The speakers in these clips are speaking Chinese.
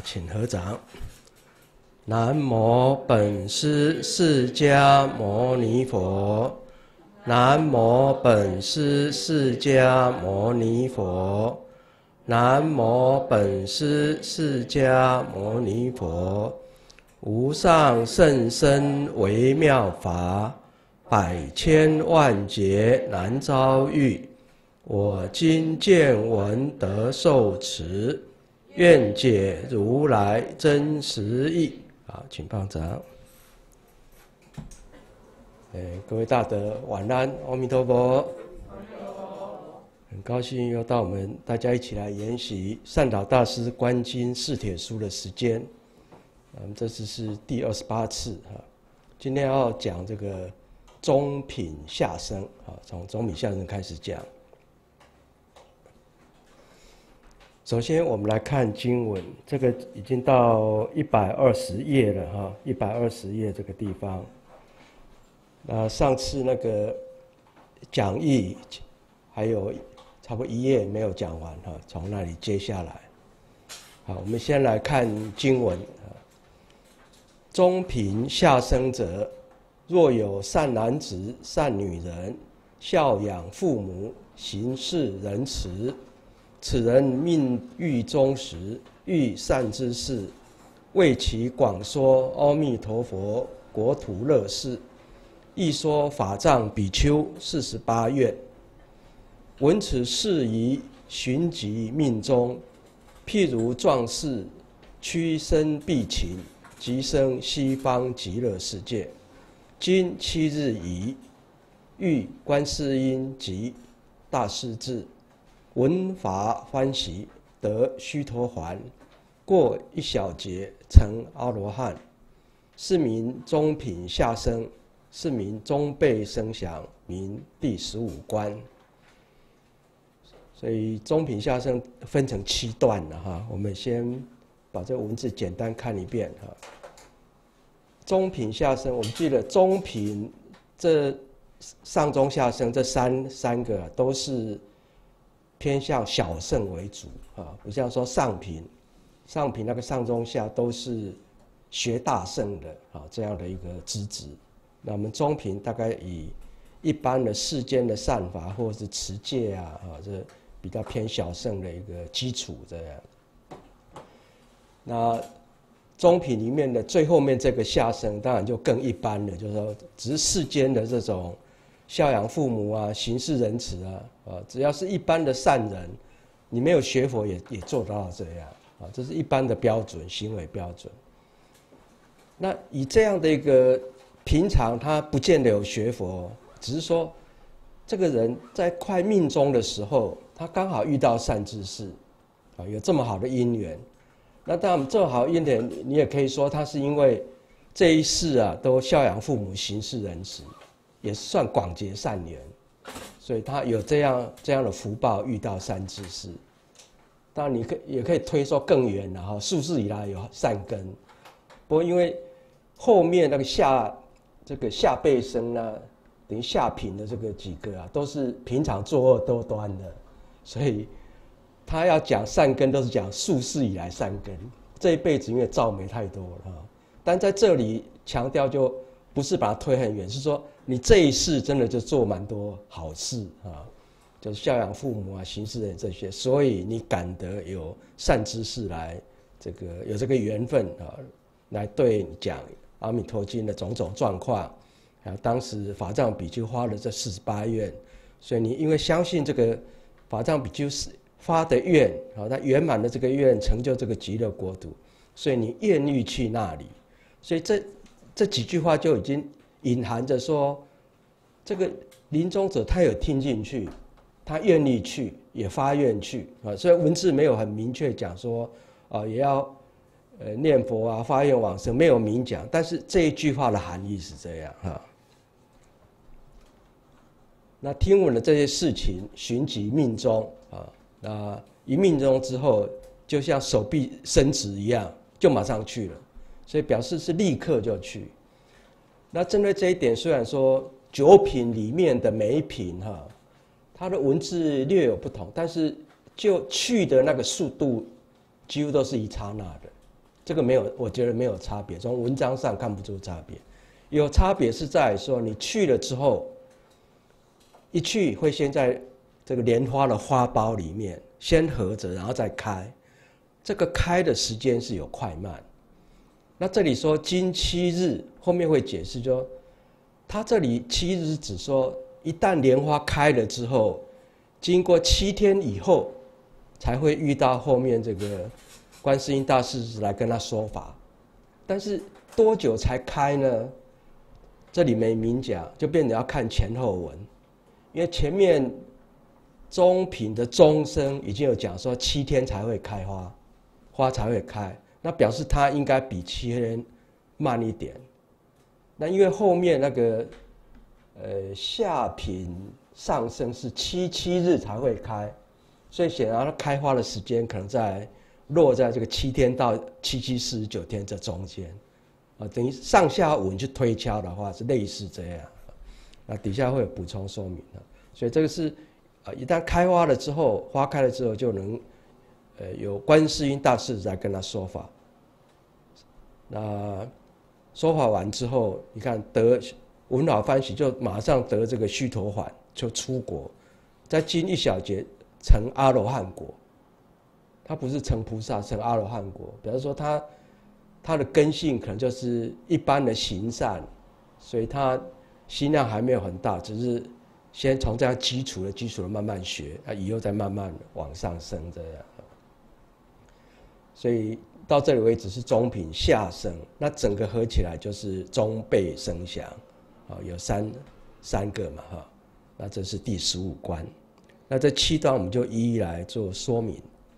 请合掌。南无本师释迦牟尼佛。南无本师释迦牟尼佛。南无本师释迦牟尼佛。无上甚深微妙法，百千万劫难遭遇。我今见闻得受持，愿解如来真实义。好，请放掌。各位大德晚安，阿弥陀佛。很高兴又到我们大家一起来研习善导大师观经释帖书的时间。这次是第28次哈。今天要讲这个中品下生啊，从中品下生开始讲。首先，我们来看经文，这个已经到120页了哈，120页这个地方。那上次那个讲义还有差不多1页没有讲完哈，从那里接下来。好，我们先来看经文。中品下生者，若有善男子、善女人，孝养父母，行事仁慈。此人命欲终时，遇善知识，为其广说阿弥陀佛国土乐事，亦说法藏比丘48愿。闻此事宜，寻即命终。譬如壮士屈身避秦，即生西方极乐世界。今7日已，遇观世音及大势至。闻法欢喜，得须陀洹，过一小劫，成阿罗汉。是名中品下生，是名中辈生祥，名第15关。所以中品下生分成7段了哈，我们先把这个文字简单看一遍哈。中品下生，我们记得中品这上中下生这三个都是偏向小圣为主啊，不像说上品那个上中下都是学大圣的啊这样的一个资质。那我们中品大概以一般的世间的善法或者是持戒啊，这比较偏小圣的一个基础这样。那中品里面的最后面这个下生，当然就更一般了，就是说只是世间的这种孝养父母啊，行事仁慈啊，只要是一般的善人，你没有学佛也做到这样啊，这是一般的标准，行为标准。那以这样的一个平常他不见得有学佛，只是说这个人在快命终的时候，他刚好遇到善知识啊，有这么好的因缘。那当然这么好的因缘，你也可以说他是因为这一世啊都孝养父母，行事仁慈。也算广结善缘，所以他有这样的福报，遇到善知识。当然，也可以推说更远了哈，数世以来有善根。不过因为后面那个下辈生啊，等于下品的这个几个啊，都是平常作恶多端的，所以他要讲善根，都是讲数世以来善根。这一辈子因为造没太多了哈，但在这里强调就不是把它推很远，是说你这一世真的就做蛮多好事啊，就是孝养父母啊，行事仁这些，所以你感得有善知识来有这个缘分啊，来对你讲阿弥陀经的种种状况。当时法藏比丘发了这48愿，所以你因为相信这个法藏比丘发的愿啊，他圆满了这个愿，成就这个极乐国土，所以你愿意去那里。所以这几句话就已经隐含着说，这个临终者他有听进去，他愿意去，也发愿去啊。虽然文字没有很明确讲说也要念佛啊，发愿往生，没有明讲，但是这一句话的含义是这样哈。那听闻了这些事情，寻即命终啊。那一命终之后，就像手臂伸直一样，就马上去了，所以表示是立刻就去。那针对这一点，虽然说9品里面的每一品哈，它的文字略有不同，但是就去的那个速度几乎都是一刹那的这个没有，我觉得没有差别，从文章上看不出差别。有差别是在说你去了之后，一去会先在这个莲花的花苞里面先合着，然后再开，这个开的时间是有快慢。那这里说经7日，后面会解释说，它这里7日是指说，一旦莲花开了之后，经过7天以后，才会遇到后面这个观世音大士来跟他说法。但是多久才开呢？这里没明讲，就变成要看前后文，因为前面中品的钟声已经有讲说7天才会开花，花才会开，那表示它应该比7天慢一点。那因为后面那个下品上升是7日才会开，所以显然它开花的时间可能落在这个7天到7、49天这中间。等于上下文去推敲的话是类似这样，那底下会有补充说明的。所以这个是一旦开花了之后，花开了之后就能有观世音大士来跟他说法。那说法完之后，你看得闻法欢喜，就马上得这个须陀洹，就出国，再经1小节成阿罗汉果。他不是成菩萨，成阿罗汉果，比方说他的根性可能就是一般的行善，所以他心量还没有很大，只是先从这样基础的慢慢学，以后再慢慢往上升这样。所以到这里为止是中品下生，那整个合起来就是中辈声响，有三个嘛哈。那这是第15关，那这7段我们就一一来做说明。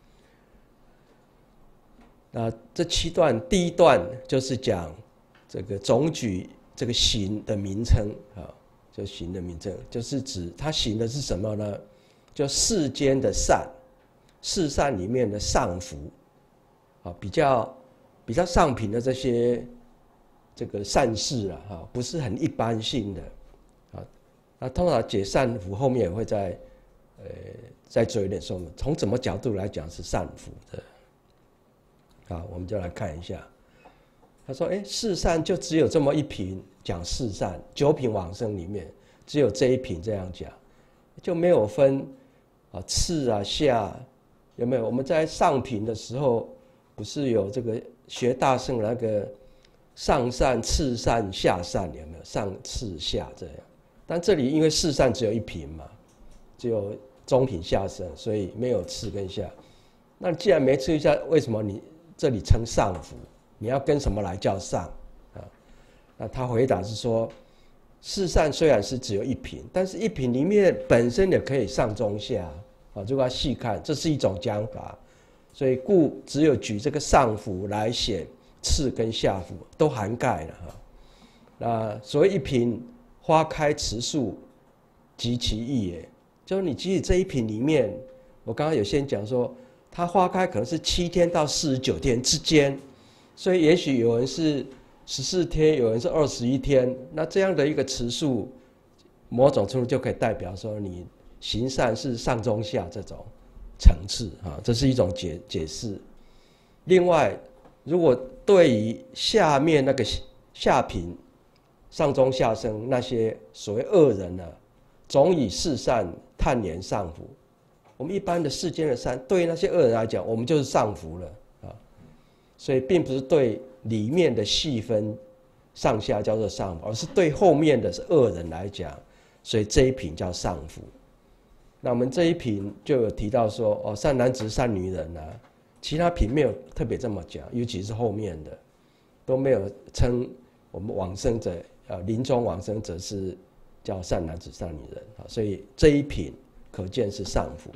那这7段，第一段就是讲这个总举这个行的名称啊，就行的名称，就是指他行的是什么呢？就世间的善，世善里面的上福啊，比较上品的这些这个善事啊，哈，不是很一般性的啊。那通常解善福后面也会再做一点说明，从什么角度来讲是善福的。好，我们就来看一下。他说：“世善就只有这么一品，讲世善9品往生里面只有这一品这样讲，就没有分次啊下，有没有？我们在上品的时候，不是有这个学大圣那个上善、次善、下善，有没有？上次下这样。但这里因为世善只有一品嘛，只有中品下生，所以没有次跟下。那既然没次下，为什么你这里称上福，你要跟什么来叫上啊？那他回答是说，世善虽然是只有一品，但是一品里面本身也可以上中下啊。如果要细看，这是一种讲法，所以故只有举这个上福来显次跟下福都涵盖了哈。那所谓一品，花开持树，及其意也，就是你即使这一品里面，我刚刚有先讲说。它花开可能是7天到49天之间，所以也许有人是14天，有人是21天。那这样的一个持数，某种程度就可以代表说你行善是上中下这种层次啊，这是一种解释。另外，如果对于下面那个下品、上中下生那些所谓恶人呢，总以世善探言上福。我们一般的世间的善，对于那些恶人来讲，我们就是上福了啊，所以并不是对里面的细分上下叫做上福，而是对后面的恶人来讲，所以这一品叫上福。那我们这一品就有提到说，善男子、善女人啊，其他品没有特别这么讲，尤其是后面的都没有称我们往生者，临终往生者是叫善男子、善女人啊，所以这一品可见是上福。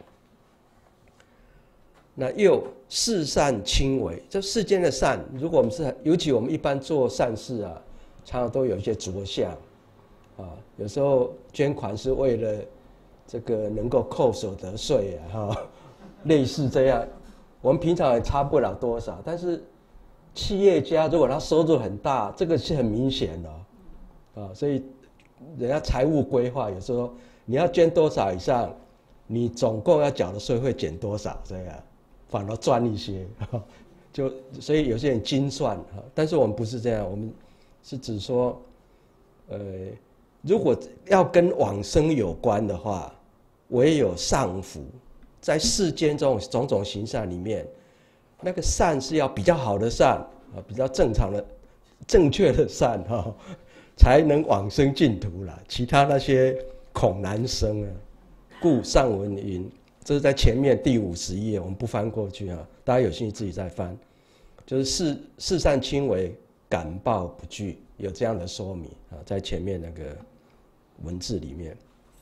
那又世善轻微，这世间的善，如果我们是，尤其我们一般做善事啊，常常都有一些着相啊，有时候捐款是为了这个能够扣所得税啊，类似这样，我们平常也差不了多少，但是企业家如果他收入很大，这个是很明显的啊，所以人家财务规划有时候你要捐多少以上，你总共要缴的税会减多少这样。反而赚一些， 所以有些人精算哈，但是我们不是这样，我们是指说，如果要跟往生有关的话，唯有上福，在世间这种种种行善里面，那个善是要比较好的善啊，比较正常的、正确的善哈，才能往生净土啦。其他那些恐难生啊。故上文云，这是在前面第50页，我们不翻过去啊，大家有兴趣自己再翻。就是世善轻微，感报不惧，有这样的说明啊，在前面那个文字里面。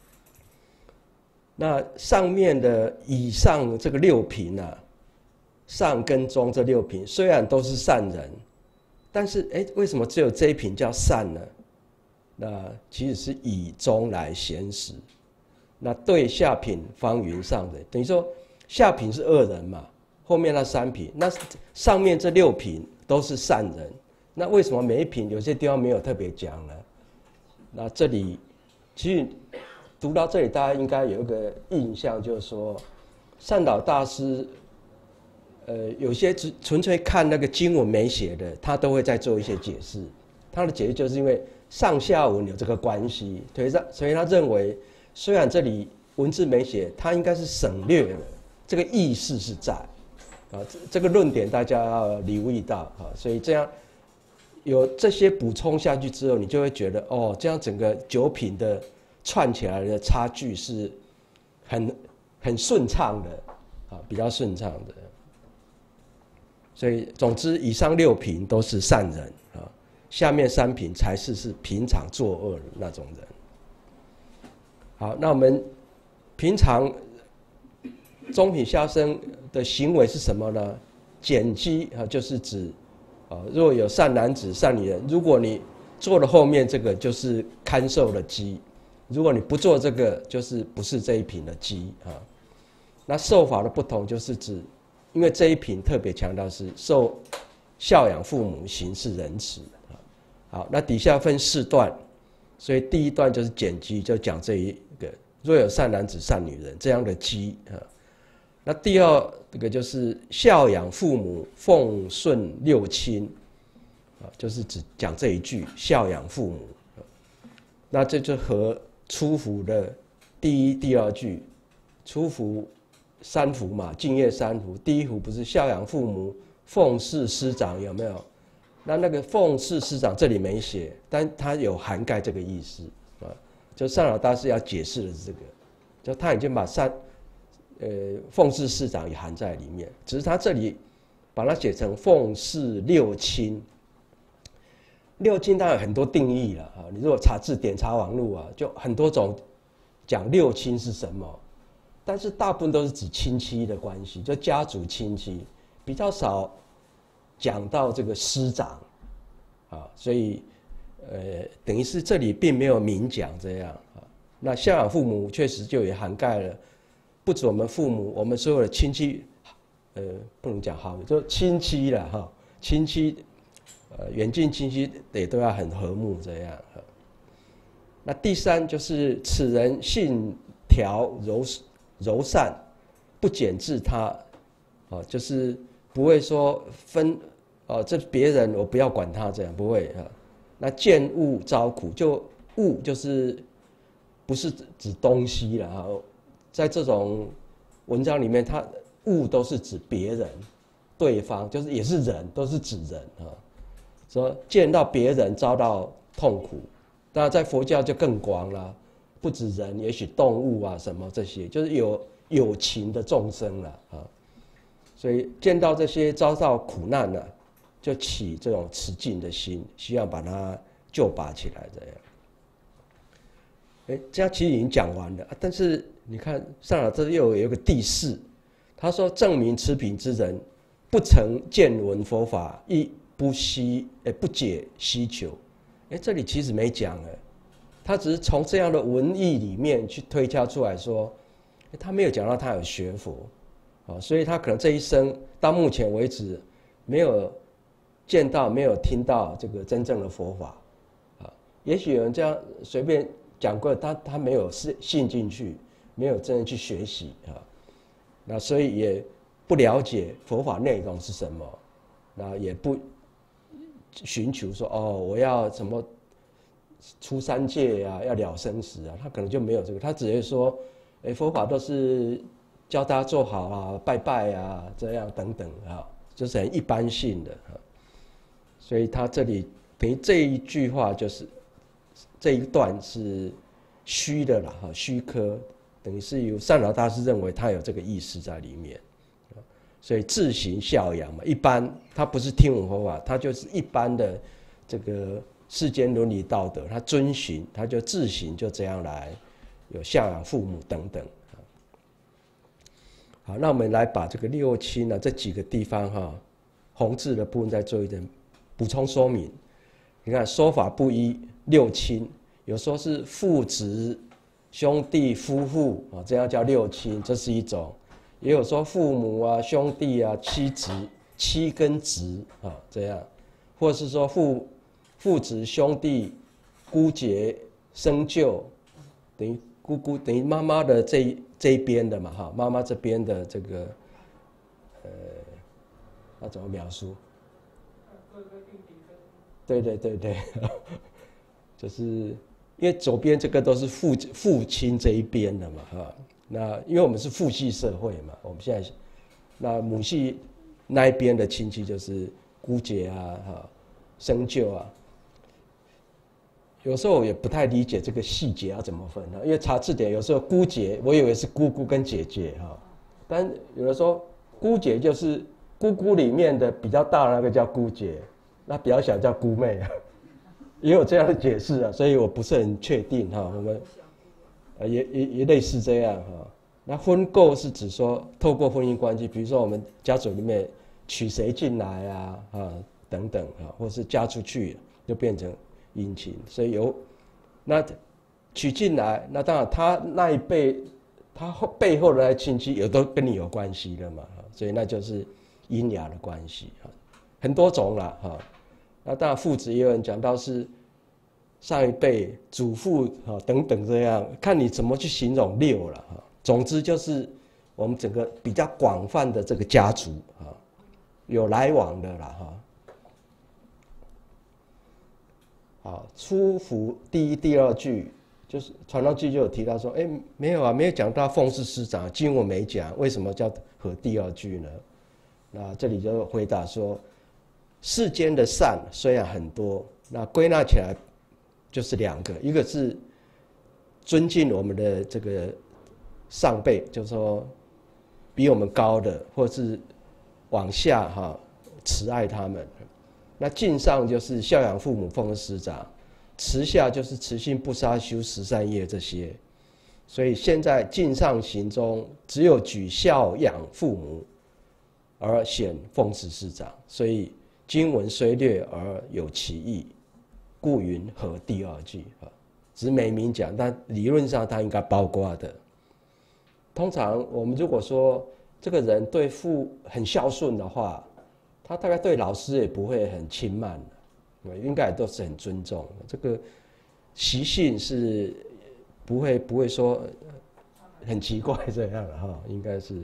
那上面的以上这个6品啊，上跟中这6品虽然都是善人，但是为什么只有这一品叫善呢？那其实是以中来显示。那对下品方云上人，等于说下品是恶人嘛，后面那3品，那上面这6品都是善人。那为什么每一品有些地方没有特别讲呢？那这里其实读到这里，大家应该有一个印象，就是说善导大师，有些纯粹看那个经文没写的，他都会再做一些解释。他的解释就是因为上下文有这个关系，所以他认为。虽然这里文字没写，它应该是省略了，这个意思是在，啊，这个论点大家要留意到啊，所以这样有这些补充下去之后，你就会觉得哦，这样整个9品的串起来的差距是很顺畅的啊，比较顺畅的。所以总之，以上6品都是善人啊，下面3品才是平常作恶的那种人。好，那我们平常中品下生的行为是什么呢？减积啊，就是指若有善男子、善女人，如果你做了后面这个，就是堪受的积；如果你不做这个，就是不是这一品的积啊。那受法的不同，就是指，因为这一品特别强调是受孝养父母、行事仁慈啊。好，那底下分4段，所以第1段就是减积，就讲这一个若有善男子、善女人这样的积啊。那第2个就是孝养父母、奉顺六亲啊，就是只讲这一句孝养父母。那这就和初福的第1、第2句，初福3福嘛，敬业3福，第1福不是孝养父母、奉事师长有没有？那个奉事师长这里没写，但它有涵盖这个意思啊。就善导大师要解释的是这个，就他已经把奉事师长也含在里面，只是他这里把它写成奉事六亲。六亲当然有很多定义了啊，你如果查字典、查网络啊，就很多种讲六亲是什么，但是大部分都是指亲戚的关系，就家族亲戚，比较少讲到这个师长啊，所以等于是这里并没有明讲这样啊。那孝养父母确实就也涵盖了，不止我们父母，我们所有的亲戚，不能讲好，就亲戚了哈，亲戚，远近亲戚也都要很和睦这样。那第3就是此人信调柔善，不减治他，啊，就是不会说这别人我不要管他这样，不会啊。那见物遭苦，就物就是不是指东西了哈，在这种文章里面，它物都是指别人、对方，就是也是人，都是指人啊。说见到别人遭到痛苦，当然在佛教就更广了，不止人，也许动物啊什么这些，就是有情的众生了啊。所以见到这些遭到苦难了，就起这种慈敬的心，希望把它救拔起来这样。这样其实已经讲完了，但是你看上了这又有一个第4，他说证明此品之人，不曾见闻佛法，亦不解希求。这里其实没讲他只是从这样的文义里面去推敲出来说，他没有讲到他有学佛所以他可能这一生到目前为止没有见到、没有听到这个真正的佛法也许有人这样随便讲过，他没有信进去，没有真正去学习那所以也不了解佛法内容是什么， 那也不寻求说我要什么出三界啊，要了生死啊，他可能就没有这个，他只是说，佛法都是教大家做好啊，拜拜啊，这样等等啊，就是很一般性的啊。所以他这里等于这一句话就是这一段是虚的啦，虚科，等于是由善导大师认为他有这个意思在里面。所以自行孝养嘛，一般他不是听闻佛法，他就是一般的这个世间伦理道德，他遵循，他就自行就这样来有孝养父母等等。好，那我们来把这个六亲这几个地方红字的部分再做一点补充说明。你看说法不一，六亲有时候是父子、兄弟、夫妇这样叫六亲，这是一种。也有说父母啊、兄弟啊、妻子、妻跟侄这样，或是说父子、兄弟、姑姐、生舅，等于姑姑等于妈妈的这一边的嘛妈妈这边的这个那怎么描述？对，就是因为左边这个都是父亲这一边的嘛那因为我们是父系社会嘛，我们现在那母系那一边的亲戚就是姑姐啊、生舅啊。有时候我也不太理解这个细节要怎么分因为查字典有时候姑姐我以为是姑姑跟姐姐但有的时候姑姐就是姑姑里面的比较大的那个叫姑姐，那比较小叫姑妹也有这样的解释所以我不是很确定我们。也类似这样那婚媾是指说透过婚姻关系，比如说我们家族里面娶谁进来等等或是嫁出去就变成姻亲，所以那娶进来，那当然他那一辈他背后的那亲戚也都跟你有关系了嘛所以那就是阴阳的关系很多种啦那当然父子也有人讲到是上一辈祖父等等这样，看你怎么去形容六了总之就是我们整个比较广泛的这个家族有来往的啦好，出府第一、第二句就是传道记就有提到说，没有没有讲到奉事师长，经文没讲，为什么叫合第二句呢？那这里就回答说，世间的善虽然很多，那归纳起来就是两个，一个是尊敬我们的这个上辈，就是说比我们高的，或是往下慈爱他们。那敬上就是孝养父母、奉事师长，慈下就是慈心不杀、修十善业这些。所以现在敬上行中，只有举孝养父母而显奉事师长，所以经文虽略而有其意。故云合第二句只是没明讲，但理论上它应该包括的。通常我们如果说这个人对父很孝顺的话，他大概对老师也不会很轻慢的，应该也都是很尊重的。这个习性是不会说很奇怪这样的应该是。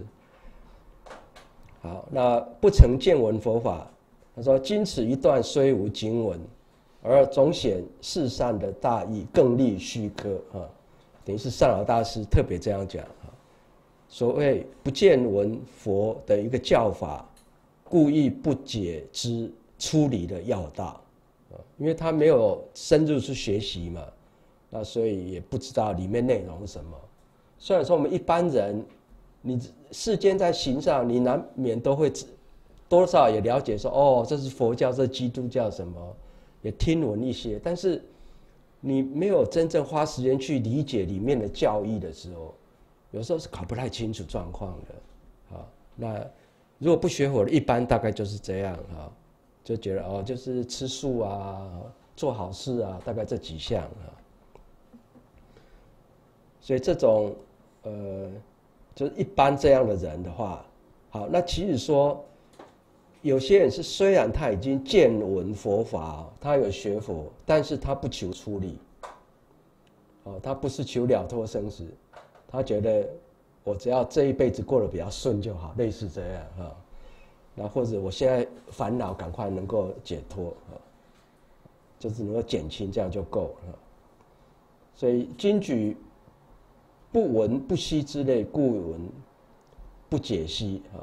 好，那不曾见闻佛法，他说经此一段虽无经文。而总显世善的大义，更立虚科等于是善导大师特别这样讲所谓不见闻佛的一个教法，故意不解之出离的要道因为他没有深入去学习嘛，那所以也不知道里面内容是什么。虽然说我们一般人，你世间在行上，你难免都会多少也了解说这是佛教，这是基督教什么。也听闻一些，但是你没有真正花时间去理解里面的教义的时候，有时候是搞不太清楚状况的那如果不学佛的，一般大概就是这样就觉得就是吃素做好事大概这几项所以这种就是一般这样的人的话，好，那其实说。有些人是虽然他已经见闻佛法，他有学佛，但是他不求出离，他不是求了脱生死，他觉得我只要这一辈子过得比较顺就好，类似这样那或者我现在烦恼赶快能够解脱啊，就是能够减轻，这样就够了。所以经举不闻不悉之类，故闻不解析啊。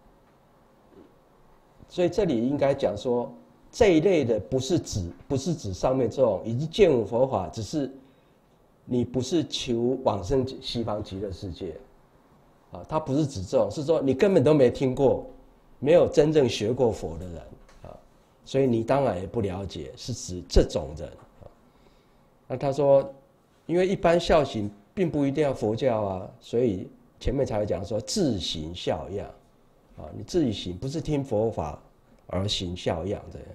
所以这里应该讲说，这一类的不是指上面这种已经见闻佛法，只是你不是求往生西方极乐世界啊，它不是指这种，是说你根本都没听过，没有真正学过佛的人啊，所以你当然也不了解，是指这种人啊。那他说，因为一般孝行并不一定要佛教啊，所以前面才会讲说自行孝养啊，你自己行，不是听佛法而行孝养这样。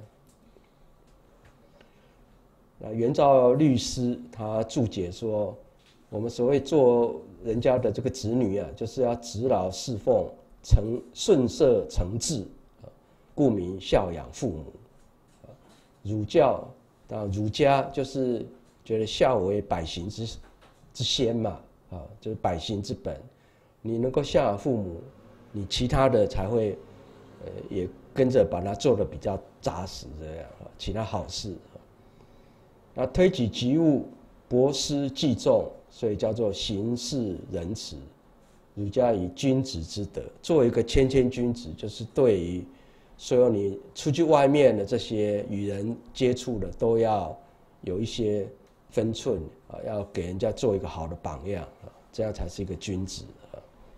那元照律师他注解说，我们所谓做人家的这个子女啊，就是要执劳侍奉，顺摄承制，故名孝养父母。儒教儒家就是觉得孝为百行之先嘛，啊，就是百行之本。你能够孝养父母，你其他的才会，也跟着把它做得比较扎实这样啊，其他好事。那推己及物，博施济众，所以叫做行事仁慈。儒家以君子之德，作为一个谦君子，就是对于所有你出去外面的这些与人接触的，都要有一些分寸啊，要给人家做一个好的榜样啊，这样才是一个君子啊。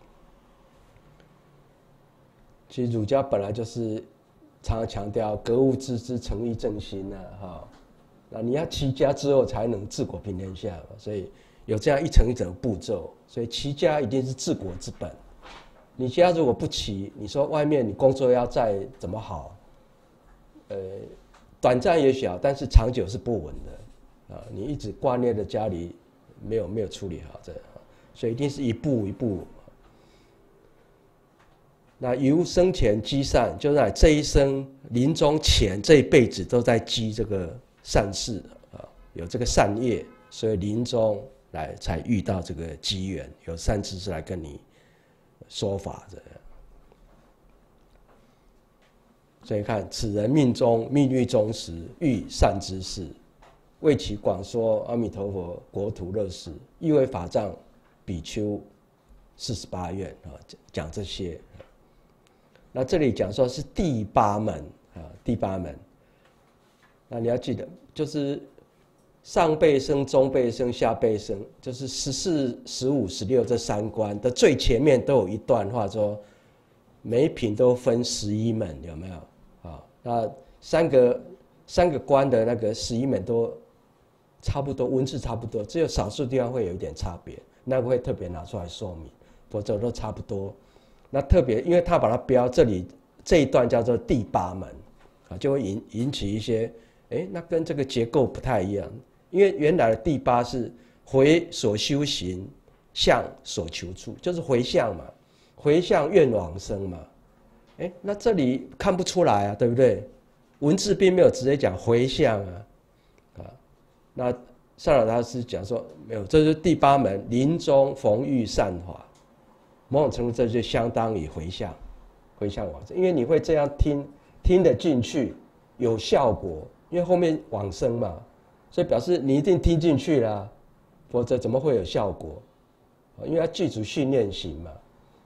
其实儒家本来就是常常强调格物致知、诚意正心啊，哈。那你要齐家之后才能治国平天下嘛，所以有这样一层一层的步骤，所以齐家一定是治国之本。你家如果不齐，你说外面你工作要再怎么好，短暂也许好，但是长久是不稳的啊。你一直挂念着家里没有处理好这样，所以一定是一步一步。那由生前积善，就是在这一生临终前这一辈子都在积这个善事啊，有这个善业，所以临终来才遇到这个机缘，有善知识来跟你说法这样。所以看此人命欲终时，遇善知识，为其广说阿弥陀佛国土乐事，意为法藏比丘48愿啊，讲这些。那这里讲说是第八门啊，第八门。那你要记得，就是上辈生、中辈生、下辈生，就是14、15、16这3关的最前面都有一段话说，每一品都分11门，有没有啊？那三个关的那个11门都差不多，文字差不多，只有少数地方会有一点差别，那个会特别拿出来说明，否则都差不多。那特别，因为他把它标这里这一段叫做第八门啊，就会引起一些，那跟这个结构不太一样。因为原来的第八是回所修行，向所求处，就是回向嘛，回向愿往生嘛。那这里看不出来啊，对不对？文字并没有直接讲回向啊，那上老大师讲说没有，这是第八门临终逢遇善法。某种程度，这就相当于回向往生，因为你会这样听得进去，有效果，因为后面往生嘛，所以表示你一定听进去啦，否则怎么会有效果？因为要具足训练行嘛，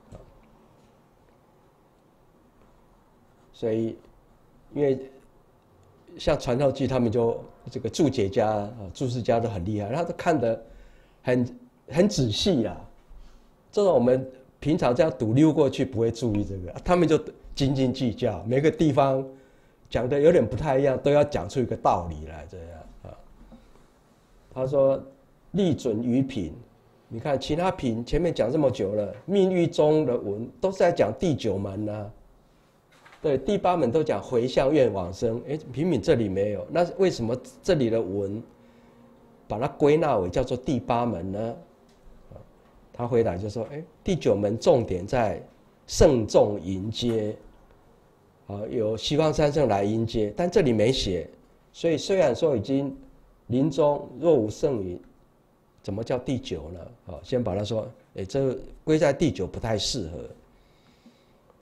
所以因为像传道记他们就这个注解家注释家都很厉害，他都看得很仔细啊，这种我们平常这样读溜过去不会注意这个，他们就斤斤计较，每个地方讲的有点不太一样，都要讲出一个道理来这样啊。他说立准于品，你看其他品前面讲这么久了，命欲中的文都是在讲第9门啊，对，第8门都讲回向愿往生，品这里没有，那为什么这里的文把它归纳为叫做第8门呢？他回答就说：第9门重点在圣众迎接，有西方三圣来迎接，但这里没写，所以虽然说已经临终若无圣迎，怎么叫第9呢？先把它说，这归在第9不太适合。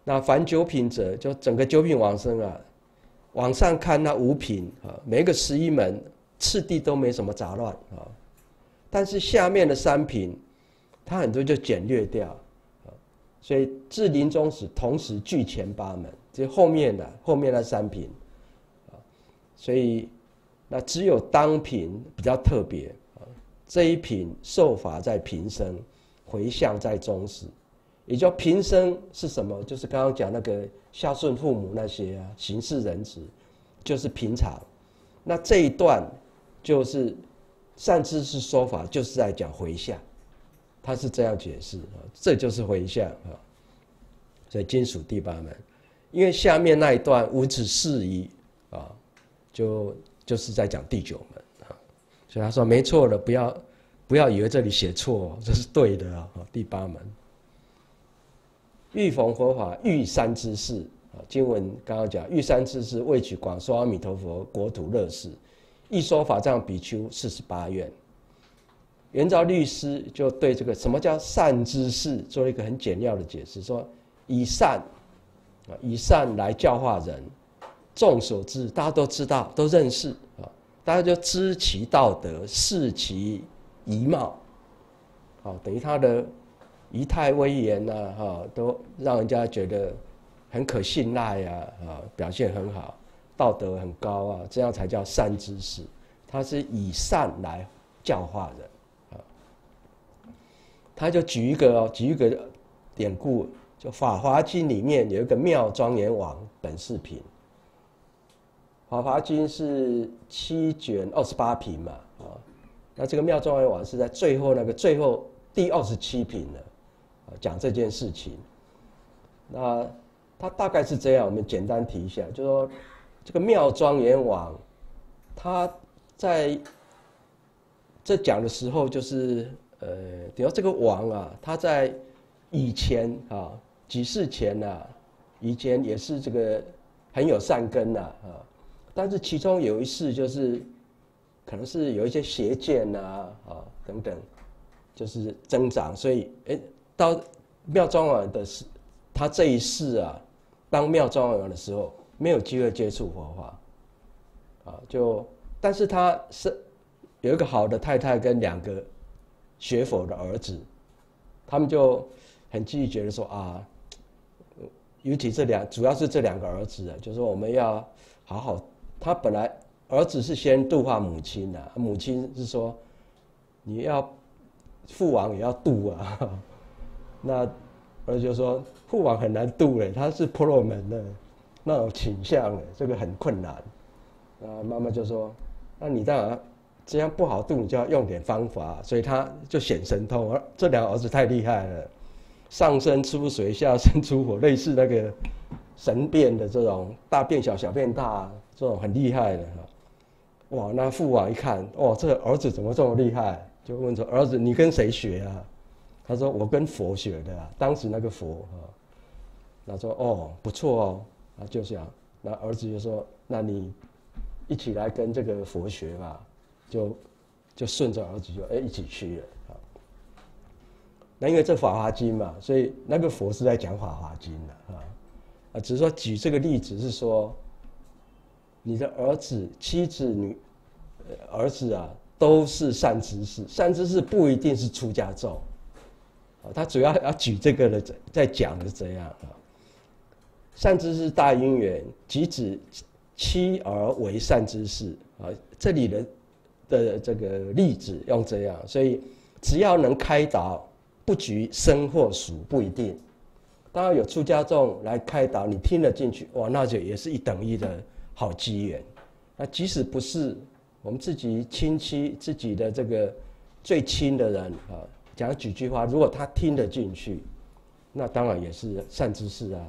那凡九品者，就整个九品往生啊，往上看那五品啊，每个11门次第都没什么杂乱啊，但是下面的3品，它很多就简略掉啊，所以至临终时同时具前8门，这后面那3品啊，所以那只有当品比较特别啊，这一品受法在平生，回向在终时。也就平生是什么？就是刚刚讲那个孝顺父母那些啊，行事仁慈，就是平常。那这一段就是善知识说法，就是在讲回向，他是这样解释啊，这就是回向啊。所以金属第8门，因为下面那一段无此事宜啊，就是在讲第9门啊。所以他说没错了，不要以为这里写错，这是对的啊。第8门。欲逢佛法，欲三之事啊。经文刚刚讲，欲三之事，为取广说阿弥陀佛国土乐事，一说法藏比丘48愿。圆照律师就对这个什么叫善知识做了一个很简要的解释，说以善来教化人，众所知，大家都知道，都认识啊，大家就知其道德，视其仪貌，啊，等于他的仪态威严啊，都让人家觉得很可信赖啊，表现很好，道德很高啊，这样才叫善知识。他是以善来教化人啊。他就举一个典故，就《法华经》里面有一个妙庄严王本事品。《法华经》是7卷28品嘛，啊，那这个妙庄严王是在最后第27品了。讲这件事情，那他大概是这样，我们简单提一下，就是说这个妙庄严王，他在这讲的时候，就是比如这个王啊，他在以前啊，几世前啊，以前也是这个很有善根啊，但是其中有一世就是可能是有一些邪见啊等等，就是增长，所以到妙庄王的时，他这一世啊，当妙庄王的时候，没有机会接触佛法，啊，但是他是有一个好的太太跟2个学佛的儿子，他们就很积极觉得说啊，尤其主要是这2个儿子啊，就是说我们要好好，他本来儿子是先度化母亲啊，母亲是说你要父王也要度啊。那儿子就说父王很难度他是婆罗门的那种倾向这个很困难。妈妈就说，那你当然这样不好度，你就要用点方法，所以他就显神通。这2个儿子太厉害了，上身出水，下身出火，类似那个神变的这种大变小，小变大，这种很厉害的。哇，那父王一看，哇，这个儿子怎么这么厉害？就问说，儿子你跟谁学啊？他说我跟佛学的啊，当时那个佛啊。他说哦不错哦，就这样。那儿子就说，那你一起来跟这个佛学吧，就顺着儿子就一起去了啊。那因为这《法华经》嘛，所以那个佛是在讲《法华经》的只是说举这个例子是说，你的儿子、妻子、儿子啊，都是善知识，善知识不一定是出家众。他主要要举这个的，在讲的这样啊。善知识大因缘，即指妻儿为善知识啊。这里的这个例子用这样，所以只要能开导，不局生或熟不一定。当然有出家众来开导，你听得进去，哇，那就也是1等1的好机缘。那即使不是我们自己亲戚、自己的这个最亲的人啊。讲几句话，如果他听得进去，那当然也是善知识啊。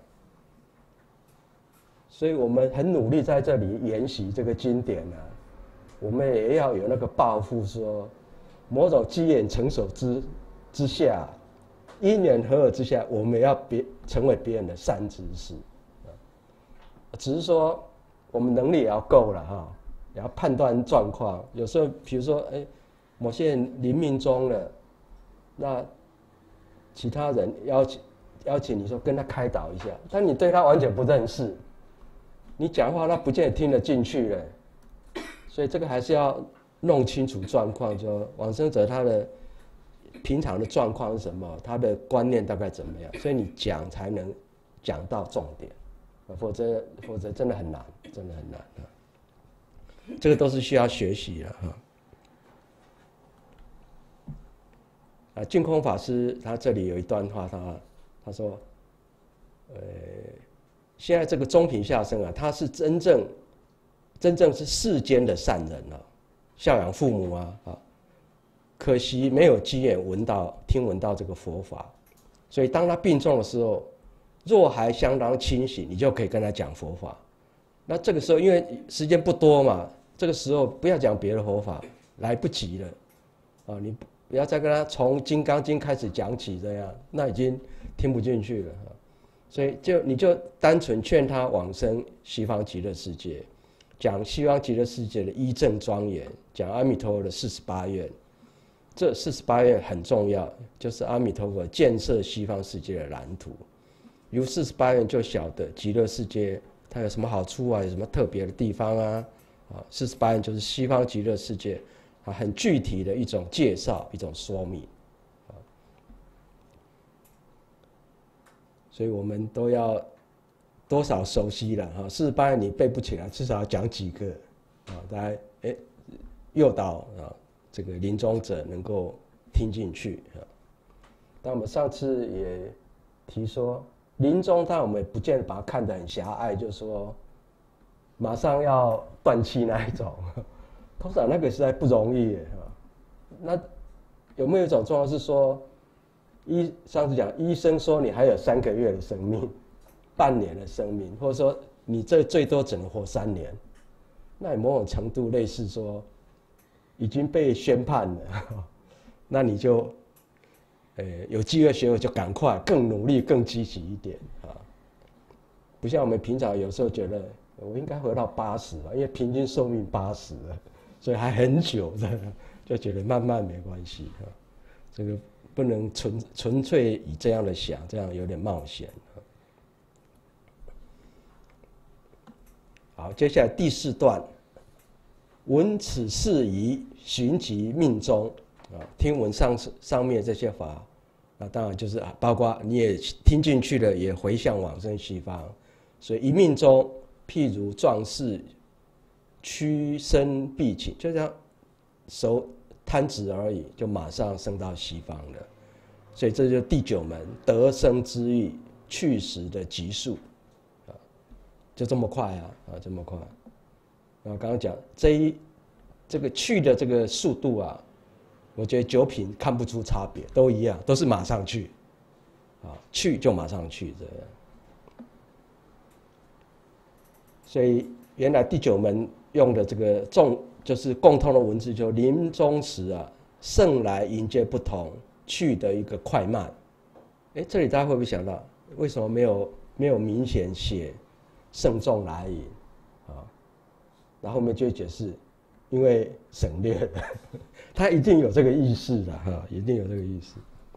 所以我们很努力在这里研习这个经典啊，我们也要有那个抱负，说某种机缘成熟之下，因缘合合之下，我们要成为别人的善知识。只是说我们能力也要够了也要判断状况。有时候比如说某些人临命终了。那其他人邀请你说跟他开导一下，但你对他完全不认识，你讲话他不见得听得进去了，所以这个还是要弄清楚状况，就往生者他的平常的状况是什么，他的观念大概怎么样，所以你讲才能讲到重点，否则真的很难，真的很难啊。这个都是需要学习的哈。净空法师他这里有一段话，他说，现在这个中品下生啊，他是真正是世间的善人啊，孝养父母啊，可惜没有机缘听闻到这个佛法，所以当他病重的时候，若还相当清醒，你就可以跟他讲佛法。那这个时候因为时间不多嘛，这个时候不要讲别的佛法，来不及了，你不要再跟他从《金刚经》开始讲起，这样那已经听不进去了，所以你就单纯劝他往生西方极乐世界，讲西方极乐世界的依正庄严，讲阿弥陀佛的48愿，这48愿很重要，就是阿弥陀佛建设西方世界的蓝图。由48愿就晓得极乐世界它有什么好处啊，有什么特别的地方啊，48愿就是西方极乐世界很具体的一种介绍，一种说明，所以我们都要多少熟悉了48愿你背不起来，至少要讲几个大家诱导这个临终者能够听进去但我们上次也提说，临终当然我们也不见得把它看得很狭隘，就是说马上要断气那一种，通常那个实在不容易那有没有一种状况是说，上次讲医生说你还有3个月的生命，半年的生命，或者说你这最多只能活3年，那有某种程度类似说已经被宣判了，那你就有机会学会就赶快更努力更积极一点不像我们平常有时候觉得我应该活到80吧，因为平均寿命80了，所以还很久的，就觉得慢慢没关系这个不能纯粹以这样的想，这样有点冒险好，接下来第4段，闻此事宜，寻其命中听闻上面这些法，当然就是包括你也听进去了，也回向往生西方，所以一命中譬如壮士屈身必请，就这样手摊子而已，就马上升到西方了。所以这就是第9门得生之欲，去时的急速就这么快这么快。然后刚刚讲这个去的这个速度我觉得9品看不出差别，都一样，都是马上去去就马上去这样。所以原来第9门用的这个就是共通的文字，就临终时胜来迎接不同，去的一个快慢。这里大家会不会想到，为什么没有明显写慎重来迎然后后面就会解释，因为省略了，他一定有这个意思的一定有这个意思。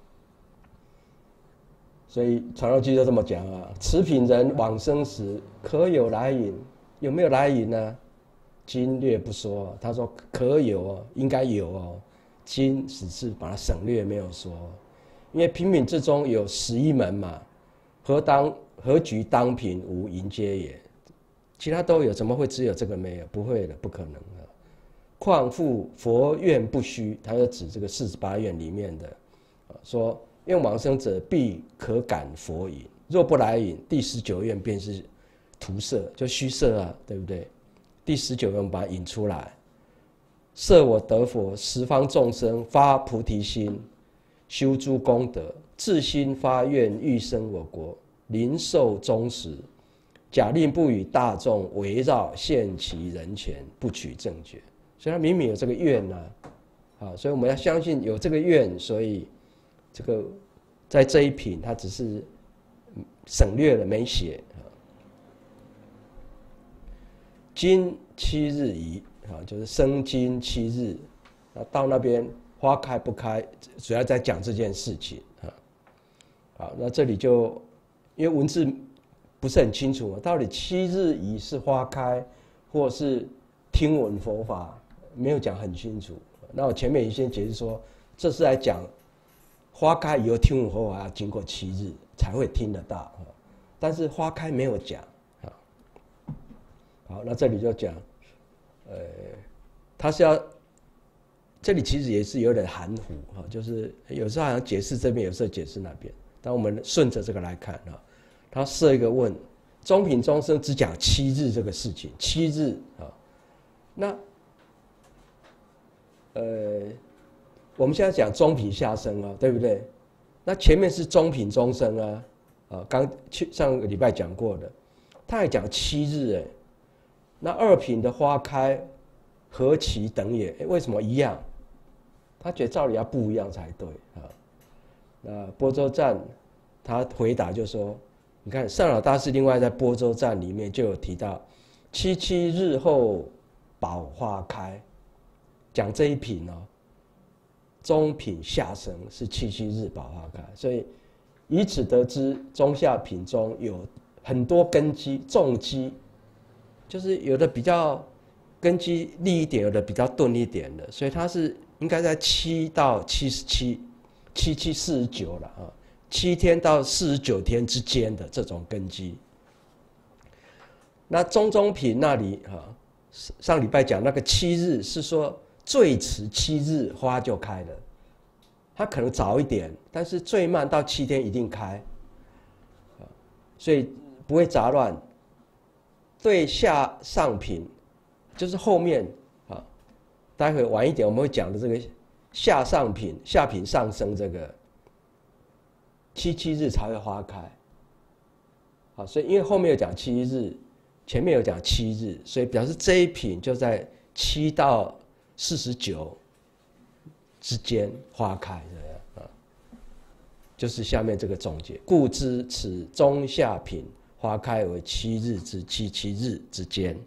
所以传道记就这么讲此品人往生时可有来迎？有没有来迎呢？经略不说，他说可有应该有经只是把它省略没有说，因为品品之中有11门嘛，何局当品无迎接也？其他都有，怎么会只有这个没有？不会的，不可能的。况复佛愿不虚，他就指这个48愿里面的，说愿往生者必可感佛引，若不来引，第19愿便是徒设，就虚设对不对？第19愿我们把它引出来，设我得佛，十方众生发菩提心，修诸功德，自心发愿欲生我国，临寿终时，假令不与大众围绕，现其人前，不取正觉。所以他明明有这个愿所以我们要相信有这个愿，所以这个在这一品他只是省略了没写今7日宜就是生今7日到那边花开不开，主要在讲这件事情好，那这里就因为文字不是很清楚嘛，到底7日宜是花开，或是听闻佛法，没有讲很清楚。那我前面已经解释说，这是来讲花开以后听闻佛法要经过7日才会听得到，但是花开没有讲。好，那这里就讲，他是要，这里其实也是有点含糊哈，就是有时候好像解释这边，有时候解释那边。但我们顺着这个来看啊，他设一个问：中品众生只讲7日这个事情，7日啊，那我们现在讲中品下生啊，对不对？那前面是中品众生啊，刚上个礼拜讲过的，他还讲7日哎。那2品的花开何其等也？为什么一样？他觉得照理要不一样才对啊。那波州赞他回答就说：“你看上老大师另外在波州赞里面就有提到，7日后宝花开，讲这一品哦，中品下生是7日宝花开，所以以此得知中下品中有很多根基重基。”就是有的比较根基利一点，有的比较钝一点的，所以它是应该在7到77，7749了啊，7天到49天之间的这种根基。那中品那里啊，上礼拜讲那个7日是说最迟7日花就开了，它可能早一点，但是最慢到7天一定开，所以不会杂乱。对下上品，就是后面啊，待会晚一点我们会讲的这个下上品、下品上升这个7日才会花开，好，所以因为后面有讲7日，前面有讲7日，所以表示这一品就在7到49之间花开，这样啊，就是下面这个总结，故知此中下品。花开为7日至77日之间。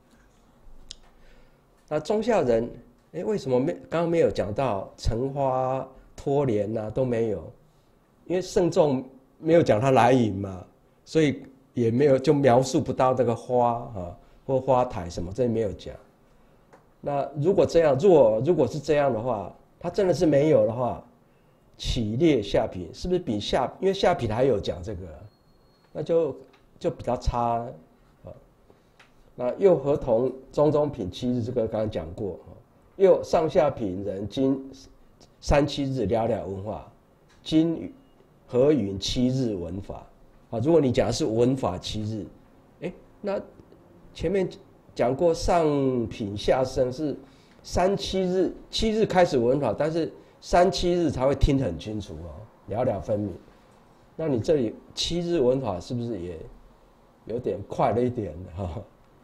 那中下人，为什么刚刚没有讲到橙花脱莲啊都没有？因为圣众没有讲它来引嘛，所以也没有就描述不到这个花啊或花台什么，这没有讲。那如果这样，如果是这样的话，它真的是没有的话，起列下品是不是比下？因为下品还有讲这个，那就比较差啊。那又合同中品7日，这个刚刚讲过。又上下品人今3、7日了了文化，今何云7日文法啊？如果你讲的是文法7日，那前面讲过上品下生是3、7日，7日开始文法，但是3、7日才会听得很清楚哦，了了分明。那你这里7日文法是不是也有点快了一点哈？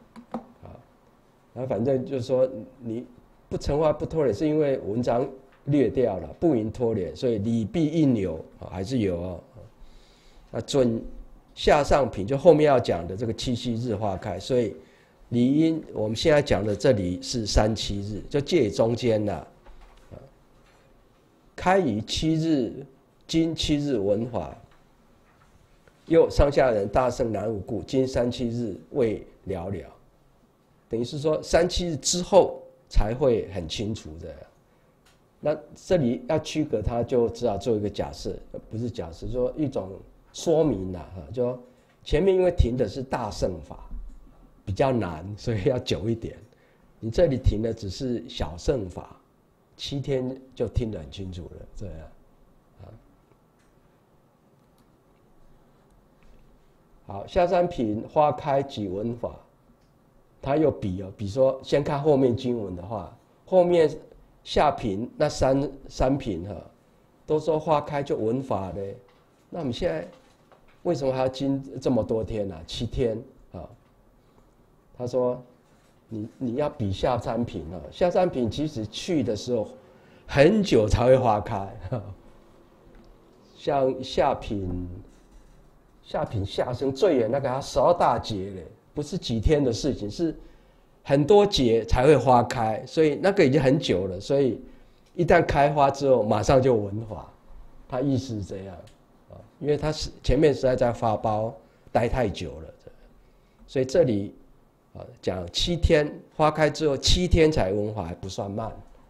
反正就是说你不成花不脱脸，是因为文章略掉了，不应脱脸，所以理必应有还是有哦。那准下上品就后面要讲的这个7日花开，所以理应我们现在讲的这里是3、7日，就介中间了。开于7日，今7日文法。又上下人大圣难无故，今3、7日未了了，等于是说3、7日之后才会很清楚的。那这里要区隔，它就只好做一个假设，不是假设，说一种说明啦，就前面因为停的是大乘法，比较难，所以要久一点。你这里停的只是小乘法，7天就听得很清楚了，这样。好，下三品花开几文法，他又比说先看后面经文的话，后面下品那三品都说花开就文法嘞，那我们现在为什么还要经这么多天呢？7天啊？他说你要比下三品下三品其实去的时候很久才会花开，像下品下生最远那个，它12大节嘞，不是几天的事情，是很多节才会花开，所以那个已经很久了，所以一旦开花之后，马上就文法，它意思是这样啊。 因为他是前面实在在法包待太久了，所以这里讲7天，花开之后7天才闻法，还不算慢。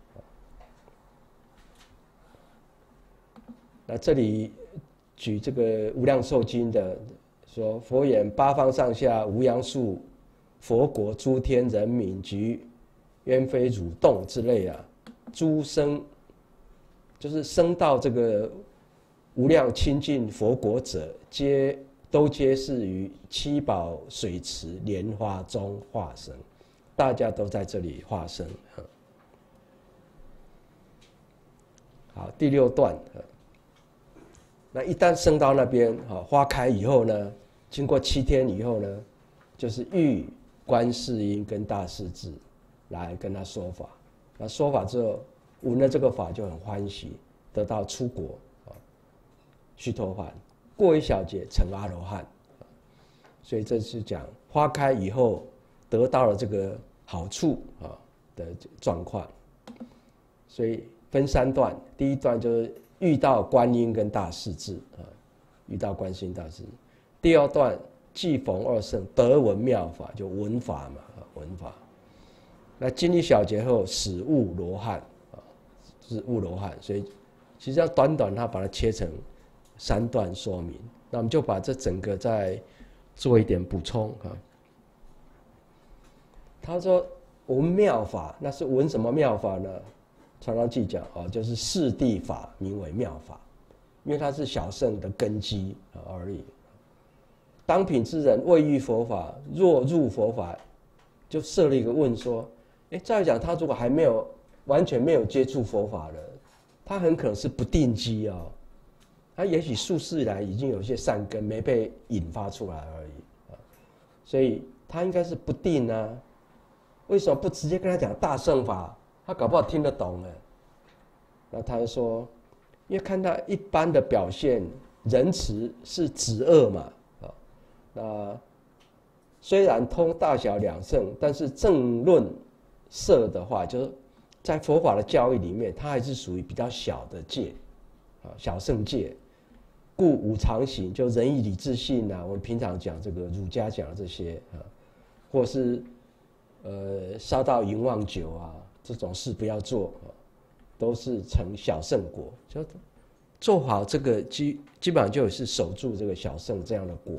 那这里举这个《无量寿经》的说，佛言八方上下无量数佛国诸天人民及鸢飞蠕动之类啊，诸生就是生到这个无量清净佛国者，都皆是于七宝水池莲花中化生，大家都在这里化生。好，第6段。那一旦升到那边，花开以后呢，经过7天以后呢，就是遇观世音跟大势至来跟他说法。那说法之后，闻了这个法就很欢喜，得到出国须陀洹，过一小劫成阿罗汉。所以这是讲花开以后得到了这个好处的状况。所以分3段，第1段就是遇到观音跟大势至遇到观世音大势至。第2段既逢2圣，得闻妙法，就闻法嘛，闻法。那经一小劫后，始悟罗汉是悟罗汉。所以其实要短短它把它切成3段说明。那我们就把这整个再做一点补充他说闻妙法，那是闻什么妙法呢？常常记讲就是四谛法名为妙法，因为它是小乘的根基而已。当品之人未遇佛法，若入佛法，就设了一个问说：照理讲，他如果还没有完全没有接触佛法的，他很可能是不定机他也许数世以来已经有些善根没被引发出来而已所以他应该是不定啊。为什么不直接跟他讲大乘法？他搞不好听得懂呢。那他就说，因为看他一般的表现，仁慈是止恶嘛那虽然通大小两乘，但是正论摄的话，就是在佛法的教义里面，它还是属于比较小的戒小乘戒。故五常行，就仁义礼智信我们平常讲这个儒家讲的这些或是杀盗淫妄酒这种事不要做都是成小乘果。就做好这个基本上就是守住这个小乘这样的果。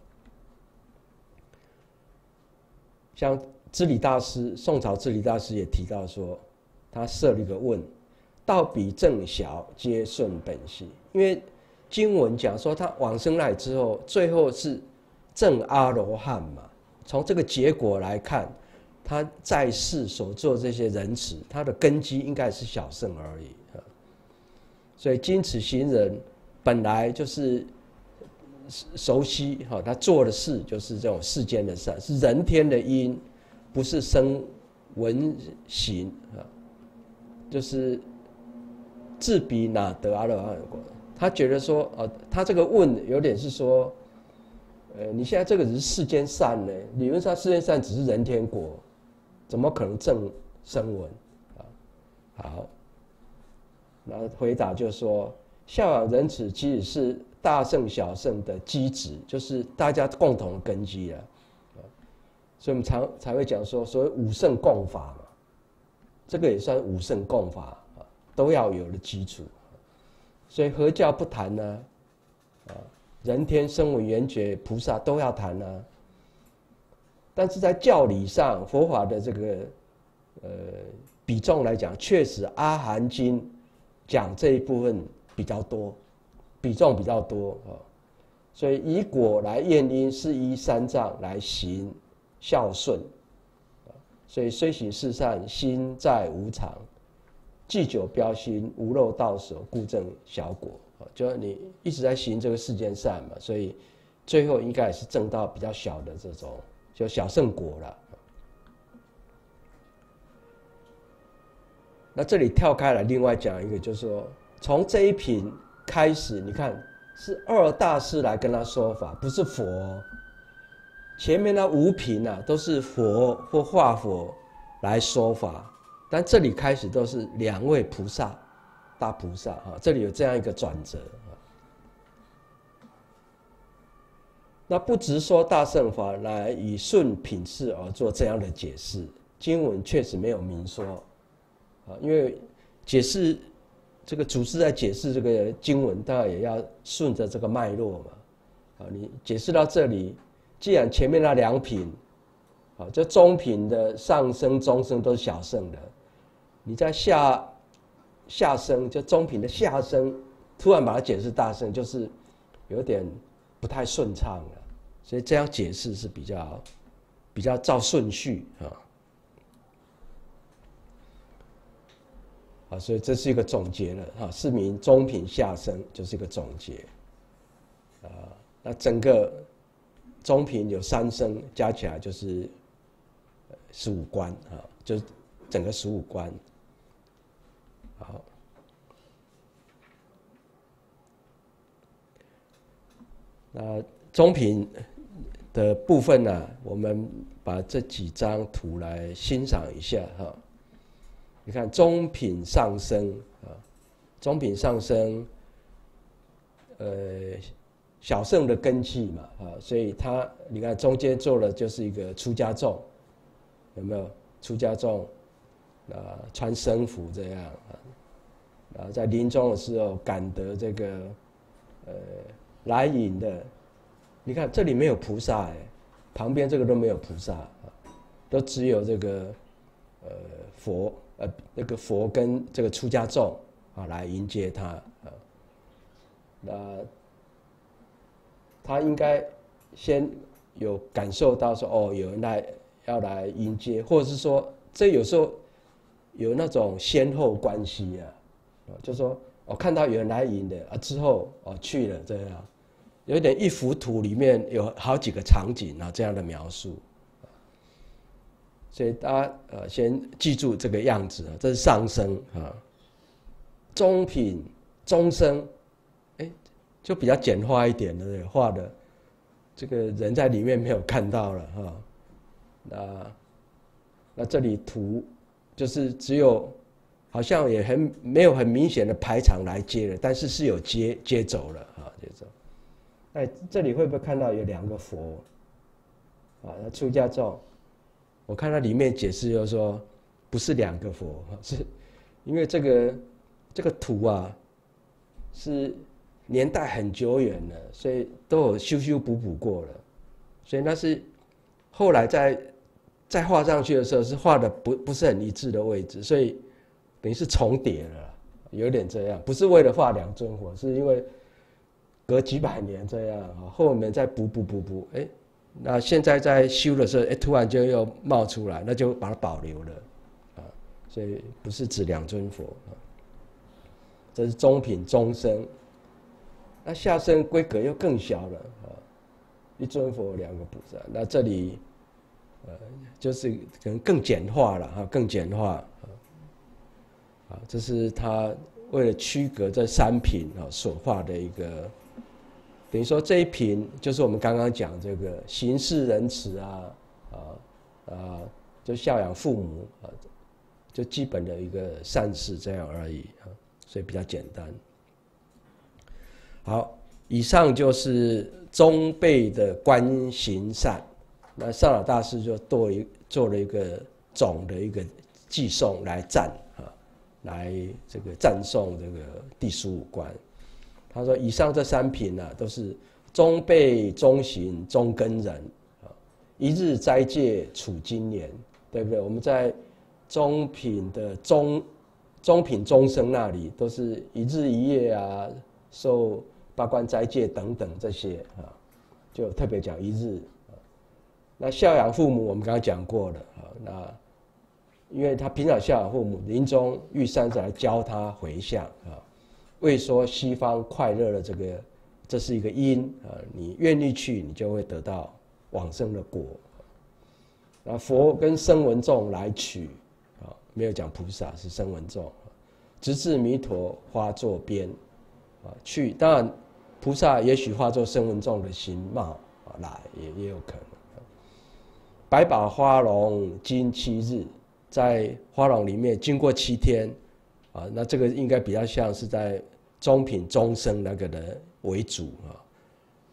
像知礼大师，宋朝知礼大师也提到说，他设了一个问：道比正小，皆顺本系。因为经文讲说，他往生来之后，最后是证阿罗汉嘛。从这个结果来看，他在世所做这些仁慈，他的根基应该是小乘而已所以今此行人本来就是熟悉他做的事就是这种世间的善，是人天的因，不是声闻行就是自彼哪得阿罗汉果。他觉得说他这个问有点是说你现在这个只是世间善呢，理论上世间善只是人天果，怎么可能证声闻好，然后回答就说，孝养仁慈其实是大乘小乘的基质，就是大家共同的根基所以我们才会讲说，所谓五乘共法嘛，这个也算五乘共法都要有的基础。所以合教不谈呢人天声闻缘觉菩萨都要谈但是在教理上，佛法的这个比重来讲，确实阿含经讲这一部分比较多，比重比较多所以以果来验因，是依三藏来行孝顺所以虽行世善，心在无常，祭酒标心，无漏到手，故证小果就是你一直在行这个世间善嘛，所以最后应该也是证到比较小的这种就小乘果了。那这里跳开来，另外讲一个，就是说从这一品开始，你看是二大师来跟他说法，不是佛前面那5品都是佛或化佛来说法，但这里开始都是2位菩萨，大菩萨这里有这样一个转折那不直说大乘法，乃以顺品事而做这样的解释。经文确实没有明说，因为解释这个祖师在解释这个经文，当然也要顺着这个脉络嘛。你解释到这里，既然前面那两品，这中品的上升、中升都是小乘的，你在下升，就中品的下升，突然把它解释大乘，就是有点不太顺畅了。所以这样解释是比较照顺序所以这是一个总结了是名中品下升，就是一个总结那整个中品有3升，加起来就是15关就是整个15关。好，那中品的部分呢，我们把这几张图来欣赏一下你看中品上升中品上升，小乘的根器嘛所以它你看中间做的就是一个出家众，有没有出家众穿僧服这样在临终的时候感得这个来引的，你看这里没有菩萨旁边这个都没有菩萨都只有这个佛那个佛跟这个出家众来迎接他那他应该先有感受到说有人要来迎接，或者是说这有时候有那种先后关系就是说看到有人来迎的之后去了这样，有点一幅图里面有好几个场景这样的描述。所以大家先记住这个样子这是上升中品中升就比较简化一点的画的，这个人在里面没有看到了那这里图就是只有好像也没有很明显的排场来接了，但是是有接走了接走。这里会不会看到有2个佛那出家众？我看它里面解释就是说，不是2个佛，是因为这个图是年代很久远了，所以都有修补过了，所以那是后来再画上去的时候是画的不是很一致的位置，所以等于是重叠了，有点这样，不是为了画2尊佛，是因为隔几百年这样后面再补那现在在修的时候突然就又冒出来，那就把它保留了所以不是指2尊佛这是中品中升。那下升规格又更小了1尊佛2个菩萨，那这里就是可能更简化了更简化这是他为了区隔这3品所画的一个，等于说这一品就是我们刚刚讲这个行事仁慈就孝养父母就基本的一个善事这样而已所以比较简单。好，以上就是中辈的观行善，那上老大师就做了一个总的一个记诵来来这个赞颂这个第15关。他说以上这3品都是中辈中行中根人一日斋戒处今年，对不对？我们在中品的中品中生那里都是一日一夜受八关斋戒等等这些就特别讲一日那孝养父母我们刚刚讲过了那因为他平常孝养父母，临终遇善者来教他回向为说西方快乐的这是一个因你愿意去，你就会得到往生的果。那佛跟声闻众来取没有讲菩萨，是声闻众，直至弥陀化作边去，当然菩萨也许化作声闻众的形貌来也有可能。百宝花龙经7日，在花龙里面经过7天那这个应该比较像是在中品中生那个的为主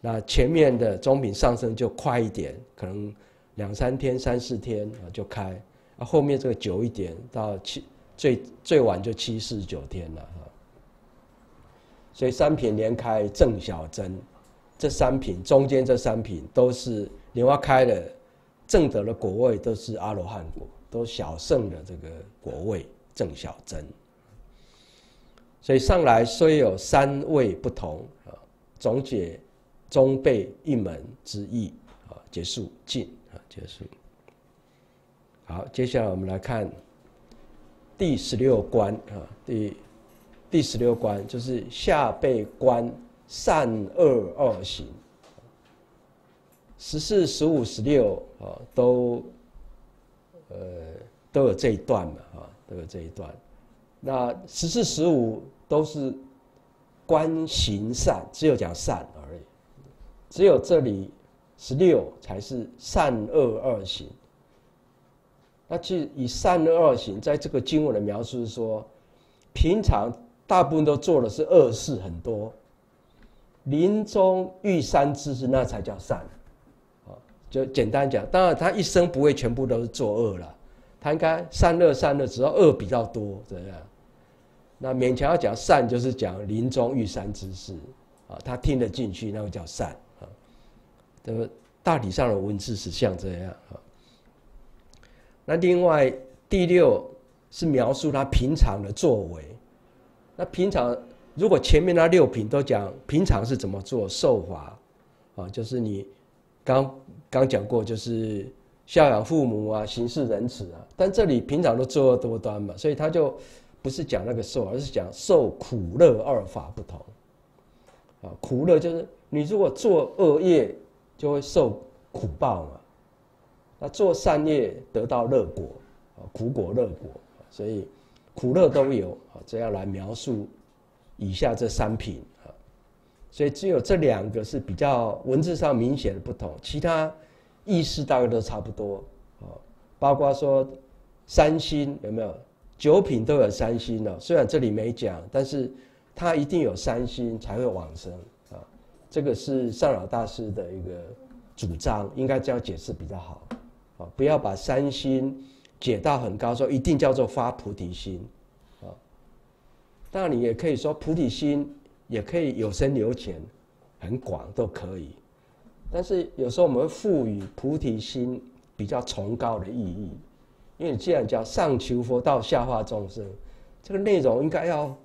那前面的中品上升就快一点，可能2、3天、3、4天就开，后面这个久一点，到最晚就7、49天了。所以3品连开正小真，这3品中间这3品都是莲花开了，正得的果位都是阿罗汉果，都小圣的这个果位正小真。所以上来虽有3位不同，总解中辈一门之意，结束尽，结束。好，接下来我们来看第16关，第16关就是下辈关善恶二行，14、15、16都有这一段嘛，都有这一段。那14、15都是观行善，只有讲善而已，只有这里16才是善恶二行。那其实以善恶二行，在这个经文的描述是说，平常大部分都做的是恶事很多，临终遇三知识，那才叫善。就简单讲，当然他一生不会全部都是作恶了，他应该善恶，只要恶比较多这样。那勉强要讲善，就是讲临终遇三知识，他听得进去，那个叫善。这个大体上的文字是像这样。那另外第6是描述他平常的作为。那平常如果前面那6品都讲平常是怎么做受法，就是你刚讲过，就是孝养父母啊，行事仁慈啊。但这里平常都作恶多端嘛，所以他就不是讲那个受，而是讲受苦乐2法不同。苦乐就是你如果做恶业，就会受苦报嘛。那做善业得到乐果，苦果乐果，所以苦乐都有，这样来描述以下这3品。所以只有这2个是比较文字上明显的不同，其他意思大概都差不多。包括说3心有没有？9品都有3心了，虽然这里没讲，但是它一定有3心才会往生。这个是上老大师的一个主张，应该这样解释比较好。不要把3心解到很高，说一定叫做发菩提心。当然你也可以说菩提心也可以有深有浅，很广都可以。但是有时候我们会赋予菩提心比较崇高的意义，因为你既然叫上求佛道下化众生，这个内容应该要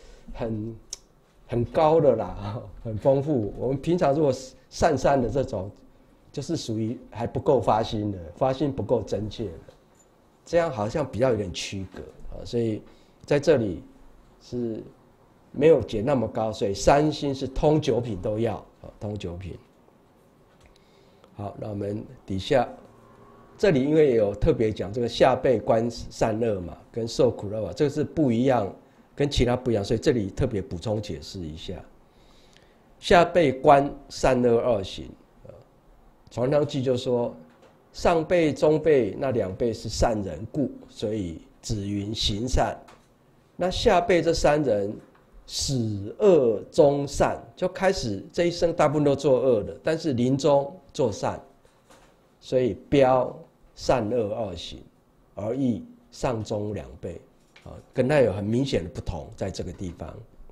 很高的啦，很丰富。我们平常如果散的这种，就是属于还不够发心的，发心不够真切的，这样好像比较有点区隔。所以在这里是没有解那么高，所以3心是通9品都要，通9品。好，那我们底下这里因为有特别讲这个下辈观善恶嘛，跟受苦乐嘛，这个是不一样，跟其他不一样，所以这里特别补充解释一下。下辈观善恶2行，传汤记就说，上辈、中辈那2辈是善人故，所以只云行善。那下辈这3人始恶终善，就开始这一生大部分都做恶的，但是临终做善，所以标善恶2行，而异上中2辈，跟他有很明显的不同，在这个地方。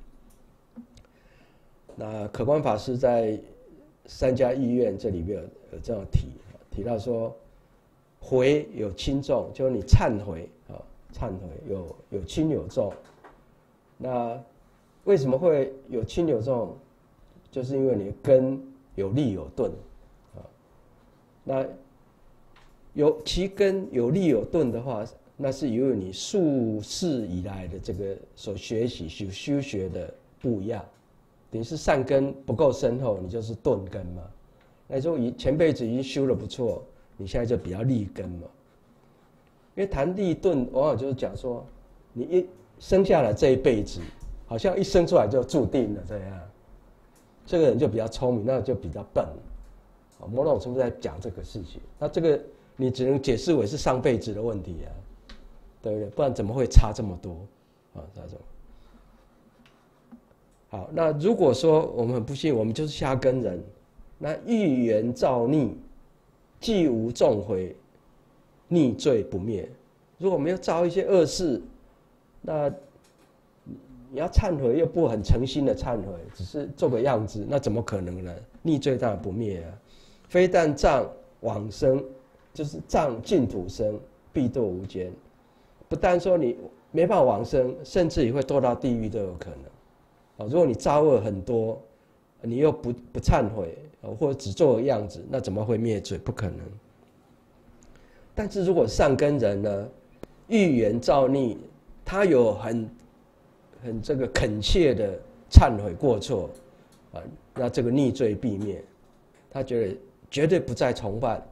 那可观法师在三家意愿这里面有这样提到说，悔有轻重，就是你忏悔，忏悔有轻有重。那为什么会有轻有重？就是因为你的根有利有钝，那其根有利有钝的话，那是由于你数世以来的这个所学习修学的不一样。等于是善根不够深厚，你就是钝根嘛。那就前辈子已经修得不错，你现在就比较利根嘛。因为谈利钝，往往就是讲说，你一生下来这一辈子，好像一生出来就注定了这样。这个人就比较聪明，那就比较笨。某种程度在讲这个事情，那这个你只能解释为是上辈子的问题啊，对不对？不然怎么会差这么多差这么。好，那如果说我们很不幸，我们就是下根人， 那欲言造逆，既无众悔，逆罪不灭。如果没有造一些恶事，那你要忏悔又不很诚心的忏悔，只是做个样子，那怎么可能呢？逆罪当然不灭啊！非但障往生，就是障净土生，必堕无间。不但说你没办法往生，甚至也会堕到地狱都有可能。如果你造恶很多，你又不忏悔，或者只做个样子，那怎么会灭罪？不可能。但是如果善根人呢，欲言造逆，他有很这个恳切的忏悔过错啊，那这个逆罪必灭，他觉得绝对不再重犯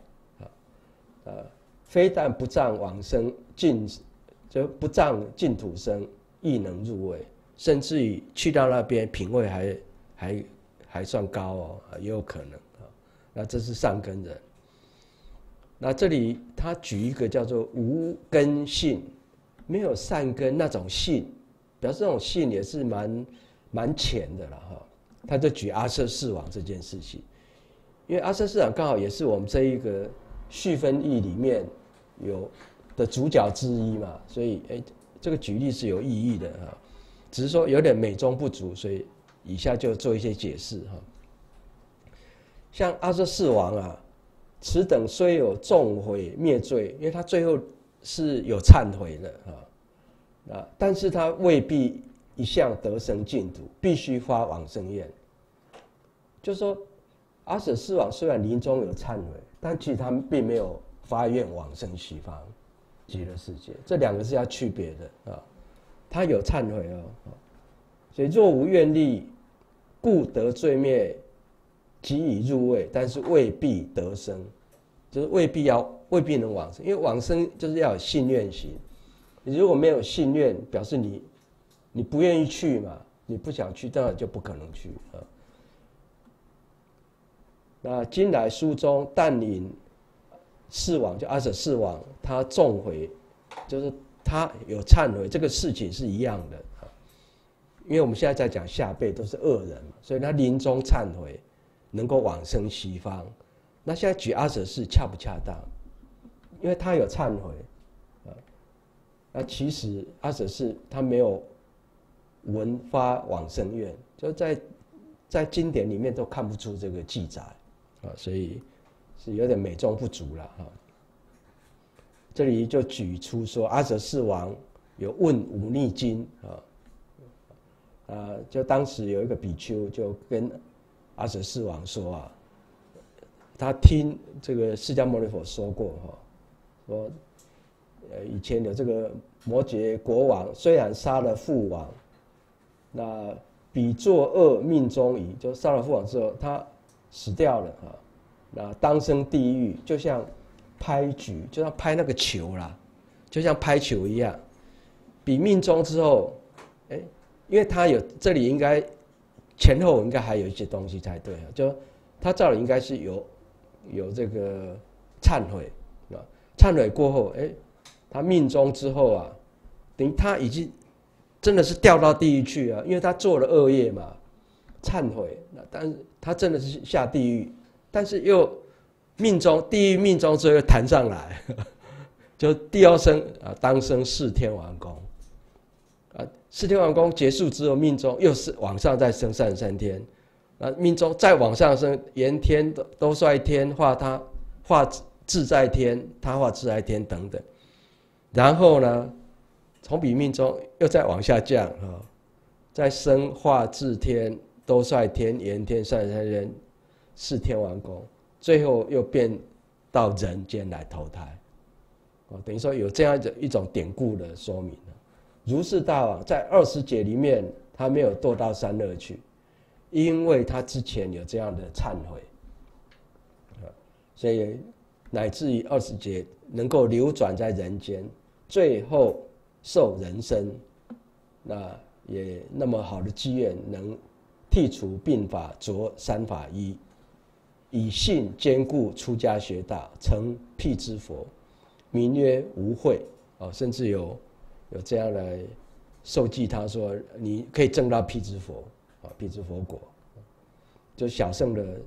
非但不障往生就不障净土生，亦能入位，甚至于去到那边品位还算高哦，也有可能那这是善根人。那这里他举一个叫做无根信，没有善根那种信，表示这种信也是蛮浅的了哈。他就举阿阇世王这件事情，因为阿阇世王刚好也是我们这一个续分义里面有的主角之一嘛，所以这个举例是有意义的哈，只是说有点美中不足，所以以下就做一些解释哈。像阿阇世王啊，此等虽有众悔灭罪，因为他最后是有忏悔的但是他未必一向得生净土，必须发往生愿。就是说，阿阇世王虽然临终有忏悔，但其实他并没有发愿往生西方极乐世界，这两个是要区别的他有忏悔所以若无愿力，故得罪灭，即已入位，但是未必得生，就是未必能往生，因为往生就是要有信愿行。你如果没有信愿，表示你不愿意去嘛，你不想去，当然就不可能去那今来书中但引世王，就阿阇世王，他重悔，就是他有忏悔，这个事情是一样的因为我们现在在讲下辈都是恶人嘛，所以他临终忏悔，能够往生西方。那现在举阿阇世恰不恰当？因为他有忏悔那其实阿阇世他没有闻发往生愿，就在经典里面都看不出这个记载所以是有点美中不足了这里就举出说阿阇世王有问忤逆经就当时有一个比丘就跟阿阇世王说他听这个释迦牟尼佛说过说以前有这个摩羯国王，虽然杀了父王，那彼作恶命中矣，就杀了父王之后，他死掉了那当生地狱，就像拍局，就像拍那个球啦，就像拍球一样。彼命中之后，因为他有这里应该前后应该还有一些东西才对就他照理应该是有这个忏悔忏悔过后，他命中之后等于他已经真的是掉到地狱去因为他做了恶业嘛，忏悔，但是他真的是下地狱，但是又地狱命中之后又弹上来，就第二生当生四天王宫四天王宫结束之后，命中又是往上再升33天，命中再往上升，炎天、兜率天、化自在天、他化自在天等等，然后呢，从彼命中又再往下降再升化自天、兜率天、炎天、善财天四天王宫，最后又变到人间来投胎等于说有这样一种典故的说明如是大王在20劫里面，他没有堕到三恶去，因为他之前有这样的忏悔所以乃至于20劫能够流转在人间，最后受人身，那也那么好的机缘，能剔除病法，着三法衣，以信坚固出家学大，成辟支佛，名曰无悔甚至有这样来受记他说你可以证到辟支佛辟支佛果，就小乘的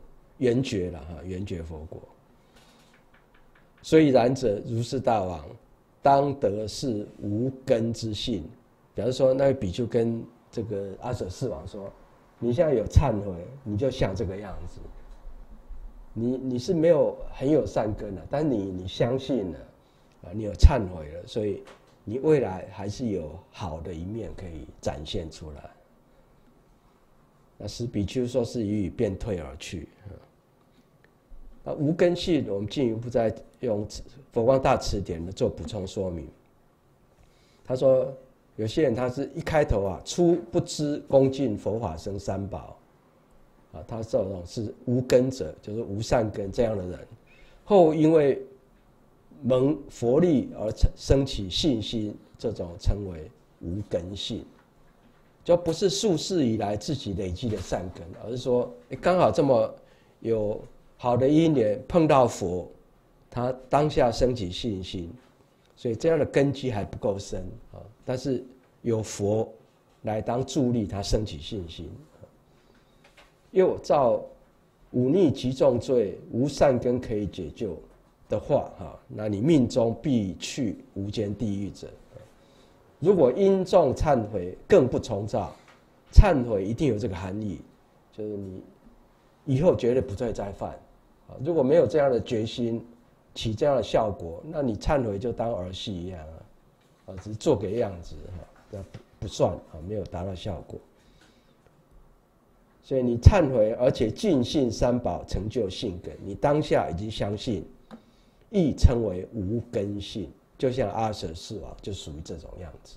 圆觉了哈，圆觉佛果。所以然者，如是大王，当得是无根之性。比方说，那个比丘跟这个阿舍世王说：“你现在有忏悔，你就像这个样子。你是没有很有善根的，但你相信了啊，你有忏悔了，所以你未来还是有好的一面可以展现出来。”那使比丘说是予以便退而去。那无根性，我们进一步再用佛光大辞典的做补充说明。他说，有些人他是一开头啊，初不知恭敬佛法僧三宝，啊，他这种是无根者，就是无善根这样的人，后因为蒙佛力而生起信心，这种称为无根性，就不是数世以来自己累积的善根，而是说刚好这么有好的因缘碰到佛，他当下升起信心，所以这样的根基还不够深啊。但是有佛来当助力，他升起信心。又照忤逆极重罪，无善根可以解救的话，那你命中必去无间地狱者。如果因重忏悔，更不重造。忏悔一定有这个含义，就是你以后绝对不会再犯。如果没有这样的决心，起这样的效果，那你忏悔就当儿戏一样啊，只是做个样子不算啊，没有达到效果。所以你忏悔，而且尽信三宝，成就信根，你当下已经相信，亦称为无根性，就像阿舍世王就属于这种样子。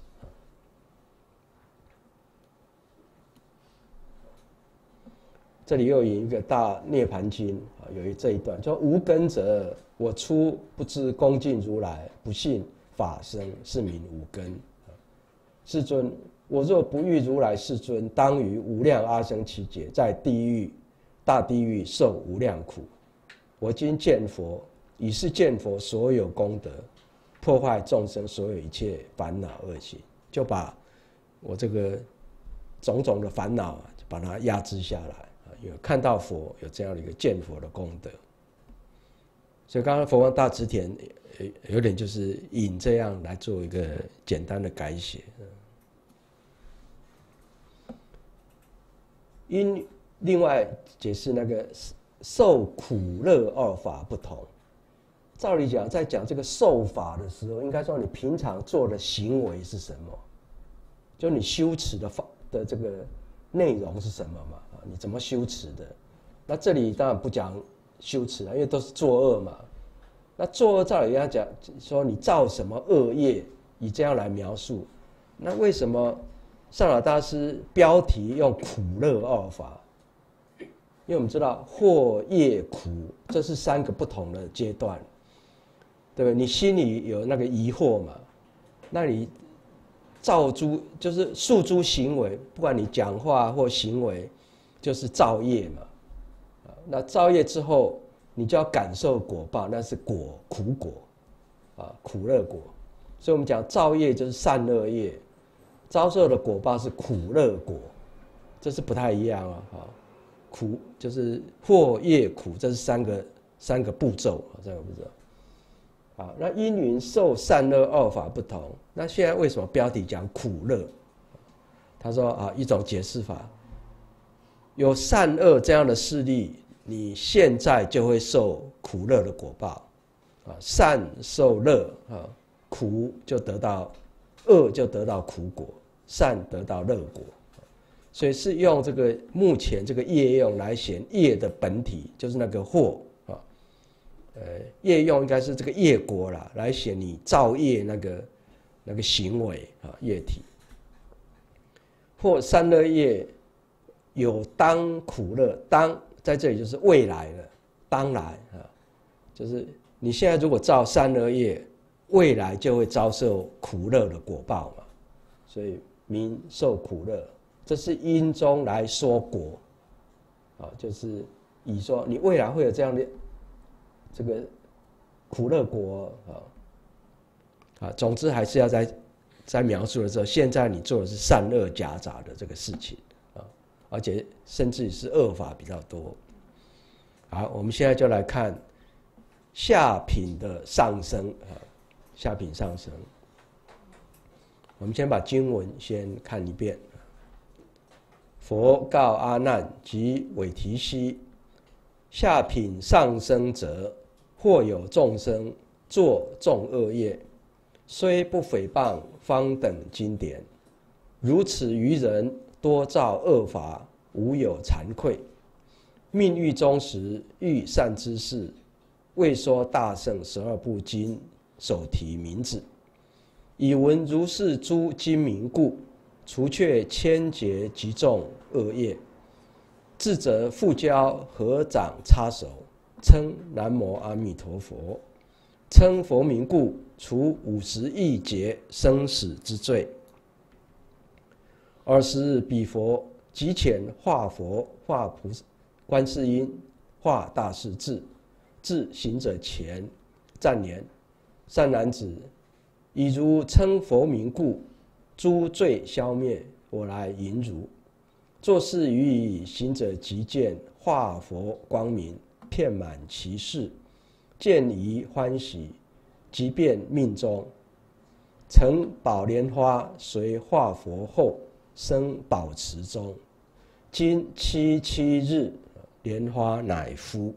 这里又引一个大涅盘经有这一段，说无根者，我初不知恭敬如来，不信法僧，是名无根。世尊，我若不遇如来世尊，当于无量阿僧祇劫，在地狱大地狱受无量苦。我今见佛，已是见佛所有功德，破坏众生所有一切烦恼恶行，就把我这个种种的烦恼就把它压制下来。有看到佛，有这样的一个见佛的功德。所以刚刚佛光大辞典有点就是引这样来做一个简单的改写。因另外解释那个受苦乐二法不同。照理讲，在讲这个受法的时候，应该说你平常做的行为是什么，就你修持的这个内容是什么嘛？你怎么修持的？那这里当然不讲修持了，因为都是作恶嘛。那作恶照理要讲说你造什么恶业，以这样来描述。那为什么上老大师标题用苦乐二法？因为我们知道祸业苦，这是三个不同的阶段，对不对？你心里有那个疑惑嘛？那你造诸就是诉诸行为，不管你讲话或行为，就是造业嘛。那造业之后，你就要感受果报，那是苦果苦乐果。所以我们讲造业就是善恶业，遭受的果报是苦乐果，这是不太一样啊。苦就是祸业苦，这是三个步骤，三个步骤。那因云受善恶二法不同，那现在为什么标题讲苦乐？他说一种解释法，有善恶这样的势力，你现在就会受苦乐的果报。善受乐，苦就得到，恶就得到苦果，善得到乐果。所以是用这个目前这个业用来显业的本体，就是那个祸业用应该是这个业果啦，来显你造业那个行为业体。或善恶业有当苦乐，当在这里就是未来了，当来就是你现在如果造善恶业，未来就会遭受苦乐的果报嘛，所以名受苦乐。这是因中来说果，就是以说你未来会有这样的这个苦乐果总之还是要在描述的时候，现在你做的是善恶夹杂的这个事情而且甚至是恶法比较多。 好，我们现在就来看下品的上升啊，下品上升。我们先把经文先看一遍。佛告阿难及韦提希：下品上升者，或有众生作众恶业，虽不诽谤方等经典，如此愚人多造恶法，无有惭愧。命狱中时，遇善知识，未说大乘12部经，手提名字，以闻如是诸经名故，除却千劫极重恶业，智者复交合掌插手，称南无阿弥陀佛，称佛名故，除50亿劫生死之罪。尔时彼佛即遣化佛、化菩萨、观世音、化大势至，至行者前，赞言：善男子，以如称佛名故，诸罪消灭，我来迎如。作是语已，行者即见化佛光明，遍满其事，见疑欢喜，即便命中。乘宝莲花随化佛后，生宝池中。今7日，莲花乃敷。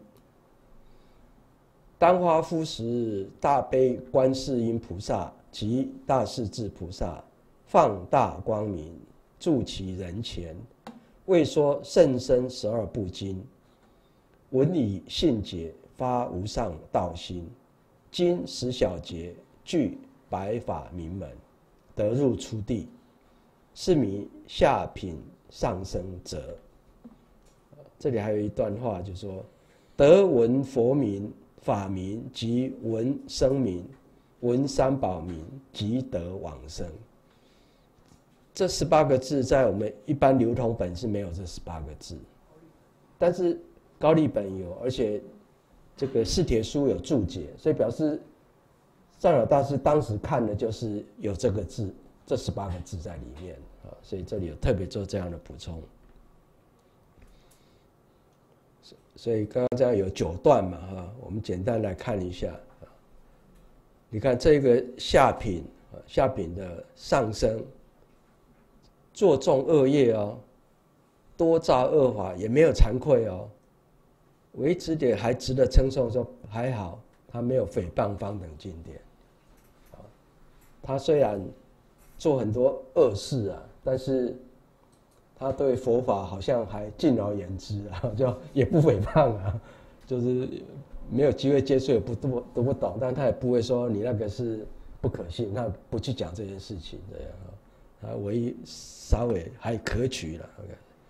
当花敷时，大悲观世音菩萨及大势至菩萨放大光明，住其人前，为说甚深12部经，闻以信解，发无上道心。今10小节，具白法明门，得入初地，是名下品上升者。这里还有一段话，就说：得闻佛名、法名及闻声名、闻三宝名，即得往生。这18个字在我们一般流通本是没有这18个字，但是高丽本有，而且这个释帖书有注解，所以表示上老大师当时看的就是有这个字，这18个字在里面啊，所以这里有特别做这样的补充。所以刚刚这样有9段嘛哈，我们简单来看一下。你看这个下品，下品的上升，做众恶业哦，多造恶法，也没有惭愧哦。唯值点还值得称颂，说还好他没有诽谤方等经典。他虽然做很多恶事啊，但是他对佛法好像还敬而远之啊，就也不诽谤啊，就是没有机会接触，也都不懂，但他也不会说你那个是不可信，他不去讲这件事情这样啊，他唯一稍微还可取了。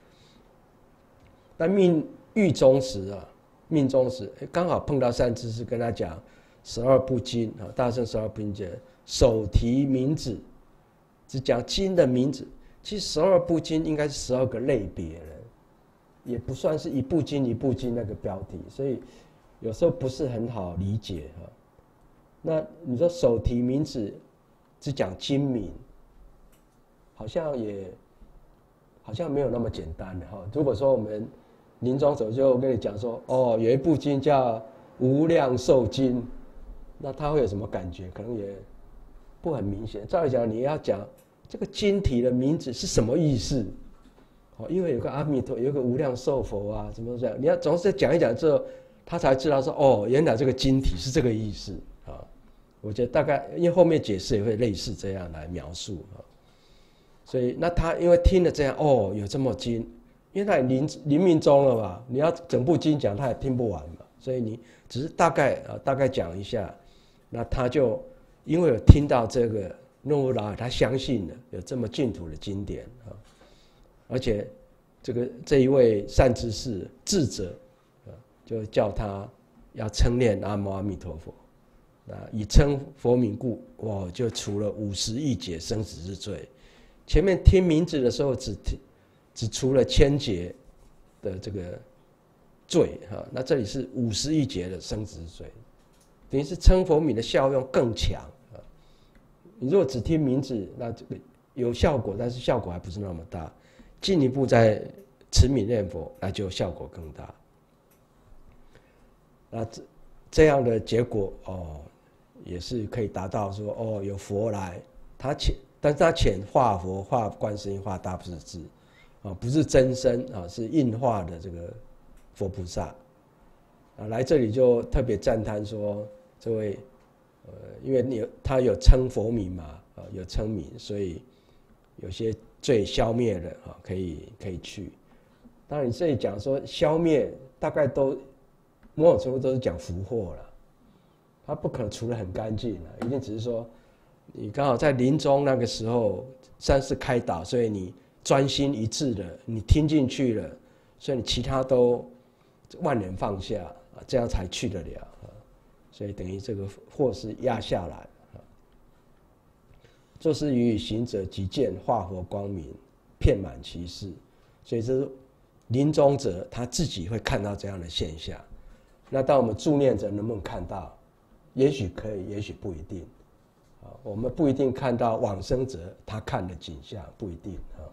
但命狱中时啊，命中时刚好碰到善知识跟他讲12部经啊，大乘12部经，手提名字，只讲经的名字。其实12部经应该是12个类别了，也不算是一部经一部经那个标题，所以有时候不是很好理解哈。那你说手提名字只讲经名，好像没有那么简单的哈。如果说我们临终走就跟你讲说，哦，有一部经叫《无量寿经》，那他会有什么感觉？可能也不很明显。照理讲，你要讲这个经体的名字是什么意思？因为有个阿弥陀，有个无量寿佛啊，怎么这样？你要总是讲一讲之后，他才知道说，哦，原来这个经体是这个意思啊。我觉得大概，因为后面解释也会类似这样来描述啊。所以，那他因为听了这样，哦，有这么经，因为他临命终了嘛，你要整部经讲，他也听不完嘛，所以你只是大概讲一下，那他就因为有听到这个。诺乌拉他相信了有这么净土的经典啊，而且这一位善知识智者啊，就叫他要称念南无阿弥陀佛，以称佛名故，哇，就除了50亿劫生死之罪。前面听名字的时候只除了1000劫的这个罪哈，那这里是50亿劫的生死之罪，等于是称佛名的效用更强。你如果只听名字，那这个有效果，但是效果还不是那么大。进一步再持名念佛，那就效果更大。 那这样的结果也是可以达到说有佛来，但是他遣化佛、化观世音、化大势至不是真身是应化的这个佛菩萨来这里就特别赞叹说这位因为他有称佛名嘛有称名，所以有些罪消灭了可以去。当然你这里讲说消灭，大概都某种程度都是讲福祸了，他不可能除得很干净了，一定只是说你刚好在临终那个时候三世开导，所以你专心一致的，你听进去了，所以你其他都万人放下这样才去得了所以等于这个祸是压下来做事于行者即见化佛光明遍满其事，所以这是临终者他自己会看到这样的现象。那当我们助念者能不能看到？也许可以，也许不一定我们不一定看到往生者他看的景象，不一定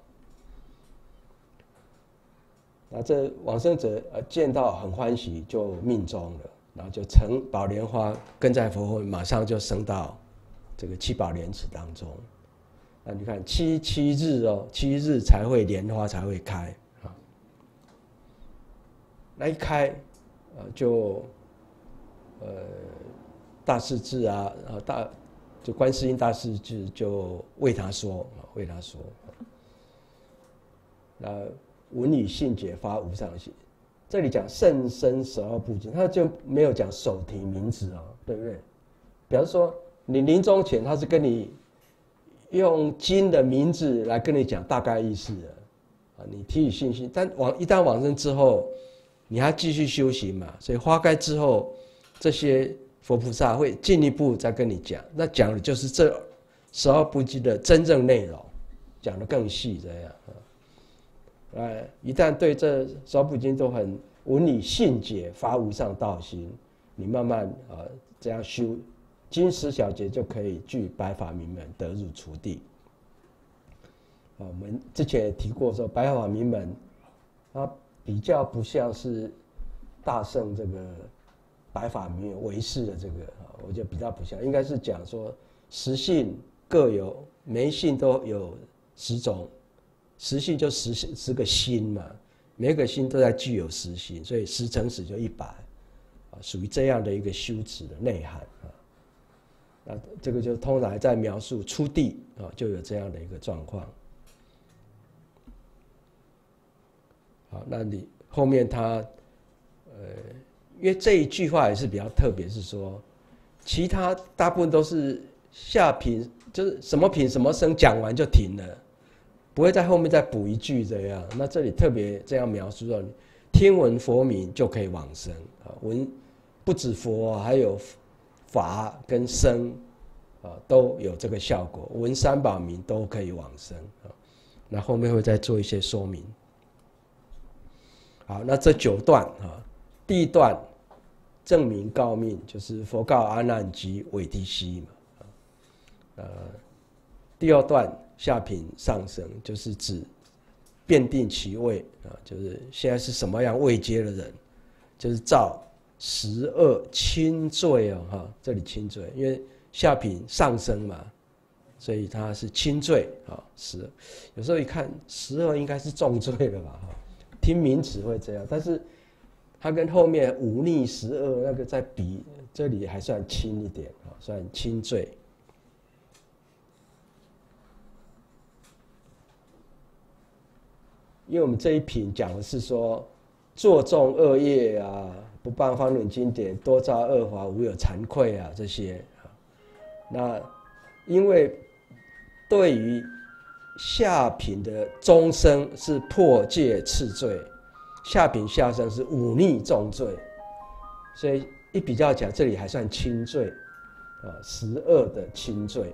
那这往生者见到很欢喜，就命终了，然后就乘宝莲花跟在佛后，马上就升到这个七宝莲池当中。那你看七日7日才会莲花才会开那一开就大势至就观世音大势至就为他说那闻以信解发无上行。这里讲甚深12部经，他就没有讲手提名字对不对？比方说你临终前他是跟你用经的名字来跟你讲大概意思的你提起信心，但一旦往生之后你还继续修行嘛，所以花开之后这些佛菩萨会进一步再跟你讲，那讲的就是这12部经的真正内容，讲得更细这样一旦对这12部经都很闻以信解发无上道心，你慢慢这样修经10小节就可以具白法明门得入初地我们之前也提过说白法明门它比较不像是大乘这个白法明门唯识的这个我觉得比较不像，应该是讲说10性各有，每一性都有10种，10性就10个心嘛，每个心都在具有10心，所以10乘10就100属于这样的一个修持的内涵那这个就通常在描述初地就有这样的一个状况那你后面他因为这一句话也是比较特别，是说其他大部分都是下品，就是什么品什么生讲完就停了，不会在后面再补一句这样。那这里特别这样描述说，听闻佛名就可以往生闻不止佛还有法跟僧都有这个效果，闻三宝名都可以往生那后面会再做一些说明。好，那这9段第一段正明告命，就是佛告阿难及韦提希第二段下品上升，就是指辨定其位就是现在是什么样位阶的人，就是照12轻罪这里轻罪，因为下品上升嘛，所以它是轻罪有时候一看12应该是重罪了吧听名词会这样，但是它跟后面忤逆12那个在比，这里还算轻一点算轻罪。因为我们这一品讲的是说作众恶业不办方论经典，多造恶法，无有惭愧这些那因为对于下品的中生是破戒次罪，下品下生是忤逆重罪，所以一比较讲，这里还算轻罪12的轻罪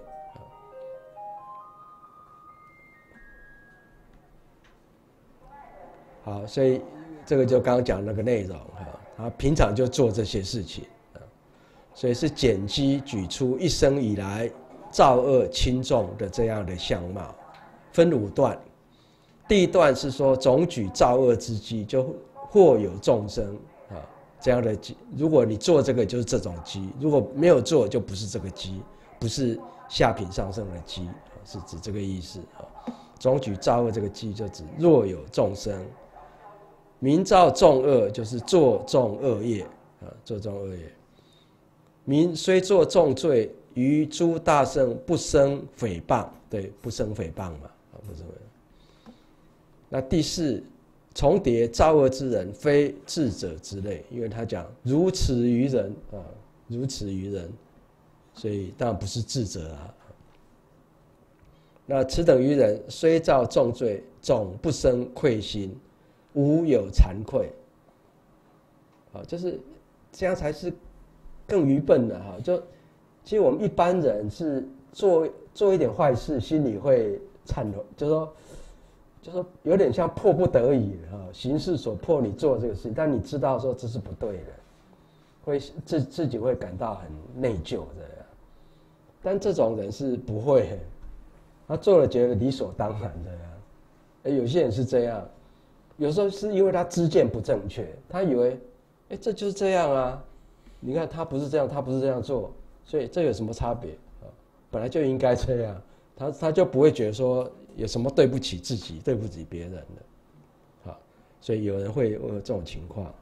好，所以这个就刚刚讲那个内容他平常就做这些事情所以是简机举出一生以来造恶轻重的这样的相貌，分5段。第一段是说总举造恶之机，就或有众生这样的机，如果你做这个就是这种机，如果没有做就不是这个机，不是下品上乘的机，是指这个意思。总举造恶这个机就指若有众生明造众恶，就是做众恶业做众恶业。民虽作重罪，于诸大圣不生诽谤，对，不生诽谤嘛，不生诽谤。那第四，重叠造恶之人，非智者之类，因为他讲如此于人如此于人，所以当然不是智者啊。那此等于人，虽造重罪，总不生愧心，无有惭愧。就是这样才是更愚笨的哈。就其实我们一般人是做一点坏事，心里会忏悔，就是说有点像迫不得已形势所迫你做这个事情，但你知道说这是不对的，会自己会感到很内疚这样。但这种人是不会，他做了觉得理所当然这样。有些人是这样，有时候是因为他知见不正确，他以为这就是这样啊，你看他不是这样，他不是这样做，所以这有什么差别本来就应该这样，他就不会觉得说有什么对不起自己、对不起别人的，所以有人会有这种情况。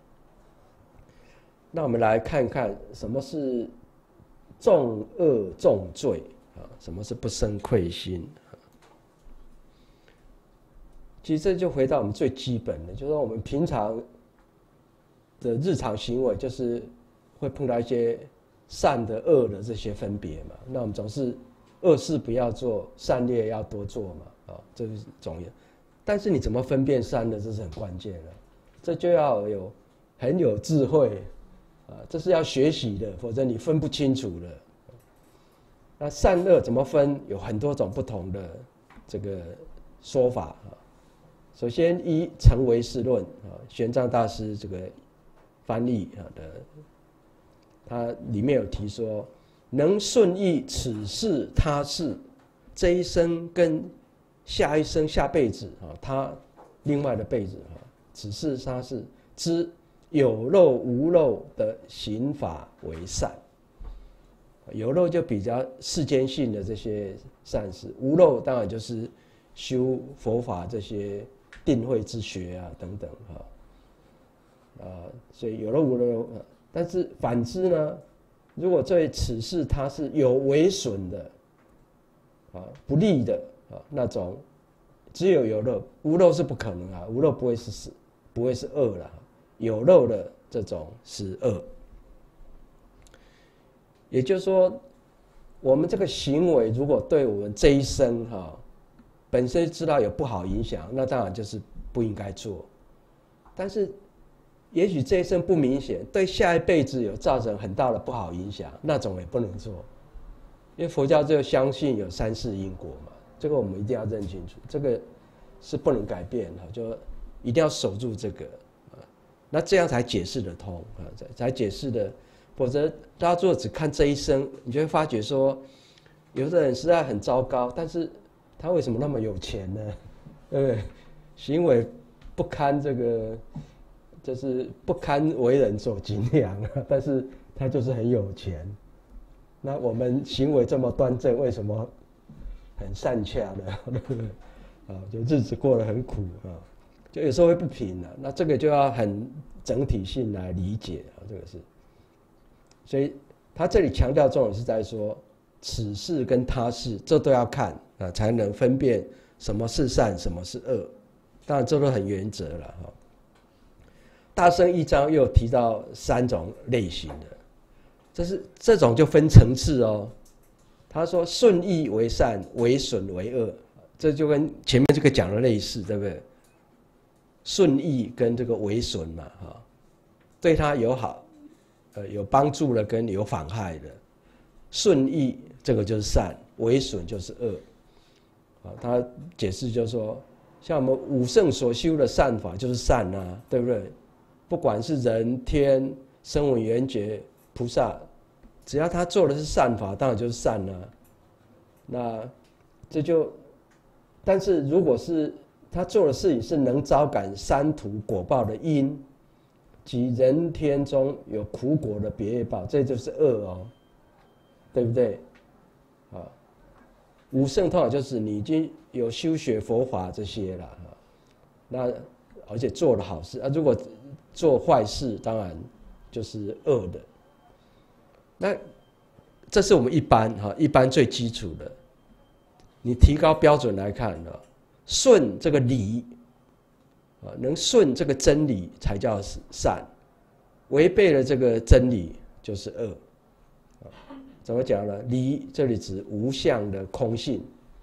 那我们来看看什么是重恶重罪什么是不生愧心。其实这就回到我们最基本的，就是说我们平常的日常行为，就是会碰到一些善的恶的这些分别嘛。那我们总是恶事不要做，善业要多做嘛，这是重要。但是你怎么分辨善的，这是很关键的，这就要很有智慧这是要学习的，否则你分不清楚的。那善恶怎么分？有很多种不同的这个说法首先依成唯识论玄奘大师这个翻译的，他里面有提说，能顺应此世他世，这一生跟下一生下辈子他另外的辈子此世他世之有漏无漏的行法为善。有漏就比较世间性的这些善事，无漏当然就是修佛法这些定慧之学等等所以有漏无漏。但是反之呢，如果对此事它是有违损的不利的那种，只有有漏，无漏是不可能无漏不会是恶啦，有漏的这种是恶。也就是说，我们这个行为如果对我们这一生本身知道有不好影响，那当然就是不应该做。但是也许这一生不明显，对下一辈子有造成很大的不好影响，那种也不能做。因为佛教就相信有三世因果嘛，这个我们一定要认清楚，这个是不能改变就一定要守住这个那这样才解释得通才解释的。否则大家如果只看这一生，你就会发觉说，有的人实在很糟糕，但是他为什么那么有钱呢？对不对？行为不堪这个，就是不堪为人所敬仰但是他就是很有钱。那我们行为这么端正，为什么很善洽呢？对不对？就日子过得很苦就有时候会不平那这个就要很整体性来理解这个是。所以他这里强调重点是在说，此事跟他事这都要看才能分辨什么是善，什么是恶。当然这都很原则了大乘一章又提到3种类型的，这种就分层次他说顺意为善，为损为恶，这就跟前面这个讲的类似，对不对？顺意跟这个为损嘛对他有好有帮助的跟有妨害的，顺意这个就是善，为损就是恶他解释就是说，像我们五圣所修的善法就是善对不对？不管是人天声闻缘觉菩萨，只要他做的是善法，当然就是善那这就，但是如果是他做的事情是能招感三途果报的因， 即人天中有苦果的别业报，这就是恶哦，对不对？啊，五圣通常就是你已经有修学佛法这些了，那而且做了好事啊，如果做坏事，当然就是恶的。那这是我们一般最基础的。你提高标准来看呢，顺这个理能顺这个真理才叫善，违背了这个真理就是恶。怎么讲呢？理这里指无相的空性。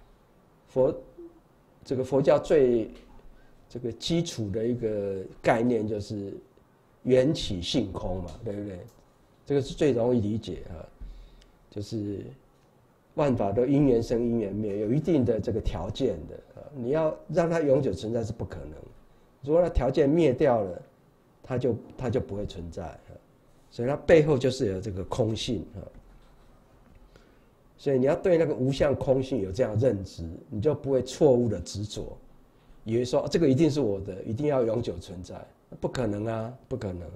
这个佛教最这个基础的一个概念就是缘起性空嘛，对不对？这个是最容易理解就是万法都因缘生因缘灭，有一定的这个条件的你要让它永久存在是不可能。如果它条件灭掉了，它就不会存在所以它背后就是有这个空性所以你要对那个无相空性有这样认知，你就不会错误的执着，以为说这个一定是我的，一定要永久存在，不可能啊，不可能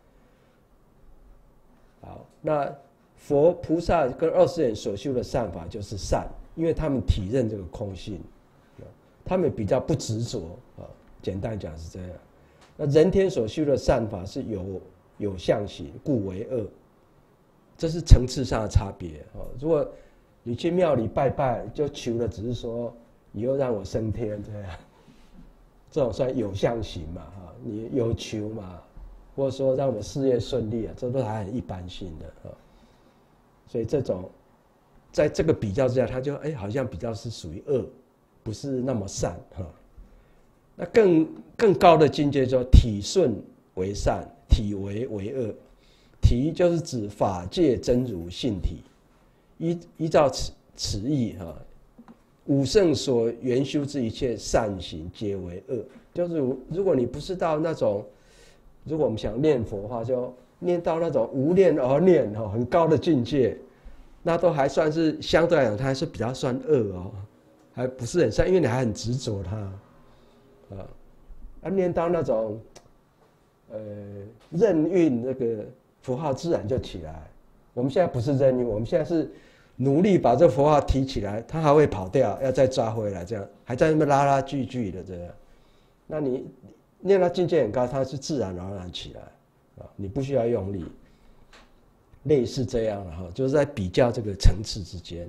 好，那佛菩萨跟24人所修的善法就是善，因为他们体认这个空性，他们比较不执着简单讲是这样。那人天所修的善法是有相行，故为恶，这是层次上的差别如果你去庙里拜拜，就求的只是说以后让我升天这样，这种算有相行嘛你有求嘛，或者说让我事业顺利这都还很一般性的所以这种在这个比较之下，它就好像比较是属于恶，不是那么善那更高的境界说体顺为善，体为恶。体就是指法界真如性体，依照此义五圣所原修之一切善行皆为恶。就是如果你不是到那种，如果我们想念佛的话，就念到那种无念而念很高的境界，那都还算是相对来讲，它还是比较算恶还不是很善，因为你还很执着它念到那种任运那个符号自然就起来。我们现在不是任运，我们现在是努力把这个符号提起来，它还会跑掉，要再抓回来，这样还在那边拉拉锯锯的这样。那你念到境界很高，它是自然而然起来你不需要用力。类似这样就是在比较这个层次之间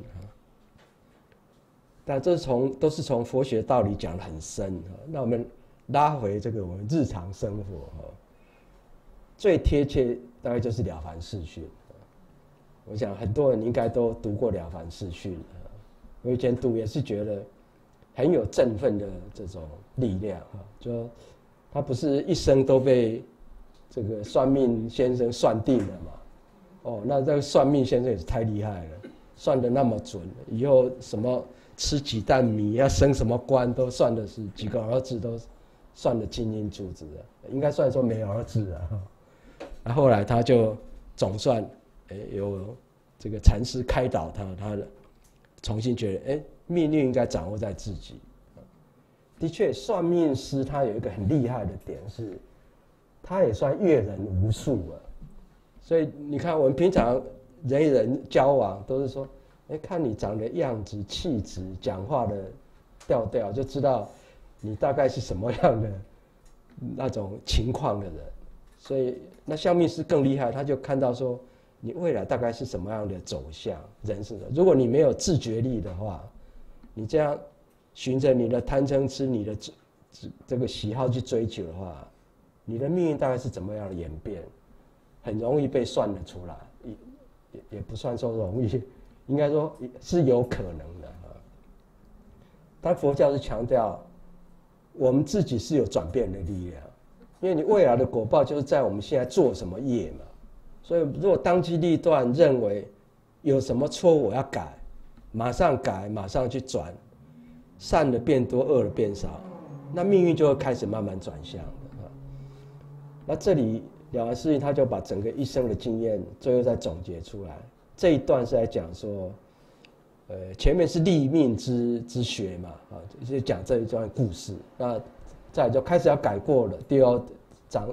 但这都是从佛学道理讲得很深那我们拉回这个我们日常生活最贴切大概就是了凡四训我想很多人应该都读过了凡四训我以前读也是觉得很有振奋的这种力量就他不是一生都被这个算命先生算定了嘛那这个算命先生也是太厉害了，算得那么准，以后什么吃几担米要升什么官都算的是，几个儿子都算得清清楚楚的，应该算说没儿子后来他就总算有这个禅师开导他重新觉得命运应该掌握在自己。的确，算命师他有一个很厉害的点是，他也算阅人无数所以你看，我们平常人与人交往都是说，看你长的样子、气质、讲话的调调，就知道你大概是什么样的那种情况的人。所以那相命师更厉害，他就看到说你未来大概是什么样的走向，人生的。如果你没有自觉力的话，你这样循着你的贪嗔痴、你的这个喜好去追求的话，你的命运大概是怎么样的演变？很容易被算得出来，也不算说容易，应该说是有可能的但佛教是强调，我们自己是有转变的力量，因为你未来的果报就是在我们现在做什么业嘛。所以如果当机立断认为有什么错误我要改，马上改，马上去转，善的变多，恶的变少，那命运就会开始慢慢转向那这里了完事情，他就把整个一生的经验最后再总结出来。这一段是在讲说，前面是立命之学嘛，就讲这一段故事。那再来就开始要改过了。第二章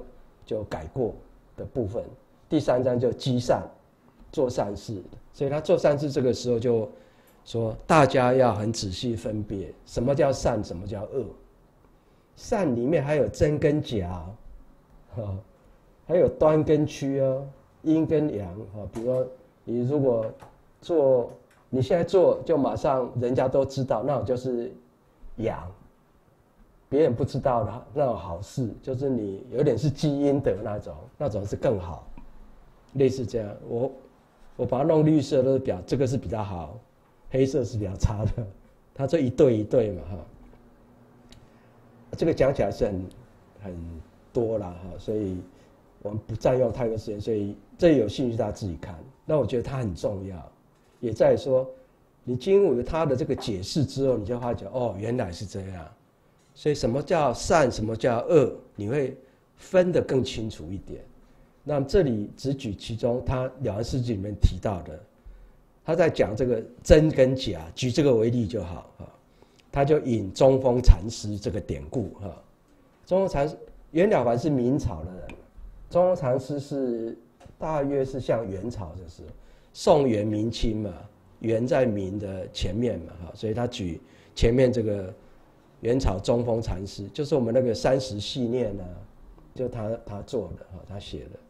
就改过的部分，第3章就积善，做善事。所以他做善事这个时候就说，大家要很仔细分别什么叫善，什么叫恶。善里面还有真跟假，还有端跟曲啊，阴跟阳啊。比如说你如果你现在做就马上人家都知道，那种就是阳。别人不知道的那种好事，就是你有点是积阴德那种是更好，类似这样。我把它弄绿色都是这个是比较好，黑色是比较差的。它这一对一对嘛，这个讲起来是很多啦，所以我们不占用太多时间。所以这有兴趣大家自己看。那我觉得它很重要，也在于说你经过它的这个解释之后，你就发觉哦，原来是这样。所以什么叫善，什么叫恶，你会分得更清楚一点。那么这里只举其中他《了凡四训》里面提到的，他在讲这个真跟假，举这个为例就好。他就引中峰禅师这个典故。中峰禅师袁了凡是明朝的人，中峰禅师是大约是像元朝的时候，宋元明清嘛，元在明的前面嘛，所以他举前面这个元朝中峰禅师，就是我们那个30系念呢，就他做的，他写的。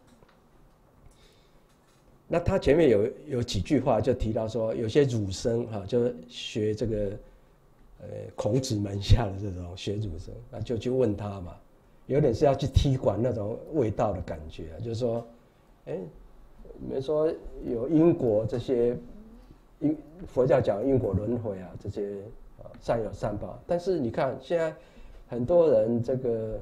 那他前面有几句话就提到说，有些儒生就学这个孔子门下的这种学儒生，那就去问他嘛，有点是要去踢馆那种味道的感觉，就是说，你们说有因果这些，佛教讲因果轮回啊，这些善有善报，但是你看现在很多人这个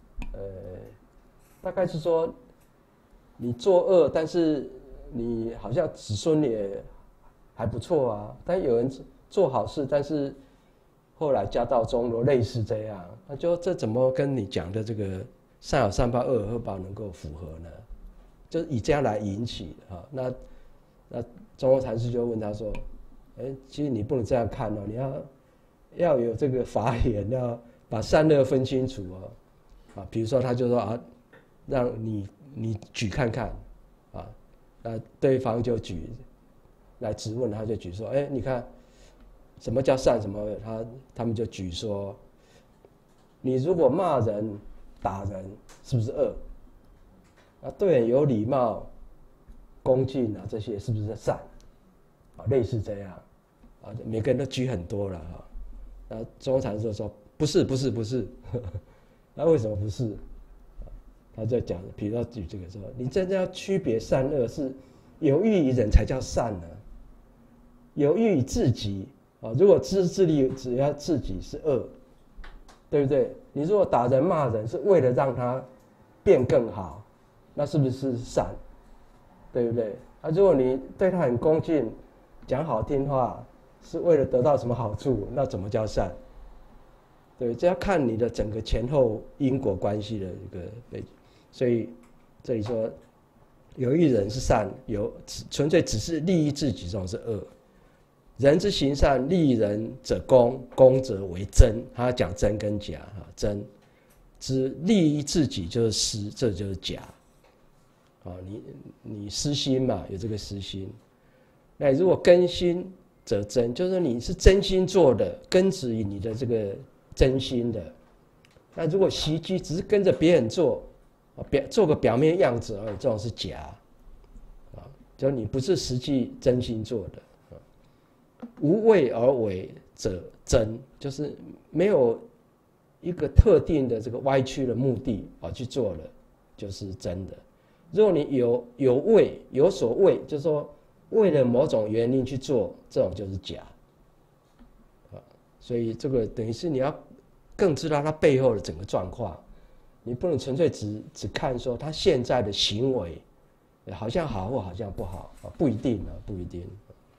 大概是说你作恶，但是你好像子孙也还不错啊，但有人做好事，但是后来家道中落，类似这样，那就这怎么跟你讲的这个善有善报，恶有恶报能够符合呢？就是以这样来引起那中峰禅师就问他说：“其实你不能这样看哦，你要有这个法眼，要把善恶分清楚哦。比如说他就说让你举看看那对方就举来质问，他就举说：你看什么叫善，什么恶？他们就举说，你如果骂人、打人，是不是恶？对人有礼貌、恭敬这些是不是善？类似这样每个人都举很多了那中禅师说不是，那为什么不是？他在讲，比如说举这个说，你真正要区别善恶，是有益于人才叫善呢，有益于自己如果自利只要自己是恶，对不对？你如果打人骂人是为了让他变更好，那是不是善？对不对？如果你对他很恭敬，讲好听话，是为了得到什么好处，那怎么叫善？对，这要看你的整个前后因果关系的一个背景。所以这里说，有益人是善，纯粹只是利益自己这种是恶。人之行善，利人者公，公者为真。他讲真跟假真之利益自己就是私，这就是假。你私心嘛，有这个私心。那如果根心则真，就是你是真心做的，根植于你的这个真心的。那如果习机只是跟着别人做个表面样子而已，这种是假就你不是实际真心做的。无为而为者真，就是没有一个特定的这个歪曲的目的去做了，就是真的。如果你有为，有所为，就是说为了某种原因去做，这种就是假所以这个等于是你要更知道它背后的整个状况，你不能纯粹只看说他现在的行为好像好或好像不好不一定不一定。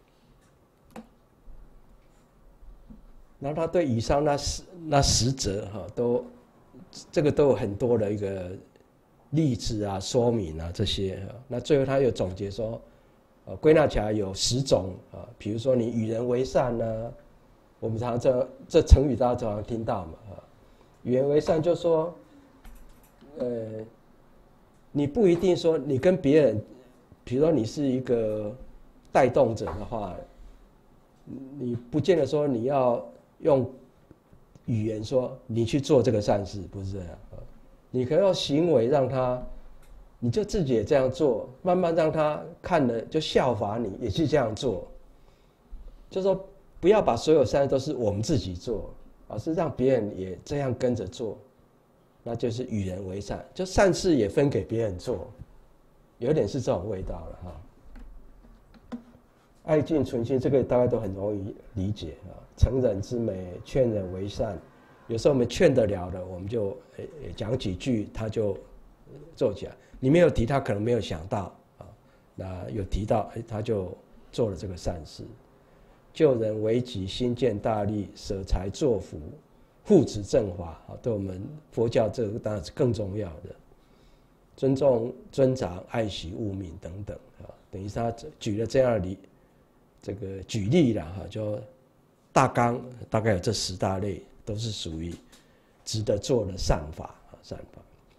然后他对以上那10则这个都有很多的一个例子说明这些那最后他又总结说归纳起来有10种比如说你与人为善我们常常这成语大家常常听到嘛与人为善就说你不一定说你跟别人，比如说你是一个带动者的话，你不见得说你要用语言说你去做这个善事，不是这样。你可以用行为让他，你就自己也这样做，慢慢让他看了就效法你，也去这样做。就是说不要把所有善事都是我们自己做，而是让别人也这样跟着做，那就是与人为善，就善事也分给别人做，有点是这种味道了哈。爱敬存心，这个大家都很容易理解啊。成人之美，劝人为善，有时候我们劝得了的，我们就讲几句，他就做起来。你没有提，他可能没有想到啊。那有提到，他就做了这个善事。救人为己，心见大利，舍财作福，护持正法，对我们佛教这个当然是更重要的。尊重尊长，爱惜物命等等啊，等于他举了这样的这个举例了哈，就大纲大概有这10大类，都是属于值得做的善法善法。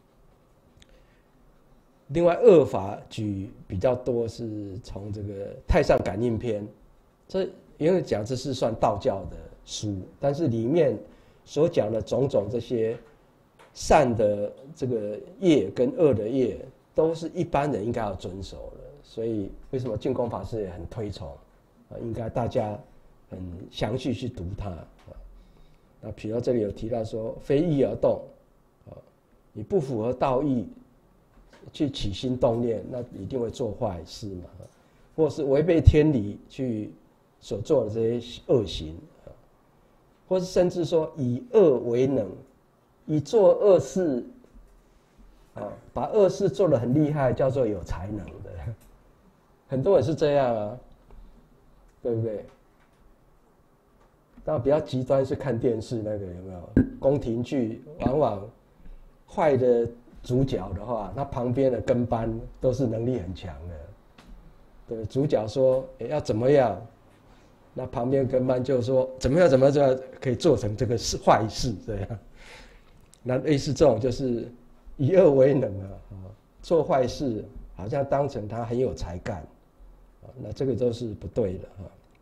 另外恶法举比较多，是从这个《太上感应篇》，这因为讲这是算道教的书，但是里面所讲的种种这些善的这个业跟恶的业，都是一般人应该要遵守的。所以为什么净空法师也很推崇应该大家很详细去读它那比如这里有提到说，非义而动你不符合道义去起心动念，那一定会做坏事嘛，或是违背天理去所做的这些恶行，或是甚至说以恶为能，以做恶事把恶事做得很厉害，叫做有才能的。很多人是这样啊，对不对？当然比较极端是看电视那个有没有宫廷剧，往往坏的主角的话，他旁边的跟班都是能力很强的。对，主角说要怎么样，那旁边跟班就说怎么样怎么样可以做成这个坏事这样。那类似这种就是以恶为能做坏事好像当成他很有才干那这个都是不对的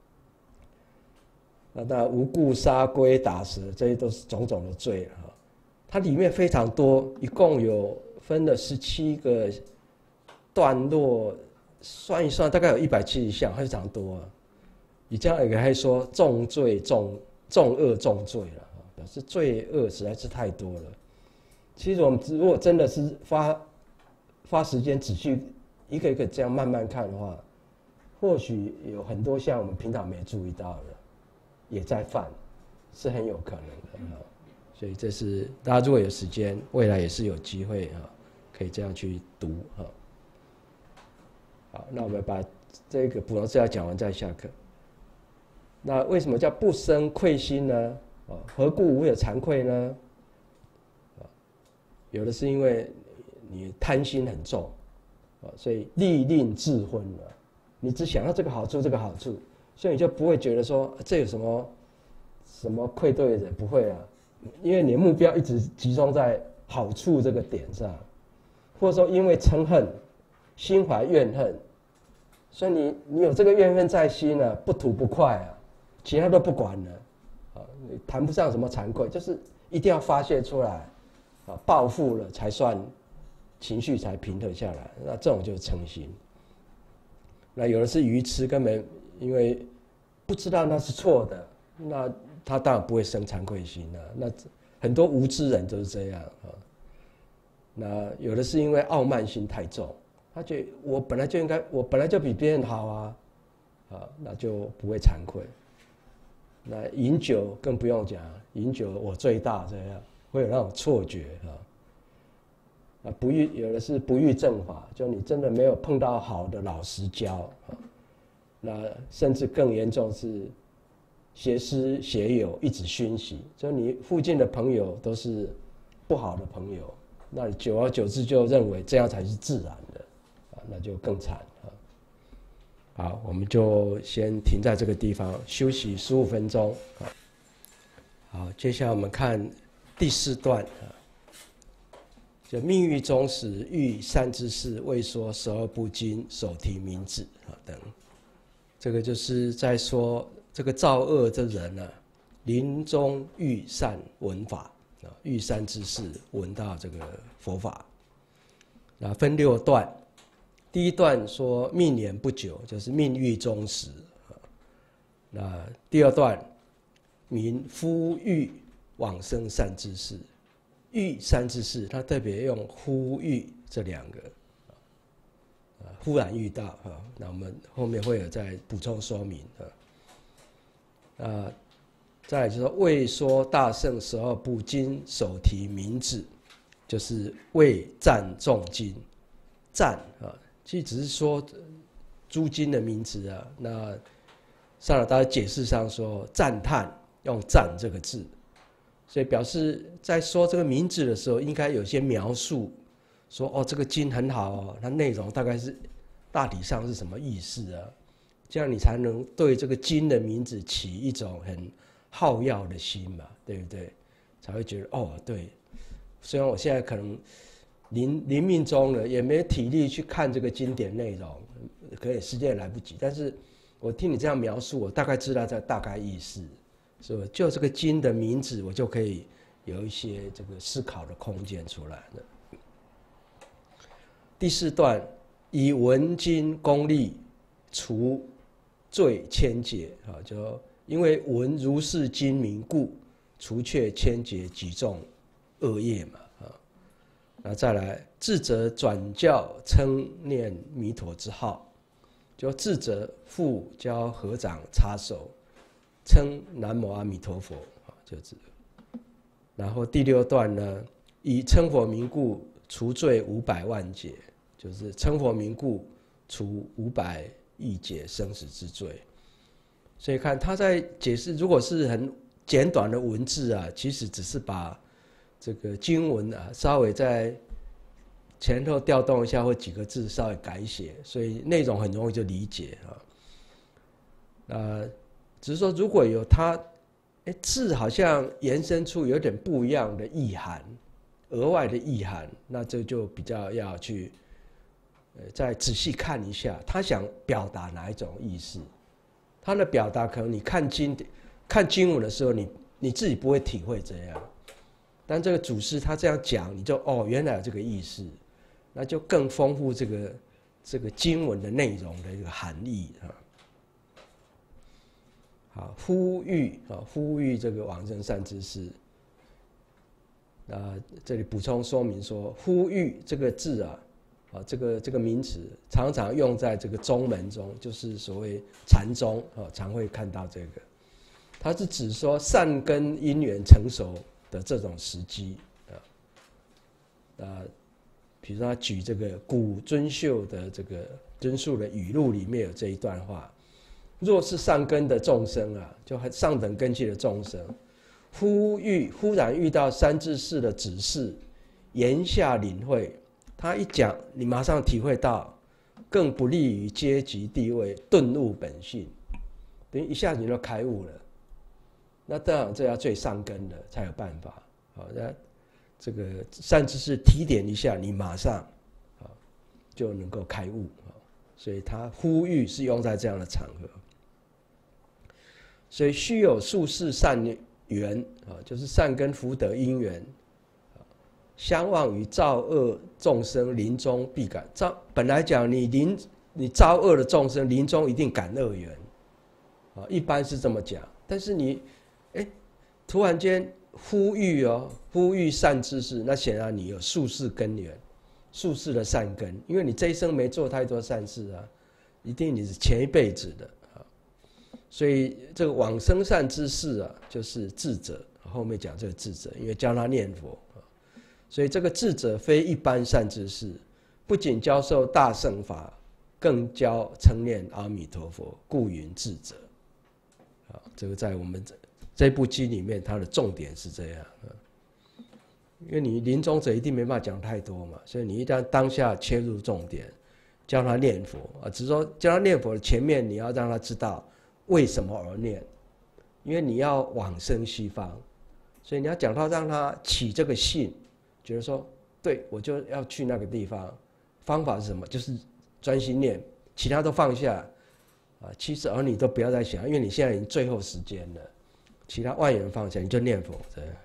那当然无故杀龟打蛇，这些都是种种的罪它里面非常多，一共有分了17个段落，算一算大概有170项，非常多你这样也可以说重罪重恶重罪了表示罪恶实在是太多了。其实我们如果真的是花时间仔细一个一个这样慢慢看的话，或许有很多像我们平常没注意到的也在犯，是很有可能的所以这是大家如果有时间，未来也是有机会可以这样去读好，那我们把这个普通资料讲完再下课。那为什么叫不生愧心呢？何故无有惭愧呢？有的是因为你贪心很重所以利令智昏了。你只想要这个好处，这个好处，所以你就不会觉得说这有什么愧对的，不会因为你的目标一直集中在好处这个点上，或者说因为嗔恨，心怀怨恨，所以你有这个怨恨在心不吐不快其他都不管了你谈不上什么惭愧，就是一定要发泄出来报复了才算情绪才平和下来，那这种就是嗔心。那有的是愚痴，根本因为不知道那是错的，那他当然不会生惭愧心那很多无知人都是这样那有的是因为傲慢心太重，他觉得我本来就比别人好那就不会惭愧。那饮酒更不用讲，饮酒我最大这样，会有那种错觉有的是不遇正法，就你真的没有碰到好的老师教那甚至更严重是邪师邪友一直熏习，就你附近的朋友都是不好的朋友，那你久而久之就认为这样才是自然的那就更惨好，我们就先停在这个地方休息15分钟好，接下来我们看第4段就命欲终时，欲善知识，未说12部经，手提名字等。这个就是在说这个造恶的人呢，临终欲善闻法欲善知识，闻到这个佛法。分6段，第一段说命年不久，就是命欲终时。那第二段，名夫欲往生善知识。欲善知识，他特别用忽欲这2个，忽然遇到那我们后面会有再补充说明再来就是说未说大圣12部经，手提名字，就是未赞众经，赞其实只是说诸经的名字那上来大家解释上说赞叹，用赞这个字。所以表示在说这个名字的时候，应该有些描述，说这个经很好它内容大概是大体上是什么意思这样你才能对这个经的名字起一种很好耀的心嘛，对不对？才会觉得对。虽然我现在可能临命终了，也没体力去看这个经典内容，可能时间也来不及，但是我听你这样描述，我大概知道这大概意思。是吧？就这个经的名字，我就可以有一些这个思考的空间出来了。第4段，以闻经功利，除罪千劫就因为闻如是经名故，除却千劫几众恶业嘛那再来，智者转教称念弥陀之号，就智者复教合掌插手。称南无阿弥陀佛就是然后第6段呢，以称佛名故除罪500万劫，就是称佛名故除500亿劫生死之罪。所以看他在解释，如果是很简短的文字其实只是把这个经文稍微在前后调动一下，或几个字稍微改写，所以内容很容易就理解只是说，如果有它，字好像延伸出有点不一样的意涵，额外的意涵，那这就比较要去，再仔细看一下，他想表达哪一种意思。他的表达可能你看经文的时候，你自己不会体会这样，但这个祖师他这样讲，你就原来有这个意思，那就更丰富这个经文的内容的一个含义呼吁这个往生善知识。这里补充说明说，呼吁这个字这个名词常常用在这个宗门中，就是所谓禅宗常会看到这个。它是指说善根因缘成熟的这种时机比如说他举这个古尊秀的这个尊述的语录里面有这一段话。若是上根的众生就上等根器的众生，忽然遇到三智士的指示，言下领会，他一讲，你马上体会到，更不利于阶级地位，顿悟本性，等于一下子你就开悟了。那当然这要最上根的才有办法。那这个善知识提点一下，你马上就能够开悟。所以他呼吁是用在这样的场合。所以须有数世善缘就是善根福德因缘，相望于造恶众生临终必感。本来讲你造恶的众生临终一定感恶缘，一般是这么讲。但是你突然间呼吁善知识，那显然你有数世根缘，数世的善根，因为你这一生没做太多善事一定你是前一辈子的。所以这个往生善知识就是智者，后面讲这个智者，因为教他念佛，所以这个智者非一般善知识，不仅教授大乘法，更教称念阿弥陀佛，故云智者。这个在我们这部经里面，它的重点是这样。因为你临终者一定没办法讲太多嘛，所以你一旦当下切入重点，教他念佛只是说教他念佛的前面你要让他知道为什么而念，因为你要往生西方，所以你要讲到让他起这个信，觉得说对，我就要去那个地方。方法是什么？就是专心念，其他都放下。妻子儿女都不要再想，因为你现在已经最后时间了，其他万缘放下，你就念佛这样。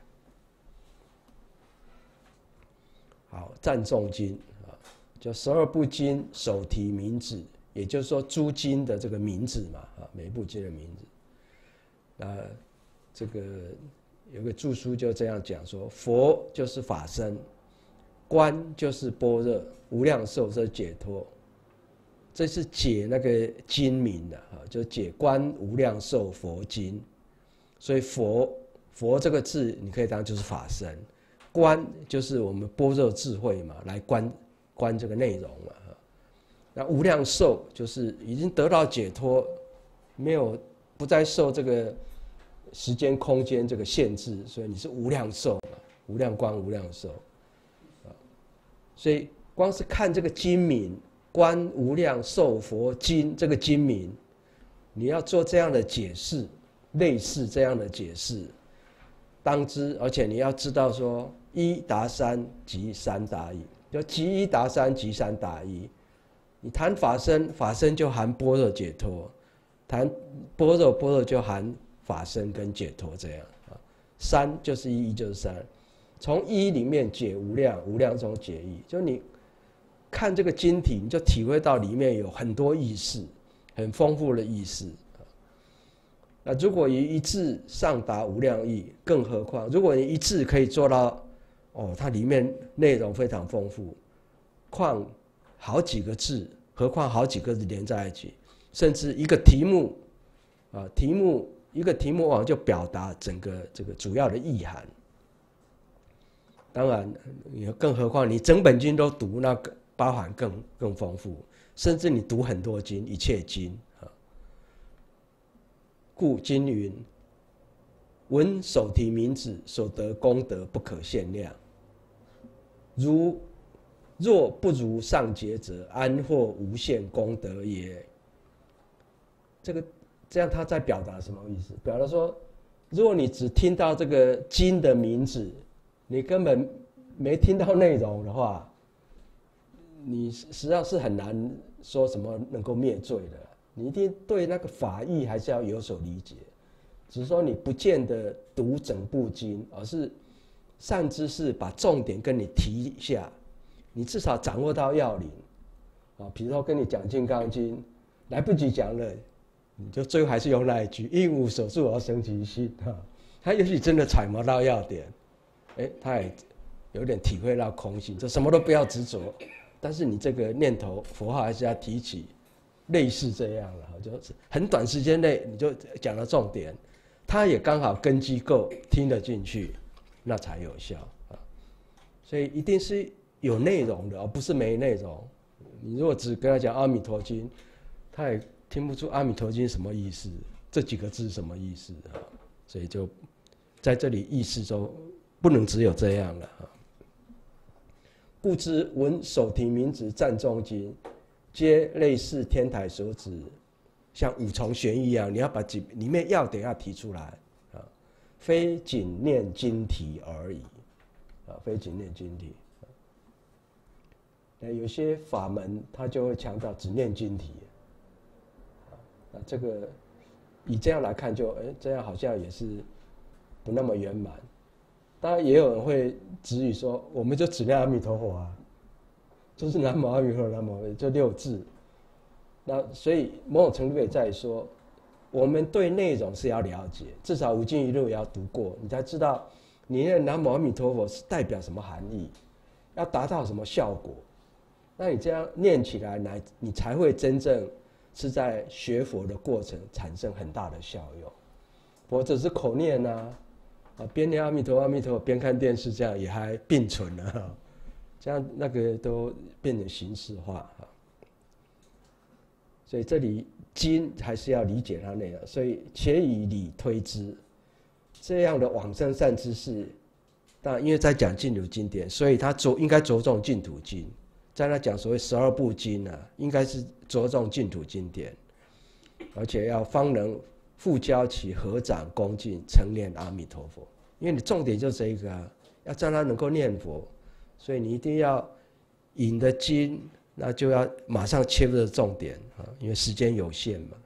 好，赞诵经就12部经首提名字，也就是说诸经的这个名字嘛，每一部经的名字。这个有个注疏就这样讲说，佛就是法身，观就是般若，无量寿是解脱。这是解那个经名的就解观无量寿佛经。所以佛这个字你可以当就是法身，观就是我们般若智慧嘛，来观这个内容嘛。那无量寿就是已经得到解脱，不再受这个时间空间这个限制，所以你是无量寿嘛，无量观无量寿。所以光是看这个经名观无量寿佛经这个经名，你要做这样的解释，类似这样的解释，当知，而且你要知道说一达三即三达一，就即一达三即三达一。你谈法身，法身就含般若解脱；谈般若，般若就含法身跟解脱这样。三就是一，一就是三。从一里面解无量，无量中解一，就你看这个经体，你就体会到里面有很多意思，很丰富的意思。那如果以一字上达无量义，更何况如果你一字可以做到，它里面内容非常丰富，况好几个字，何况好几个字连在一起，甚至一个题目，一个题目往往就表达整个这个主要的意涵。当然，更何况你整本经都读，那个包含更丰富，甚至你读很多经，一切经。故经云：闻手提名字，所得功德不可限量。若不如上劫者，安获无限功德也？这样他在表达什么意思？表达说，如果你只听到这个经的名字，你根本没听到内容的话，你实际上是很难说什么能够灭罪的。你一定对那个法义还是要有所理解，只是说你不见得读整部经，而是善知识把重点跟你提一下，你至少掌握到要领。比如说跟你讲《金刚经》，来不及讲了，你就最后还是用那一句“应无所住而生其心”。他也许真的揣摩到要点，他也有点体会到空性，就什么都不要执着，但是你这个念头佛号还是要提起。类似这样了，就是很短时间内你就讲了重点，他也刚好根基够，听得进去，那才有效所以一定是有内容的，而不是没内容。你如果只跟他讲阿弥陀经，他也听不出阿弥陀经什么意思，这几个字什么意思所以就在这里意思中不能只有这样了故知闻手提名字赞诵经，皆类似天台所指，像五重玄义一样，你要把里面要点要提出来非仅念经题而已非仅念经题。有些法门他就会强调只念经题这个以这样来看就这样好像也是不那么圆满。当然也有人会质疑说，我们就只念阿弥陀佛就是南无阿弥陀佛，南无阿弥陀佛，就6字。那所以某种程度也在说，我们对内容是要了解，至少五经一路也要读过，你才知道你念南无阿弥陀佛是代表什么含义，要达到什么效果。那你这样念起来，你才会真正是在学佛的过程产生很大的效用。或者是口念边念阿弥陀佛阿弥陀佛边看电视，这样也还并存了这样那个都变成形式化所以这里经还是要理解它内容，所以且以理推之。这样的往生善知识，当然因为在讲净土经典，所以他应该着重净土经。在那讲所谓12部经应该是着重净土经典，而且要方能复教其合掌恭敬，成念阿弥陀佛。因为你重点就是这个要让他能够念佛， 所以你一定要引的经，那就要马上切入重点啊，因为时间有限嘛。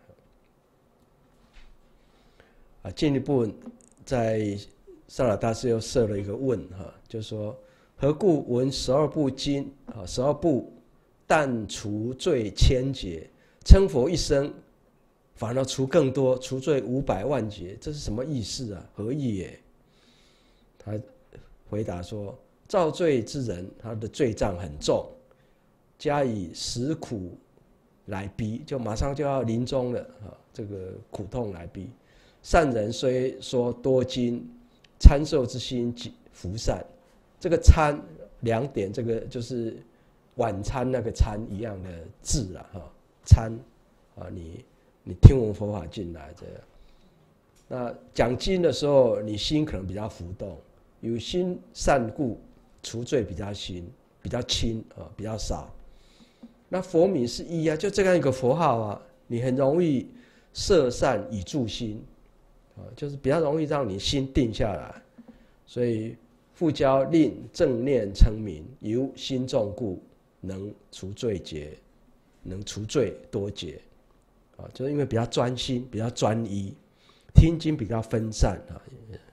啊，进一步在上老大师又设了一个问哈，就是说何故闻12部经啊，12部但除罪千劫，称佛一生反而除更多，除罪500万劫，这是什么意思啊？何意也？他回答说：造罪之人，他的罪障很重，加以食苦来逼，就马上就要临终了啊，这个苦痛来逼。善人虽说多经，参受之心福善。这个参2点，这个就是晚餐那个餐一样的字啦哈，参啊，你听闻佛法进来这样。那讲经的时候，你心可能比较浮动，有心善故，除罪比较轻啊，比较少。那佛名是一啊，就这样一个佛号啊，你很容易摄善以助心啊，就是比较容易让你心定下来。所以复教令正念称名，由心重故，能除罪劫，能除罪多劫啊，就是因为比较专心，比较专一，听经比较分散啊。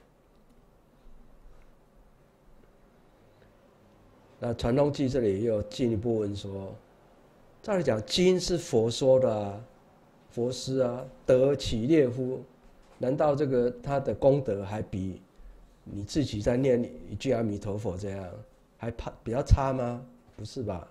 那传通记这里又进一步问说，照理讲经是佛说的啊，佛师啊，得其列乎？难道这个他的功德还比你自己在念一句阿弥陀佛这样还比较差吗？不是吧？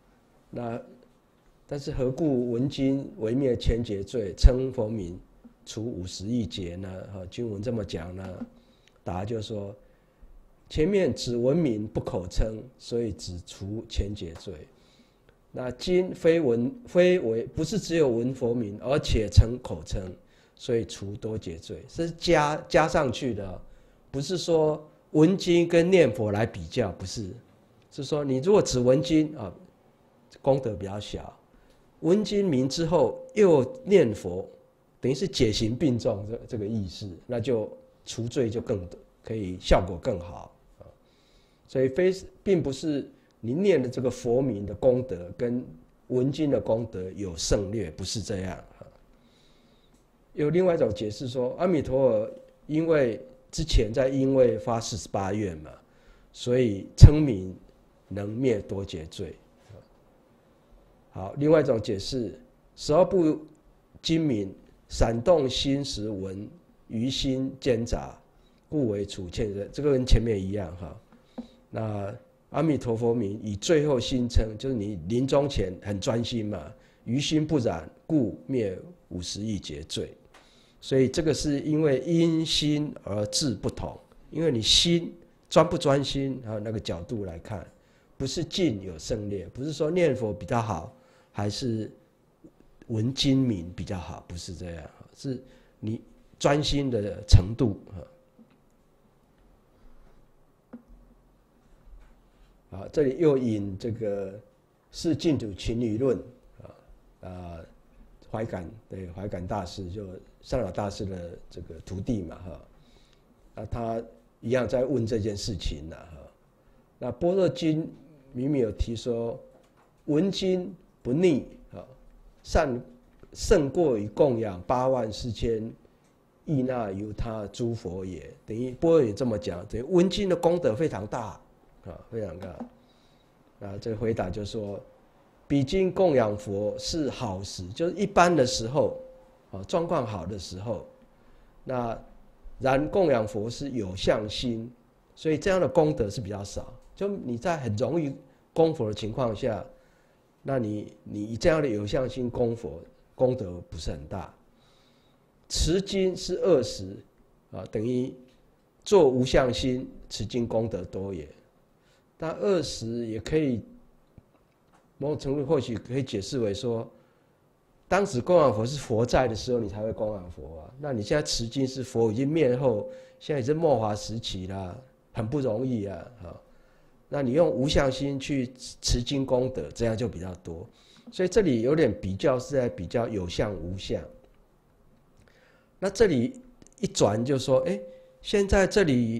但是何故闻经为灭千劫罪，称佛名除50亿劫呢？经文这么讲呢？答案就是说，前面只闻名不口称，所以只除千劫罪。那今不是只有闻佛名，而且称口称，所以除多劫罪，是加上去的，不是说闻经跟念佛来比较，不是，是说你如果只闻经啊，功德比较小，闻经名之后又念佛，等于是解行并重这个意思，那就除罪就更可以效果更好啊。所以并不是你念的这个佛名的功德跟闻经的功德有胜劣，不是这样啊。有另外一种解释说，阿弥陀佛因为之前在因为发48愿嘛，所以称名能灭多劫罪。好，另外一种解释，12部经名闪动心识闻，于心间杂，故为除欠罪。这个跟前面一样哈。那阿弥陀佛名以最后心称，就是你临终前很专心嘛，于心不染，故灭50亿劫罪。所以这个是因为因心而治不同，因为你心专不专心，还有那个角度来看，不是尽有胜劣，不是说念佛比较好，还是闻经名比较好，不是这样，是你专心的程度。啊，这里又引这个《是净土情理论》怀感大师，就上老大师的这个徒弟嘛哈，他一样在问这件事情哈。那《般若经》明明有提说，闻经不逆啊，胜过于供养84000亿那由他诸佛也。等于般若也这么讲，等于闻经的功德非常大。非常大。这个回答就是说，彼今供养佛是好时，就是一般的时候，状况好的时候。那然供养佛是有相心，所以这样的功德是比较少。就你在很容易供佛的情况下，那你以这样的有相心供佛，功德不是很大。持经是20等于做无相心，持经功德多也。但20也可以，某种程度或许可以解释为说，当时供养佛是佛在的时候，你才会供养佛啊。那你现在持经是佛已经灭后，现在已经末法时期啦，很不容易啊。那你用无相心去持经功德，这样就比较多。所以这里有点比较是在比较有相无相。那这里一转就说，现在这里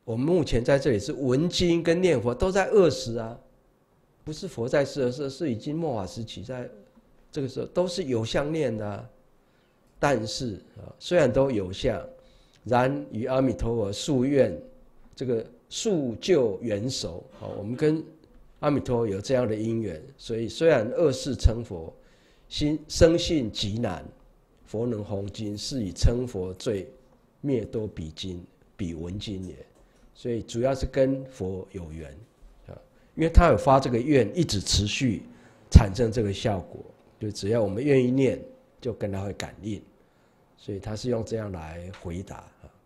我们目前在这里是闻经跟念佛都在20啊，不是佛在世的时候，是已经末法时期，在这个时候都是有相念的啊。但是虽然都有相，然与阿弥陀佛夙愿，这个夙旧缘熟，我们跟阿弥陀佛有这样的因缘，所以虽然2世成佛，生信极难，佛能弘经，是以称佛最灭多彼经，彼闻经也。所以主要是跟佛有缘因为他有发这个愿，一直持续产生这个效果，就只要我们愿意念，就跟他会感应，所以他是用这样来回答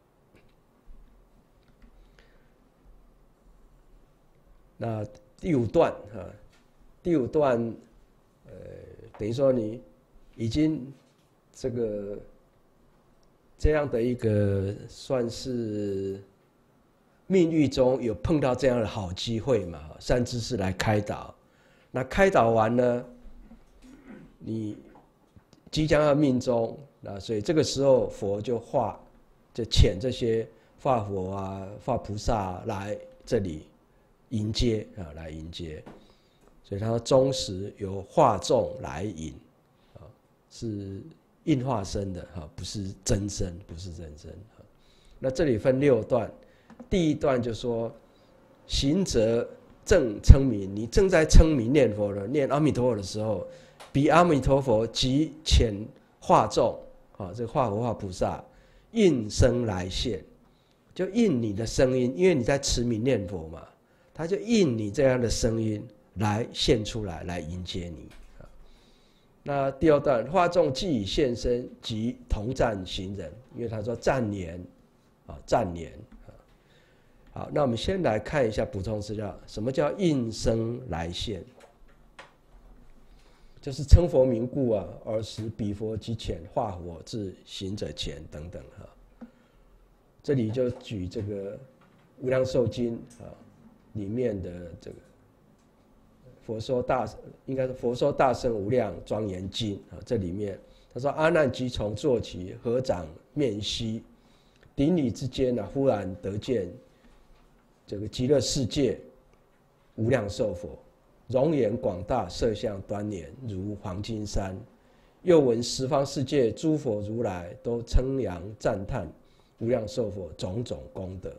那第5段第5段等于说你已经这样的一个算是命运中有碰到这样的好机会嘛，善知识来开导，那开导完呢，你即将要命终，所以这个时候佛就遣这些化佛啊、化菩萨来这里迎接来迎接，所以他说终时由化众来引是应化身的不是真身，不是真身那这里分6段。第1段就说行者正称名，你正在称名念佛了，念阿弥陀佛的时候，彼阿弥陀佛即遣化众这个化佛化菩萨应声来现，就应你的声音，因为你在持名念佛嘛，他就应你这样的声音来现出来，来迎接你那第2段化众既已现身，即同赞行人，因为他说赞年赞年好，那我们先来看一下补充资料，什么叫应声来现？就是称佛名故尔时彼佛即遣化佛至行者前等等这里就举这个无量寿经里面的这个应该是佛说大圣无量庄严经这里面他说阿难即从坐起，合掌面膝，顶礼之间忽然得见这个极乐世界无量寿佛，容颜广大，色相端严，如黄金山。又闻十方世界诸佛如来都称扬赞叹无量寿佛种种功德。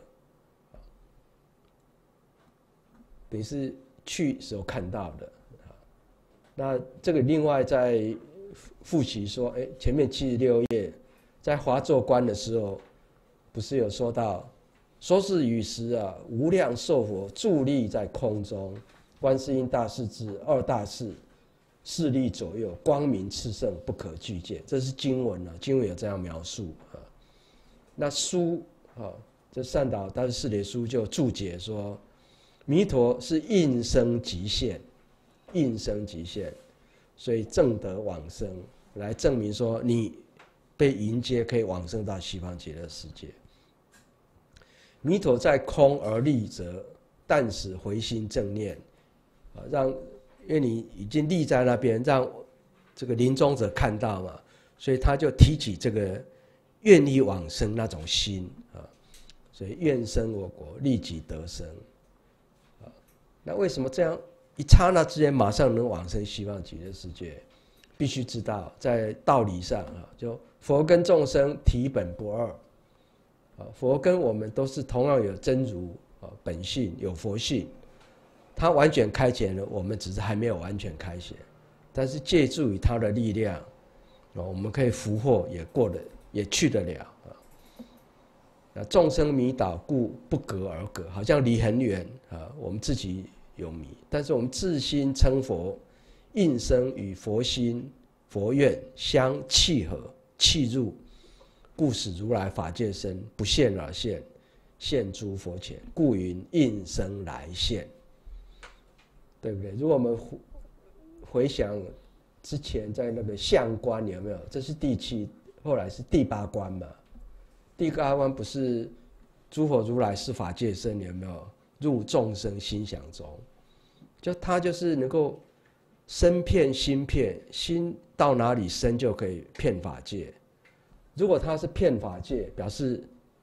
等于是去时候看到的。那这个另外在复习说，前面76页在华座观的时候，不是有说到，说是与时无量寿佛伫立在空中，观世音大势至2大士势力左右，光明炽盛，不可具见。这是经文经文有这样描述那书这善导大师四帖书就注解说，弥陀是应声即现，应声即现，所以证得往生，来证明说你被迎接可以往生到西方极乐世界。弥陀在空而立者，但使回心正念因为你已经立在那边，让这个临终者看到嘛，所以他就提起这个愿意往生那种心所以愿生我国，立即得生那为什么这样一刹那之间马上能往生西方极乐世界？必须知道，在道理上就佛跟众生体本不二佛跟我们都是同样有真如本性，有佛性，他完全开显了，我们只是还没有完全开显，但是借助于他的力量我们可以俘获，也去得了那众生迷倒，故不隔而隔，好像离很远我们自己有迷，但是我们自心称佛，应声与佛心佛愿相契合契入，故使如来法界身不现而现，现诸佛前，故云应声来现，对不对？如果我们回想之前在那个相观有没有？这是第7，后来是第8关嘛。第8关不是诸佛如来是法界身有没有？入众生心想中，就他就是能够身遍心遍，心到哪里身就可以遍法界。如果他是遍法界，表示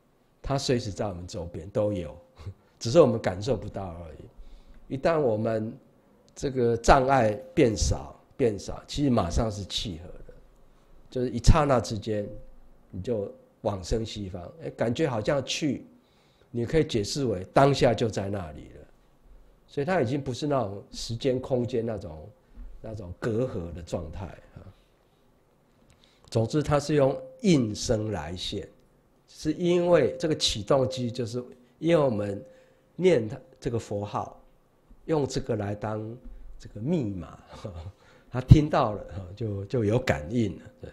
它随时在我们周边都有，只是我们感受不到而已。一旦我们这个障碍变少，其实马上是契合的，就是一刹那之间，你就往生西方，感觉好像去，你可以解释为当下就在那里了，所以它已经不是那种时间空间那种隔阂的状态啊。总之，它是用应声来现，是因为这个启动机，就是因为我们念这个佛号，用这个来当这个密码，他听到了就有感应了。对，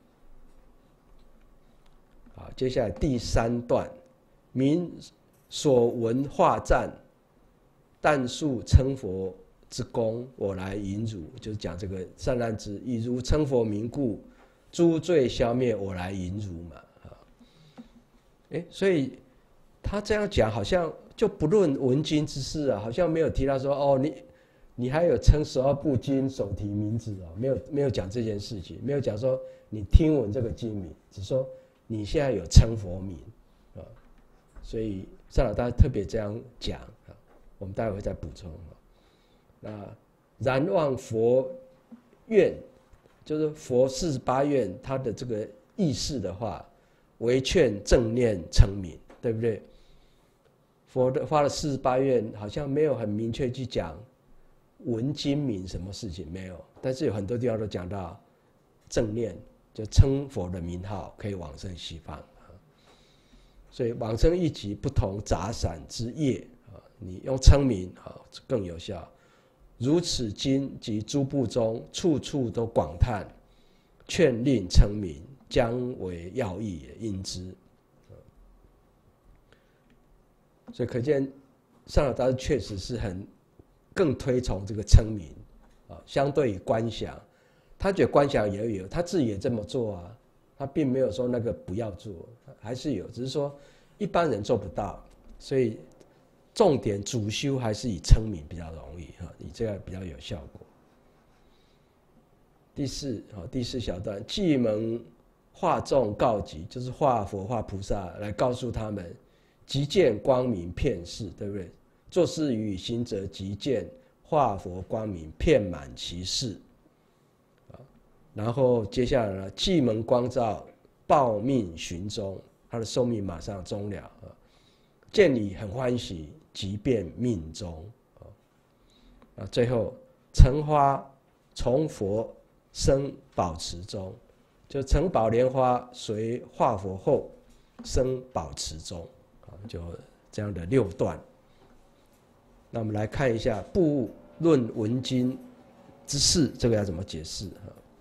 好，接下来第3段，民所闻化赞，但数称佛之功，我来引汝，就是讲这个善男子，以如称佛名故，诸罪消灭，我来引汝嘛。所以他这样讲，好像就不论闻经之事啊，好像没有提到说哦，你还有称12部经手提名字哦，没有讲这件事情，没有讲说你听闻这个经名，只说你现在有称佛名啊，所以上老大特别这样讲啊，我们待会再补充啊。那然望佛愿，就是佛48愿，他的这个意思的话，唯劝正念称名，对不对？佛的发了48愿，好像没有很明确去讲闻经名什么事情没有，但是有很多地方都讲到正念，就称佛的名号可以往生西方。所以往生一级不同杂散之业，你用称名更有效。如此经及诸部中，处处都广叹，劝令称名，将为要义也，应之。所以可见上老大师确实是更推崇这个称名啊，相对于观想，他觉得观想也有，他自己也这么做啊，他并没有说那个不要做，还是有，只是说一般人做不到，所以重点主修还是以称名比较容易哈，以这样比较有效果。第四小段，既蒙化众告急，就是化佛化菩萨来告诉他们，即见光明遍世，对不对？做事于行者即见化佛光明遍满其世。然后接下来呢，既蒙光照，报命寻终，他的寿命马上终了，见你很欢喜，即便命终。最后橙花从佛生宝池中，就成宝莲花随化佛后生宝池中，就这样的6段。那我们来看一下部论闻经之事，这个要怎么解释？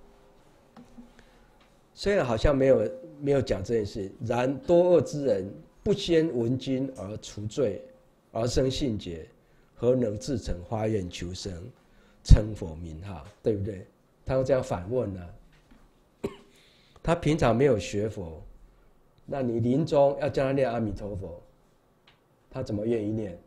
虽然好像没有讲这件事，然多恶之人不先闻经而除罪，而生信解，何能自成发愿求生，称佛名号，对不对？他会这样反问呢、他平常没有学佛，那你临终要叫他念阿弥陀佛，他怎么愿意念？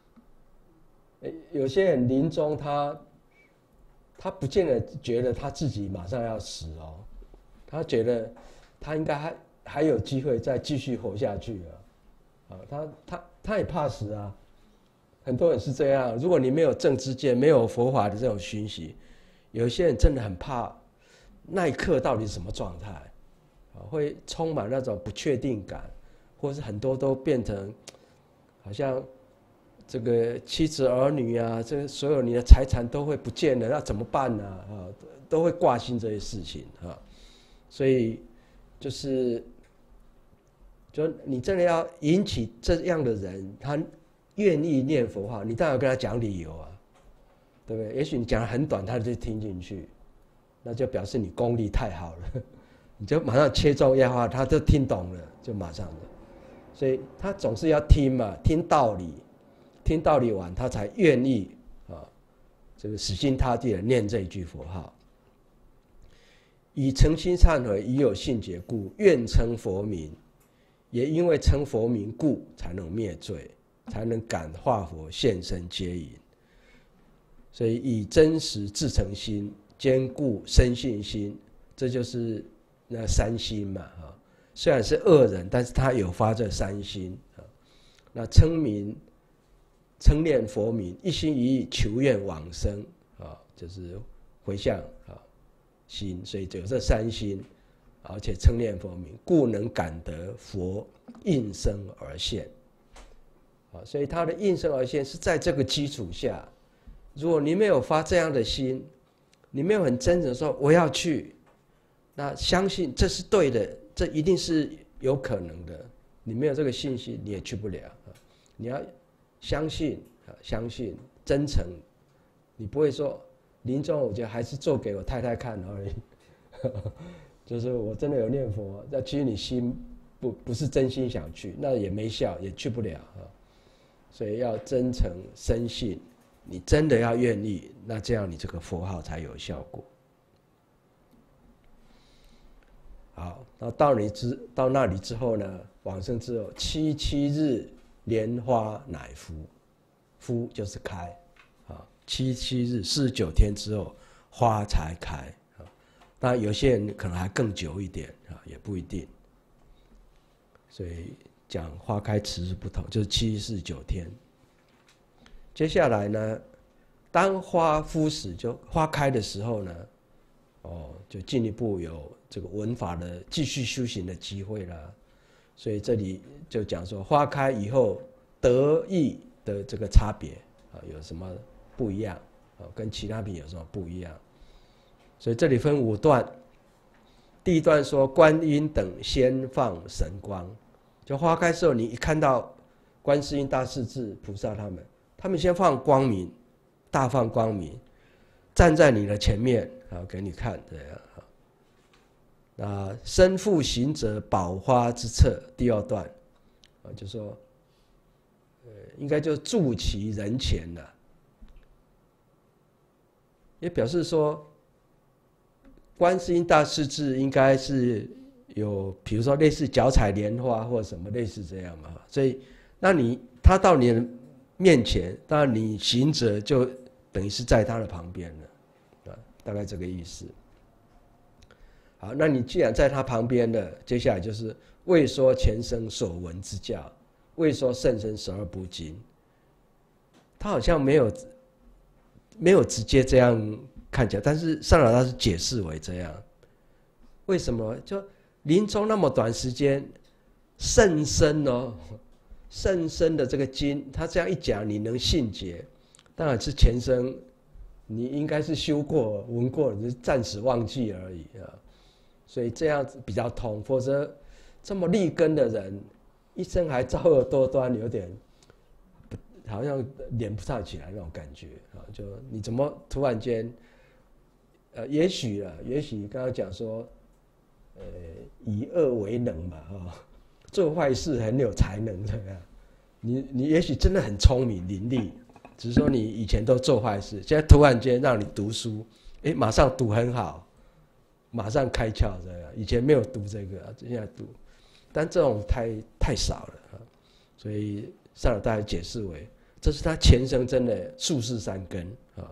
有些人临终他不见得觉得他自己马上要死哦，他觉得他应该还有机会再继续活下去啊，他也怕死啊，很多人是这样。如果你没有正知见，没有佛法的这种熏习，有一些人真的很怕那一刻到底是什么状态，会充满那种不确定感，或是很多都变成好像这个妻子儿女啊，这个所有你的财产都会不见了，那怎么办呢？都会挂心这些事情啊。所以就你真的要引起这样的人，他愿意念佛号，你当然要跟他讲理由啊，对不对？也许你讲得很短，他就听进去，那就表示你功力太好了，你就马上切中要害，他就听懂了，就马上的。所以他总是要听嘛，听道理完，他才愿意这个死心塌地的念这一句佛号。以诚心忏悔，已有信解故，愿称佛名。也因为称佛名故，才能灭罪，才能感化佛现身接引。所以以真实至诚心，坚固深信心，这就是那3心嘛。 虽然是恶人，但是他有发这三心啊。那称念佛名，一心一意求愿往生啊，就是回向啊心，所以就有这三心，而且称念佛名，故能感得佛应声而现。啊，所以他的应声而现是在这个基础下。如果你没有发这样的心，你没有很真诚说我要去，那相信这是对的，这一定是有可能的。你没有这个信心，你也去不了。你要相信，相信真诚。你不会说临终我觉得还是做给我太太看而已，就是我真的有念佛，那其实你心不是真心想去，那也没效，也去不了。所以要真诚深信，你真的要愿意，那这样你这个佛号才有效果。好，那到那里之后呢，往生之后7日莲花乃敷，敷就是开啊，7日49天之后花才开啊。当然有些人可能还更久一点啊，也不一定。所以讲花开时日不同，就是7、49天。接下来呢，当花敷时，就花开的时候呢，就进一步有这个闻法的继续修行的机会了。所以这里就讲说，花开以后得意的这个差别啊，有什么不一样啊？跟其他品有什么不一样？所以这里分5段。第一段说，观音等先放神光，就花开时候，你一看到观世音、大势至菩萨他们先放光明，大放光明，站在你的前面啊，给你看这样。那身负行者宝花之册，第2段啊，就说，应该就住其人前了，也表示说，观世音大势至应该是有，比如说类似脚踩莲花或什么类似这样嘛，所以那他到你的面前，当然你行者就等于是在他的旁边了，啊，大概这个意思。好，那你既然在他旁边了，接下来就是未说前生所闻之教，未说甚深12部经。他好像没有直接这样看起来，但是上老大是解释为这样。为什么？就临终那么短时间，甚深甚深的这个经，他这样一讲，你能信解，当然是前生你应该是修过、闻过，只是暂时忘记而已啊。所以这样子比较通，否则这么立根的人，一生还造恶多端，有点好像连不上起来那种感觉啊！就你怎么突然间，也许刚刚讲说，以恶为能嘛，做坏事很有才能这样。你也许真的很聪明伶俐，只是说你以前都做坏事，现在突然间让你读书，马上读很好。马上开窍这样，以前没有读这个，现在读，但这种太少了，所以上老大家解释为，这是他前生真的宿世三根啊。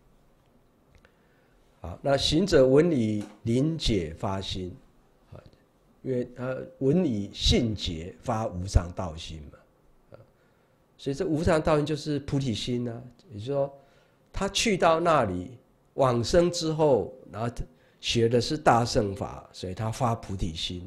好，那行者闻以临解发心啊，因为他闻以信解发无上道心嘛，所以这无上道心就是菩提心啊，也就是说，他去到那里往生之后，然后学的是大乘法，所以他发菩提心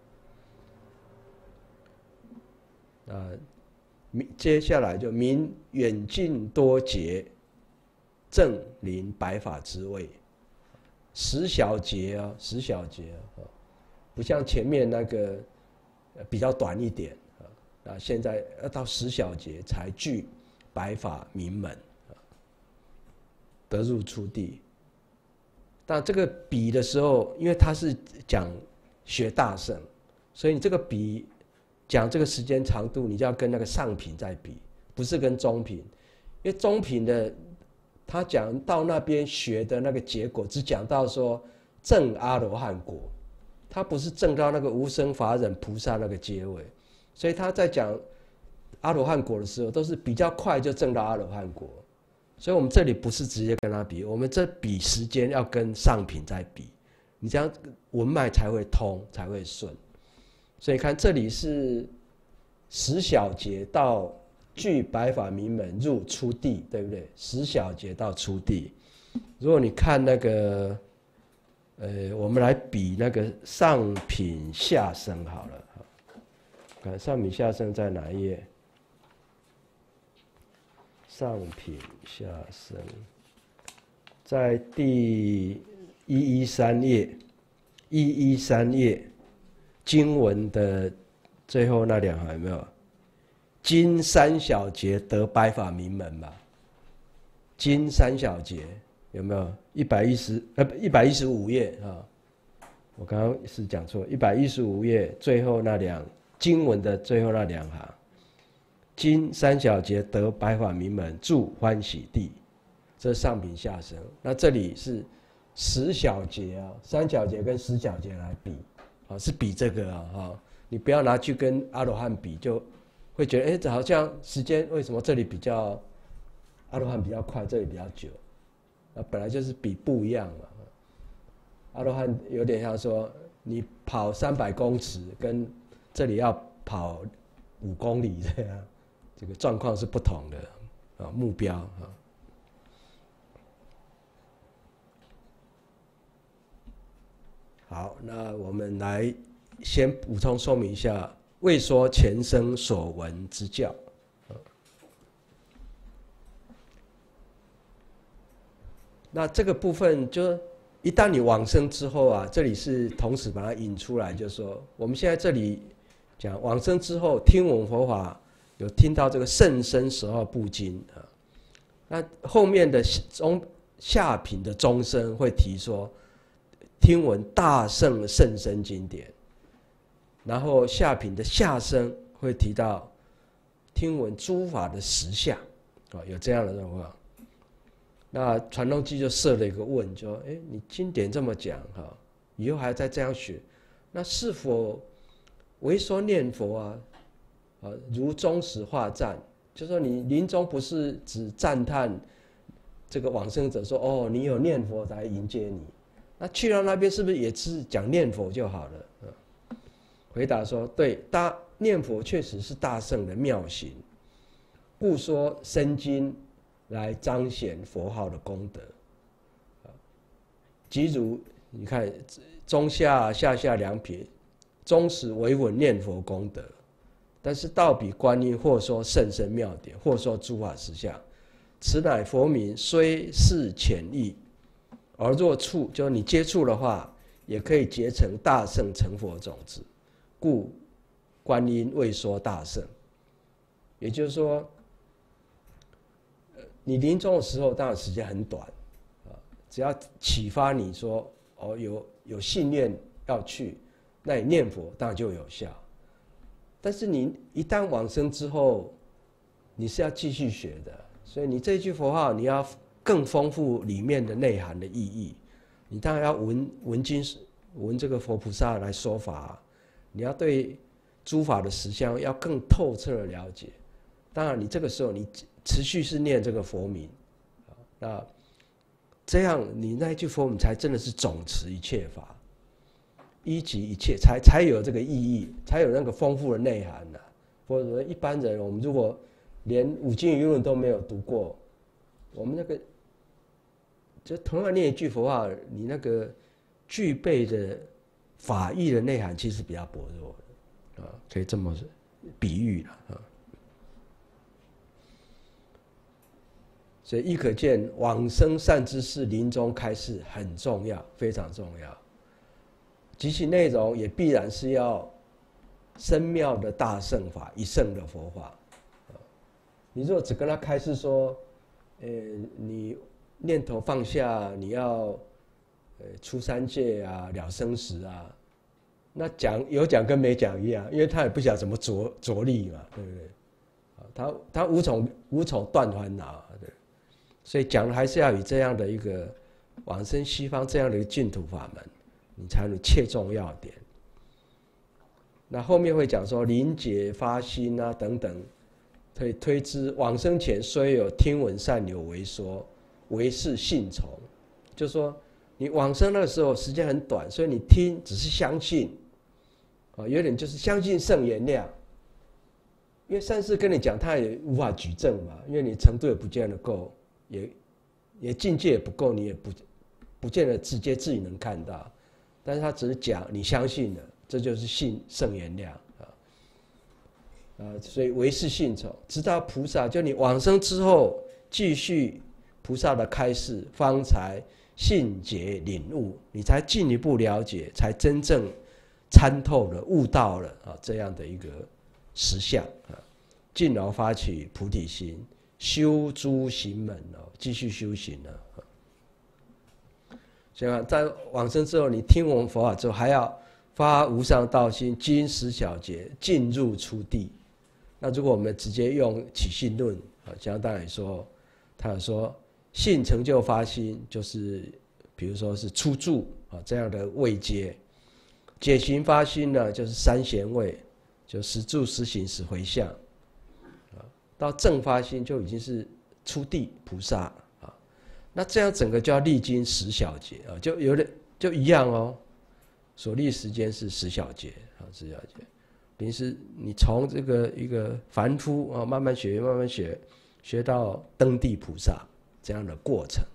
啊。接下来就明远近多劫，正临白法之位，10小劫啊，10小劫啊，不像前面那个比较短一点啊，现在要到10小劫才具白法明门，得入初地。但这个比的时候，因为他是讲学大乘，所以你这个比讲这个时间长度，你就要跟那个上品再比，不是跟中品，因为中品的他讲到那边学的那个结果，只讲到说证阿罗汉果，他不是证到那个无生法忍菩萨那个阶位，所以他在讲阿罗汉果的时候，都是比较快就证到阿罗汉果。所以我们这里不是直接跟他比，我们这比时间要跟上品再比，你这样文脉才会通，才会顺。 所以看这里是10小节到具白发名门入初地，对不对？10小节到初地。如果你看那个，我们来比那个上品下生好了。看上品下生在哪一页？上品下生在第113页，113页经文的最后那2行有没有？经3小节得白发名门吧？经3小节有没有？115页啊，我刚刚是讲错，115页最后那经文的最后那2行。经3小节得白发名门，住欢喜地，这是上品下生。那这里是10小节啊，3小节跟10小节来比，啊，是比这个啊，你不要拿去跟阿罗汉比，就会觉得，这好像时间为什么这里比较阿罗汉比较快，这里比较久？本来就是比不一样嘛。阿罗汉有点像说，你跑300公尺，跟这里要跑5公里这样。这个状况是不同的目标啊。好，那我们来先补充说明一下未说前生所闻之教。那这个部分就一旦你往生之后啊，这里是同时把它引出来，就是说我们现在这里讲往生之后听闻佛法。有听到这个甚深12部经啊，那后面的下品的中生会提说，听闻大圣甚深经典，然后下品的下生会提到听闻诸法的实相啊，有这样的状况。那传动机就设了一个问，就你经典这么讲哈，以后还在这样学，那是否唯说念佛啊？如终始化赞，就说你临终不是只赞叹这个往生者说，哦，你有念佛来迎接你，那去到那边是不是也是讲念佛就好了？回答说，对，念佛确实是大圣的妙行，故说生经来彰显佛号的功德。即如你看中下下2撇，终始维稳念佛功德。但是道比观音，或说甚深妙典，或说诸法实相，此乃佛名，虽是浅易，而若触，就是你接触的话，也可以结成大圣成佛种子。故观音未说大圣。也就是说，你临终的时候，当然时间很短，只要启发你说，有信念要去，那你念佛当然就有效。但是你一旦往生之后，你是要继续学的，所以你这句佛号你要更丰富里面的内涵的意义。你当然要闻经闻这个佛菩萨来说法，你要对诸法的实相要更透彻的了解。当然，你这个时候你持续是念这个佛名，那这样你那一句佛名才真的是总持一切法。依集一切才有这个意义，才有那个丰富的内涵呐。或者说一般人，我们如果连五经语论都没有读过，我们那个就同样念一句佛号，你那个具备的法义的内涵其实比较薄弱的啊，可以这么比喻了啊。所以亦可见往生善知识临终开示很重要，非常重要。及其内容也必然是要深妙的大乘法，一乘的佛法。你如果只跟他开示说，你念头放下，你要出三界啊，了生死啊，那有讲跟没讲一样，因为他也不晓得怎么着力嘛，对不对？他无从断烦恼，对。所以讲的还是要以这样的一个往生西方这样的一个净土法门，你才能切中要点。那后面会讲说临解发心啊等等，可以推知往生前虽有听闻善友为说，唯是信从。就说你往生那个时候时间很短，所以你听只是相信， 有点就是相信圣言量，因为善士跟你讲，他也无法举证嘛，因为你程度也不见得够，也境界也不够，你也不见得直接自己能看到，但是他只是讲你相信了，这就是信圣言量所以唯是信从，直到菩萨，就你往生之后，继续菩萨的开示，方才信解领悟，你才进一步了解，才真正参透了、悟到了这样的一个实相进而发起菩提心，修诸行门继续修行了。所以在往生之后，你听闻佛法之后，还要发无上道心，经十小劫，进入初地。那如果我们直接用起信论相当来说，他有说信成就发心，就是比如说是初住这样的位阶。解行发心呢，就是三贤位，就十住、十行、十回向。到正发心就已经是初地菩萨那这样整个就要历经十小劫就有点就一样哦，所历时间是十小劫十小劫。等于是你从这个一个凡夫慢慢学，慢慢学，学到登地菩萨这样的过程。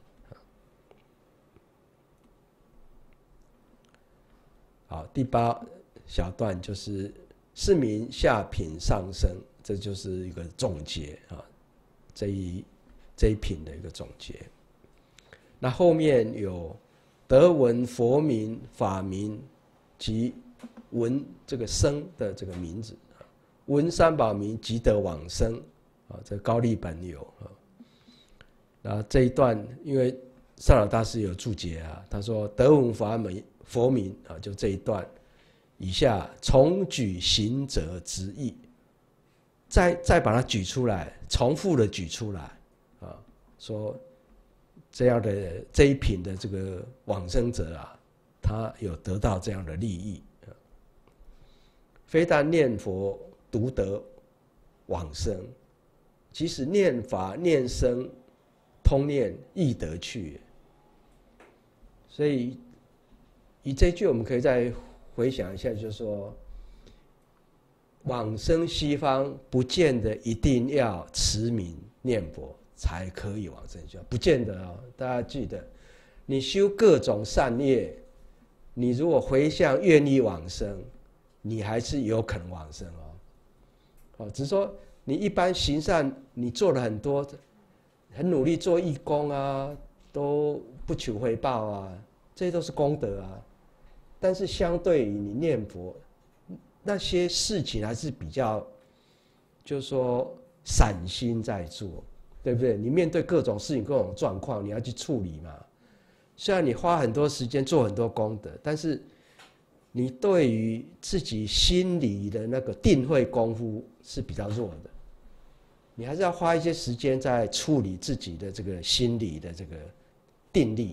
好，第8小段就是是名下品上生，这就是一个总结这一品的一个总结。那后面有得闻佛名、法名及闻这个生的这个名字，闻三宝名即得往生这高丽本有那这一段，因为上老大师有注解他说得闻佛名就这一段以下重举行者之意，再把它举出来，重复的举出来说这样的这一品的这个往生者他有得到这样的利益。非但念佛独得往生，即使念法念僧通念亦得去。所以以这句我们可以再回想一下，就是说往生西方不见得一定要持名念佛才可以往生西方，不见得大家记得，你修各种善业，你如果回向愿意往生，你还是有可能往生只是说你一般行善，你做了很多，很努力做义工都不求回报这些都是功德但是相对于你念佛，那些事情还是比较，就是说散心在做，对不对？你面对各种事情、各种状况，你要去处理嘛。虽然你花很多时间做很多功德，但是你对于自己心里的那个定慧功夫是比较弱的，你还是要花一些时间在处理自己的这个心理的这个定力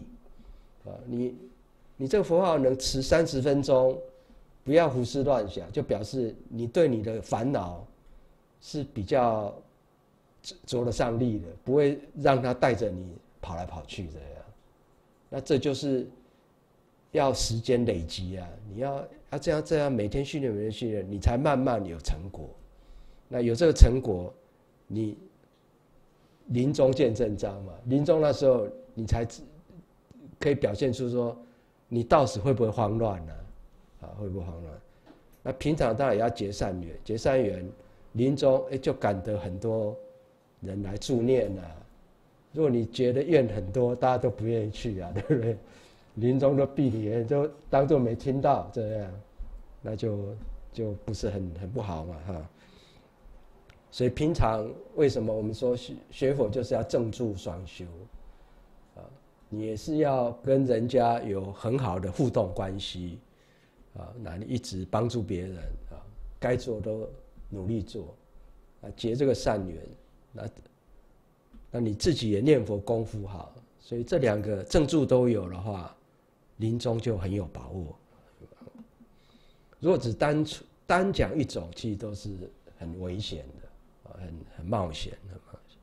你这个佛号能持30分钟，不要胡思乱想，就表示你对你的烦恼是比较着得上力的，不会让它带着你跑来跑去这样。那这就是要时间累积你要这样每天训练，每天训练，你才慢慢有成果。那有这个成果，你临终见真章嘛，临终那时候你才可以表现出说你到时会不会慌乱会不会慌乱？那平常当然也要结善缘，结善缘，临终就感得很多人来助念如果你觉得怨很多，大家都不愿意去对不对？临终都闭眼，就当作没听到这样，那就不是很不好嘛所以平常为什么我们说学佛就是要正住双修你也是要跟人家有很好的互动关系那你一直帮助别人该做都努力做结这个善缘，那你自己也念佛功夫好，所以这2个正住都有的话，临终就很有把握。如果只单讲一种，其实都是很危险的很冒险的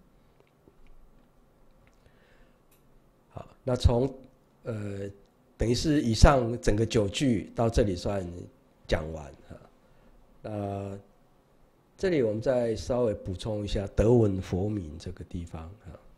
好，那从等于是以上整个9句到这里算讲完这里我们再稍微补充一下德文佛名这个地方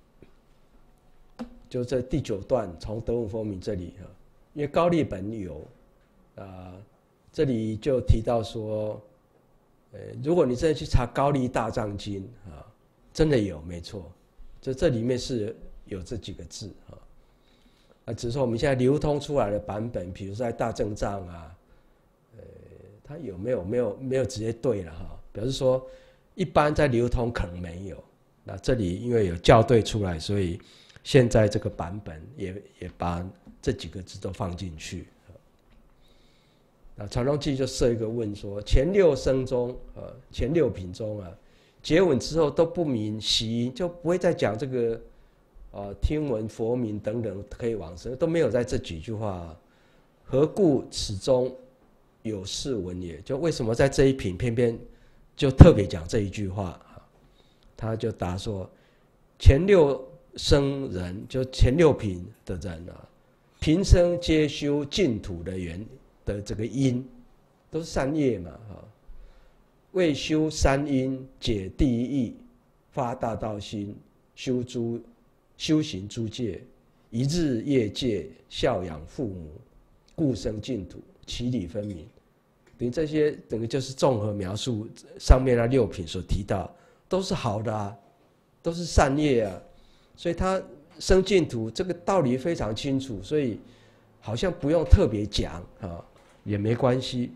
就这第9段从德文佛名这里因为高丽本有这里就提到说，如果你真的去查高丽大藏经真的有，没错，这里面是有这几个字只是说我们现在流通出来的版本，比如在大正藏它有没有直接对了表示说一般在流通可能没有，那这里因为有校对出来，所以现在这个版本也把这几个字都放进去。那传宗记就设一个问说，前6声中前6品中结吻之后都不明习音，就不会再讲这个听闻佛名等等可以往生，都没有在这几句话。何故此中有是文也？就为什么在这一品偏偏就特别讲这一句话？他就答说，前6生人，就前6品的人平生皆修净土的缘的这个因，都是善业嘛为修三因，解第一义，发大道心，修行诸戒，一日业戒，孝养父母，故生净土，其理分明。等于这些等于就是综合描述上面那6品所提到，都是好的都是善业所以他生净土这个道理非常清楚，所以好像不用特别讲也没关系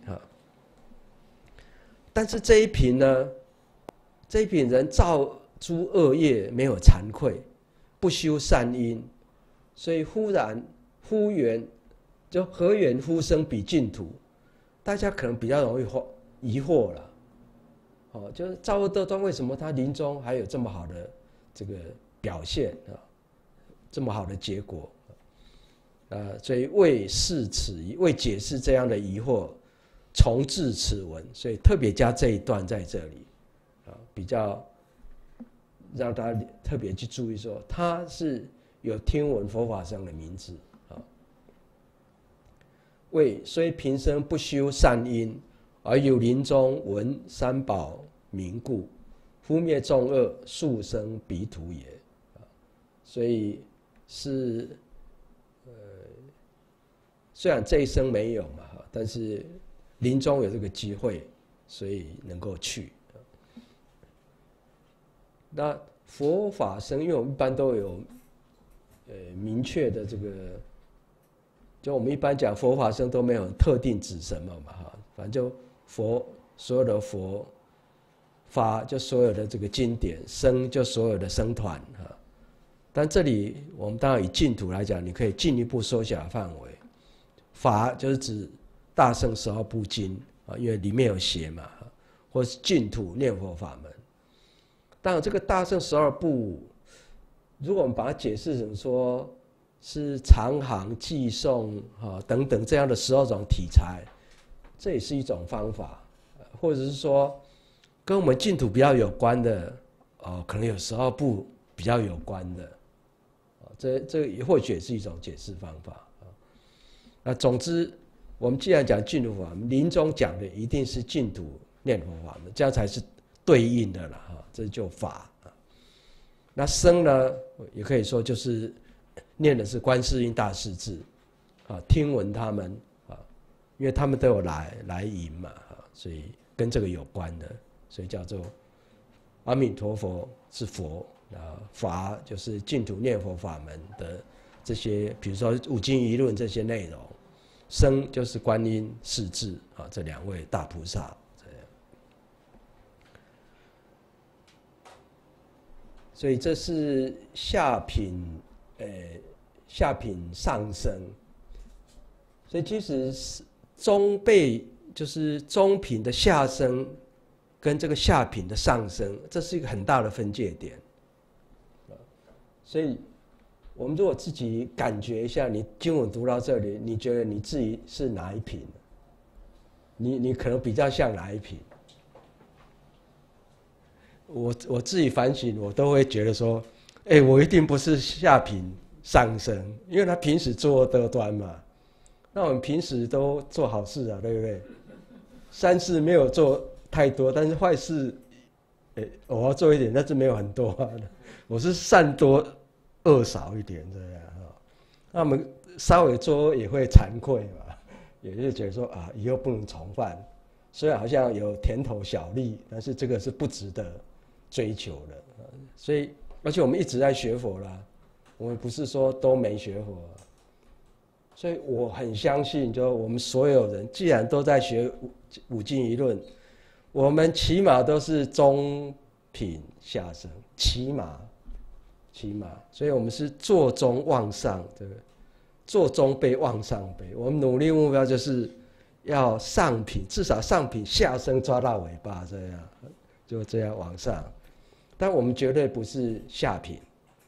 但是这一品呢，这一品人造诸恶业，没有惭愧，不修善因，所以忽缘就何缘忽生彼净土？大家可能比较容易疑惑了就是造恶多端，为什么他临终还有这么好的这个表现这么好的结果所以为解释这样的疑惑，重置此文，所以特别加这一段在这里比较让大家特别去注意说，他是有听闻佛法僧的名字为虽平生不修善因，而有临终闻三宝名故，忽灭众恶，速生彼土也所以是虽然这一生没有嘛但是临终有这个机会，所以能够去那佛法僧，因为我们一般都有明确的这个，就我们一般讲佛法僧都没有特定指什么嘛反正就所有的佛法，就所有的这个经典，僧就所有的僧团但这里我们当然以净土来讲，你可以进一步缩小范围，法就是指大乘12部经因为里面有写嘛或是净土念佛法门。当然这个大乘12部，如果我们把它解释成说是长行寄诵等等这样的12种题材，这也是一种方法，或者是说跟我们净土比较有关的可能有12部比较有关的这也或许也是一种解释方法那总之我们既然讲净土法门，临终讲的一定是净土念佛法门，这样才是对应的了这就法那僧呢，也可以说就是念的是观世音大势至听闻他们因为他们都有来迎嘛所以跟这个有关的，所以叫做阿弥陀佛是佛法就是净土念佛法门的这些，比如说五经一论这些内容，僧就是观音势至这2位大菩萨这样。所以这是下品上生，所以其实中辈就是中品的下生跟这个下品的上生，这是一个很大的分界点所以我们如果自己感觉一下，你经文读到这里，你觉得你自己是哪一品？你可能比较像哪一品？我自己反省，我都会觉得说，我一定不是下品上生，因为他平时作恶多端嘛。那我们平时都做好事对不对？3世没有做太多，但是坏事，我要做一点，但是没有很多啊。我是善多恶少一点这样哈。那我们稍微做也会惭愧嘛，也就觉得说啊，以后不能重犯。虽然好像有甜头小利，但是这个是不值得追求的。所以，而且我们一直在学佛啦，我们不是说都没学佛。所以我很相信，就我们所有人，既然都在学五经一论，我们起码都是中品下生，起码，所以我们是做中望上，对不对？做中辈望上辈，我们努力目标就是要上品，至少上品下生抓到尾巴，这样就这样往上。但我们绝对不是下品。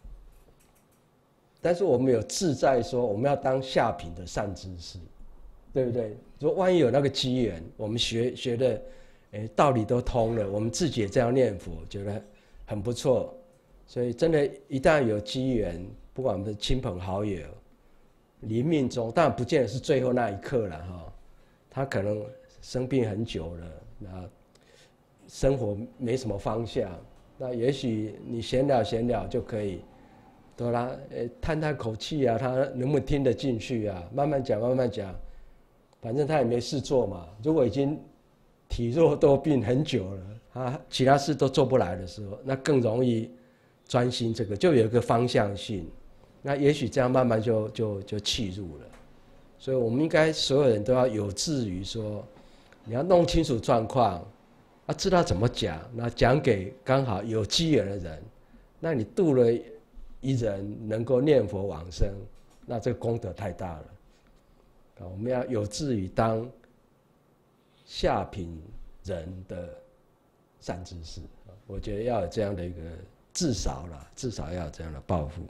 但是我们有志在说，我们要当下品的善知识，对不对？如果万一有那个机缘，我们学的，道理都通了，我们自己也这样念佛，觉得很不错。所以真的，一旦有机缘，不管我们的亲朋好友，临命中，当然不见得是最后那一刻了哈，他可能生病很久了，那生活没什么方向，那也许你闲聊就可以。对啦，叹口气啊，他能不能听得进去啊？慢慢讲，反正他也没事做嘛。如果已经体弱多病很久了，他其他事都做不来的时候，那更容易专心这个，就有一个方向性。那也许这样慢慢就契入了。所以我们应该所有人都要有志于说，你要弄清楚状况，啊，知道怎么讲，那讲给刚好有机缘的人，那你度了一人能够念佛往生，那这个功德太大了。我们要有志于当下品人的善知识，我觉得要有这样的一个至少要有这样的抱负。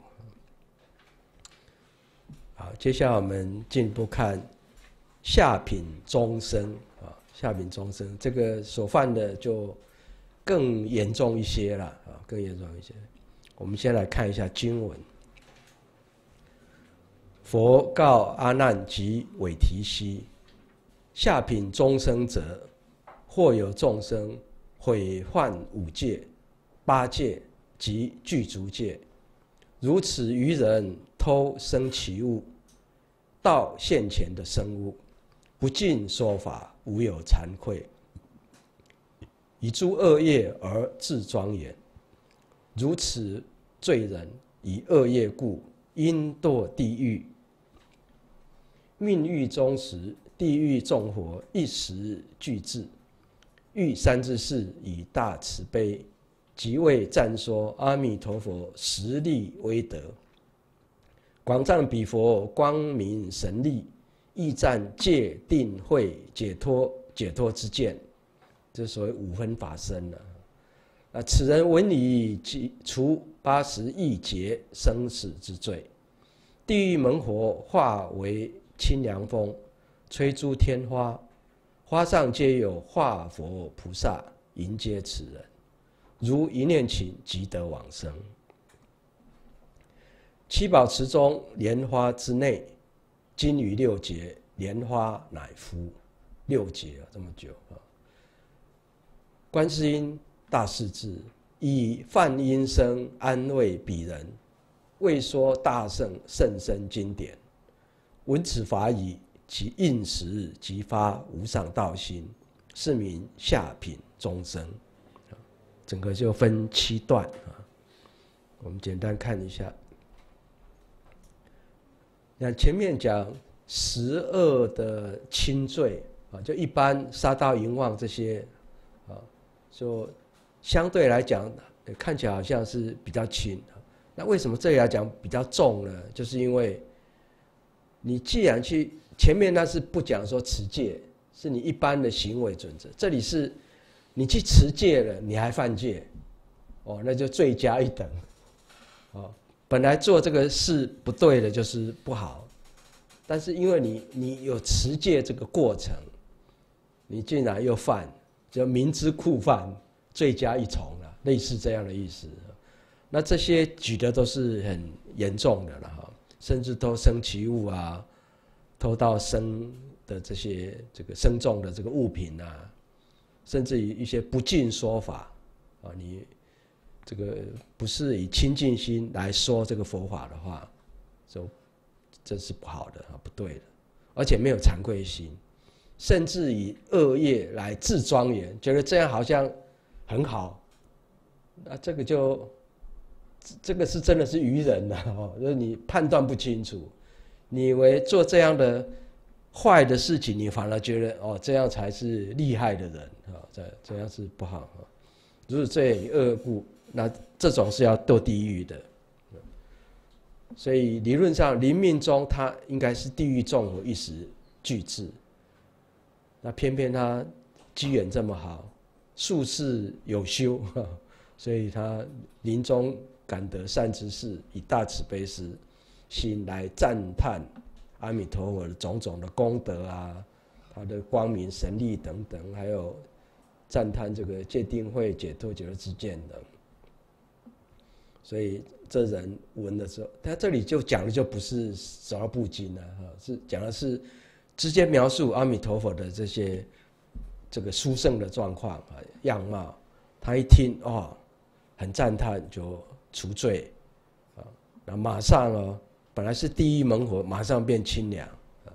好，接下来我们进一步看下品众生啊，下品众生这个所犯的就更严重一些了啊，更严重一些。我们先来看一下经文。佛告阿难及韦提希：下品众生者，或有众生毁犯五戒、八戒及具足戒，如此愚人偷生其物，盗现前的生物，不尽说法，无有惭愧，以诸恶业而自庄严。如此罪人以恶业故，应堕地狱。命狱中时，地狱众火一时俱至。欲三之士以大慈悲，即为赞说阿弥陀佛实力威德，广藏彼佛光明神力，亦赞戒定慧解脱之见。这所谓五分法身了。此人闻已除80亿劫生死之罪，地狱猛火化为清凉风，吹诸天花，花上皆有化佛菩萨迎接此人，如一念起即得往生。七宝池中莲花之内，金鱼6节，莲花乃敷。6节这么久啊！观世音大势至，以梵音声安慰彼人，为说大圣甚深经典。闻此法已，其应时即发无上道心，是名下品众生。整个就分7段啊，我们简单看一下。那前面讲12的轻罪啊，就一般杀盗淫妄这些啊，就相对来讲看起来好像是比较轻。那为什么这里来讲比较重呢？就是因为你既然去前面那是不讲说持戒，是你一般的行为准则，这里是你去持戒了，你还犯戒，哦，那就罪加一等。哦，本来做这个事不对的，就是不好，但是因为你有持戒这个过程，你竟然又犯，就明知故犯，罪加一重了，类似这样的意思。那这些举的都是很严重的了哈，甚至偷生其物啊，偷盗生的这个生重的这个物品啊， 甚至于一些不净说法啊，你这个不是以清净心来说这个佛法的话，这是不好的啊，不对的，而且没有惭愧心，甚至以恶业来自庄严，觉得这样好像很好，那这个是真的是愚人呐、哦，就是你判断不清楚，你以为做这样的坏的事情，你反而觉得哦，这样才是厉害的人啊、哦，这样是不好啊。如果这样以恶故，那这种是要堕地狱的。所以理论上临命终他应该是地狱众苦一时俱至，那偏偏他机缘这么好，术士有修，所以他临终感得善知识，以大慈悲心来赞叹阿弥陀佛的种种的功德啊，他的光明神力等等，还有赞叹这个戒定慧解脱解脱之见等。所以这人闻的时候，他这里就讲的就不是十二部经了，是讲的是直接描述阿弥陀佛的这个殊胜的状况啊样貌。他一听哦，很赞叹，就除罪啊，那马上哦，本来是地狱猛火，马上变清凉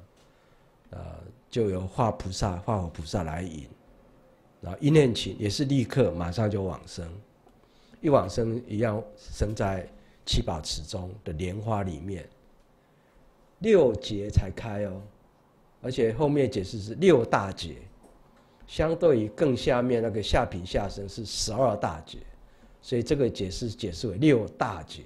就有化火菩萨来引，然后一念起也是立刻马上就往生。一往生一样生在七宝池中的莲花里面，6劫才开哦，而且后面解释是6大劫，相对于更下面那个下品下生是12大劫，所以这个解释为6大劫。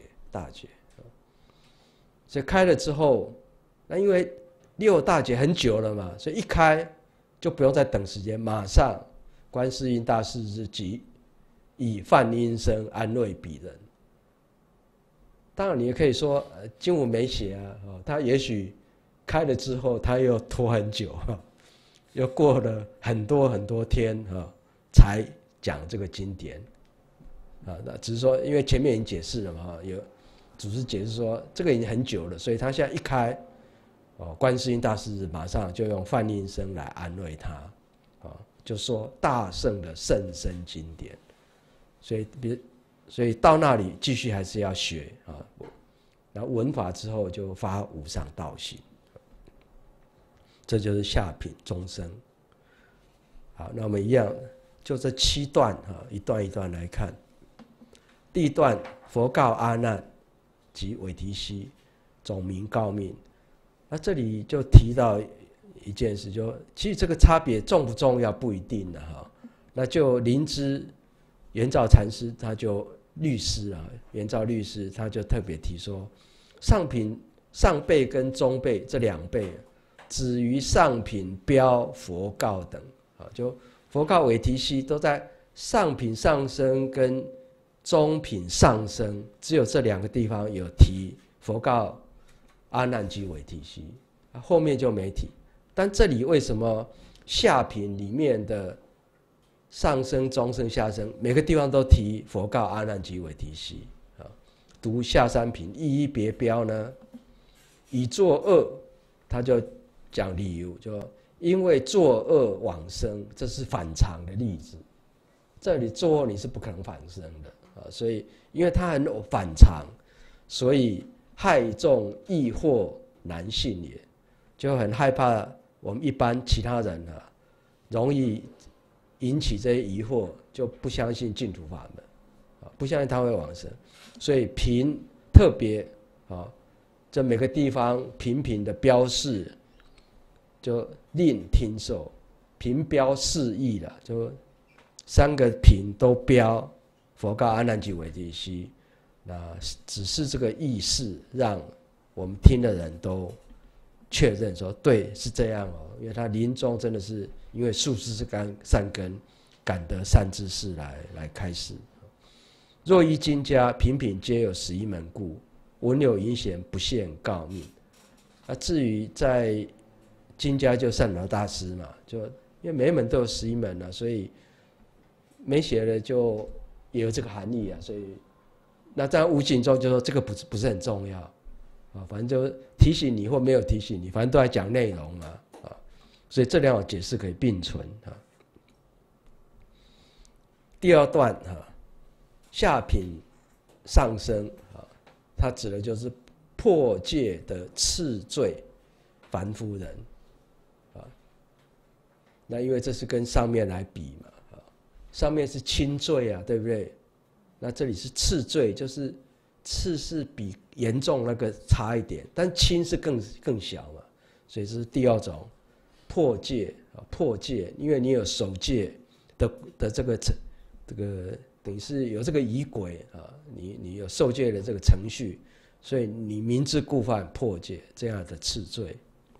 所以开了之后，那因为6大劫很久了嘛，所以一开就不用再等时间，马上观世音大士之即以梵音声安慰彼人。当然，你也可以说，经文没写啊，他也许开了之后，他又拖很久，又过了很多天才讲这个经典那只是说，因为前面已经解释了嘛，有祖师解释说，这个已经很久了，所以他现在一开，观世音大士马上就用梵音声来安慰他就说大圣的甚深经典。所以到那里继续还是要学然后闻法之后就发无上道行，这就是下品终生。好，那我们一样就这7段一段一段来看。第一段，佛告阿难及韦提希，总名告命。那这里就提到一件事，其实这个差别重不重要不一定了那就灵芝圆照禅师，他就律师圆照律师他就特别提说，上辈跟中辈这2辈，只于上品标佛告等就佛告韦提希都在上品上升跟中品上升，只有这2个地方有提佛告阿难及韦提希，后面就没提。但这里为什么下品里面的上升、中升、下升，每个地方都提佛告阿难及韦提希读下3品一一别标呢？以作恶，他就讲理由，就因为作恶往生，这是反常的例子。这里作恶你是不可能反生的所以因为它很反常，所以害众易惑难信也，就很害怕我们一般其他人容易引起这些疑惑，就不相信净土法门不相信他会往生，所以频特别这每个地方频频的标示，就令听受，频标示意了，就3个频都标佛告阿难及韦提希，那只是这个意识让我们听的人都确认说对是这样因为他临终真的是因为术士是善根，感得善知识来开示。若依经家，品品皆有11门故，闻有淫嫌不现告命。至于在经家就善导大师嘛，就因为每一门都有11门所以没写的就也有这个含义所以那在无形中就说这个不是很重要反正就提醒你或没有提醒你，反正都在讲内容所以这2种解释可以并存第二段下品上生它指的就是破戒的次罪凡夫人那因为这是跟上面来比嘛上面是轻罪对不对？那这里是次罪，就是次是比严重那个差一点，但轻是更小嘛，所以这是第二种破戒破戒，因为你有守戒的这个等于是有这个仪轨你有受戒的这个程序，所以你明知故犯破戒这样的次罪。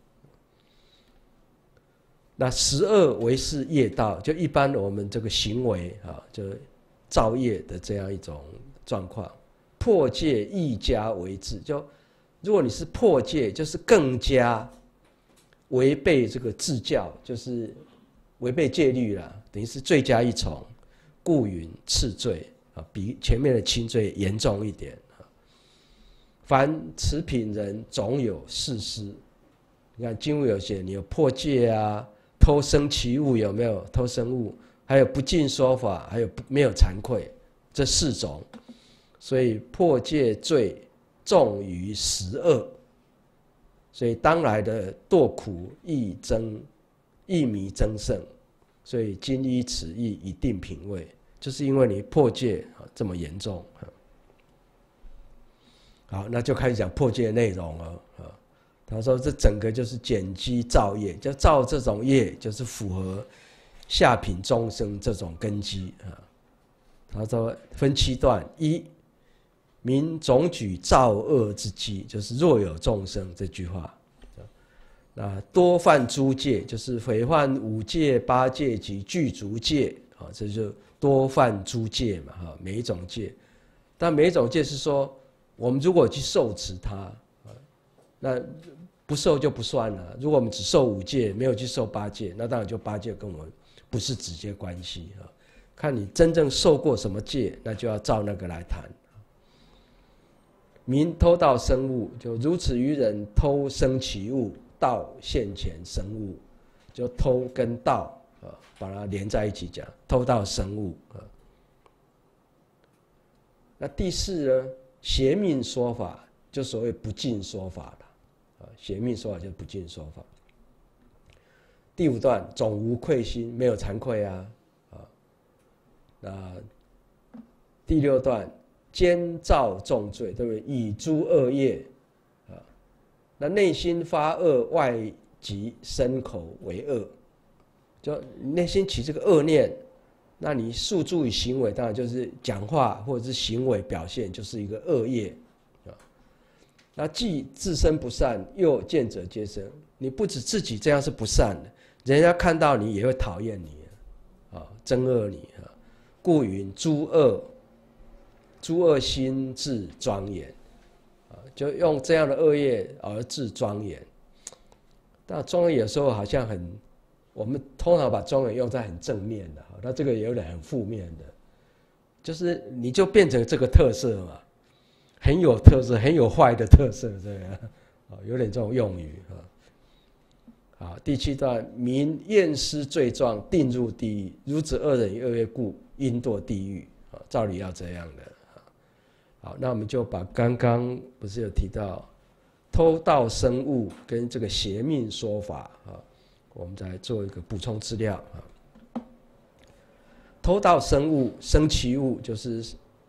那12为是业道，就一般我们这个行为就造业的这样一种状况。破戒亦加为治，就如果你是破戒，就是更加违背这个治教，就是违背戒律啦，等于是罪加一重，故云次罪比前面的轻罪严重一点。凡此品人总有4失，你看经文有写，你有破戒偷生其物，有没有偷生物？还有不尽说法，还有没有惭愧，这4种。所以破戒罪重于12，所以当来的堕苦亦弥增盛。所以今依此义以定品位，就是因为你破戒这么严重。好，那就开始讲破戒的内容了。他说这整个就是减基造业，就造这种业，就是符合下品众生这种根基。他说分7段：一，民总举造恶之机，就是若有众生这句话。那多犯诸戒，就是毁犯5戒、8戒及具足戒，这就多犯诸戒嘛，每一种戒。但每一种戒是说，我们如果去受持它，那不受就不算了。如果我们只受5戒，没有去受8戒，那当然就8戒跟我们不是直接关系。看你真正受过什么戒，那就要照那个来谈。民偷盗生物，就如此于人偷生其物，盗现前生物，就偷跟盗把它连在一起讲，偷盗生物。那第4呢，邪命说法，就所谓不尽说法了。邪命说法就是不尽说法。第5段总无愧心，没有惭愧那第6段奸造重罪，对不对？以诸恶业那内心发恶，外及身口为恶，就内心起这个恶念，那你诉诸于行为，当然就是讲话或者是行为表现，就是一个恶业。那既自身不善，又见者皆生。你不止自己这样是不善的，人家看到你也会讨厌你憎恶你故云诸恶心自庄严就用这样的恶业而自庄严。但庄严有时候好像我们通常把庄严用在很正面的，那这个也有点很负面的，就是你就变成这个特色嘛。很有特色，很有坏的特色，这样有点这种用语好，第7段，民厌思罪状，定入地狱。如此恶人以恶业故，应堕地狱。照理要这样的。好，那我们就把刚刚不是有提到偷盗生物跟这个邪命说法我们再做一个补充资料偷盗生物，生其物就是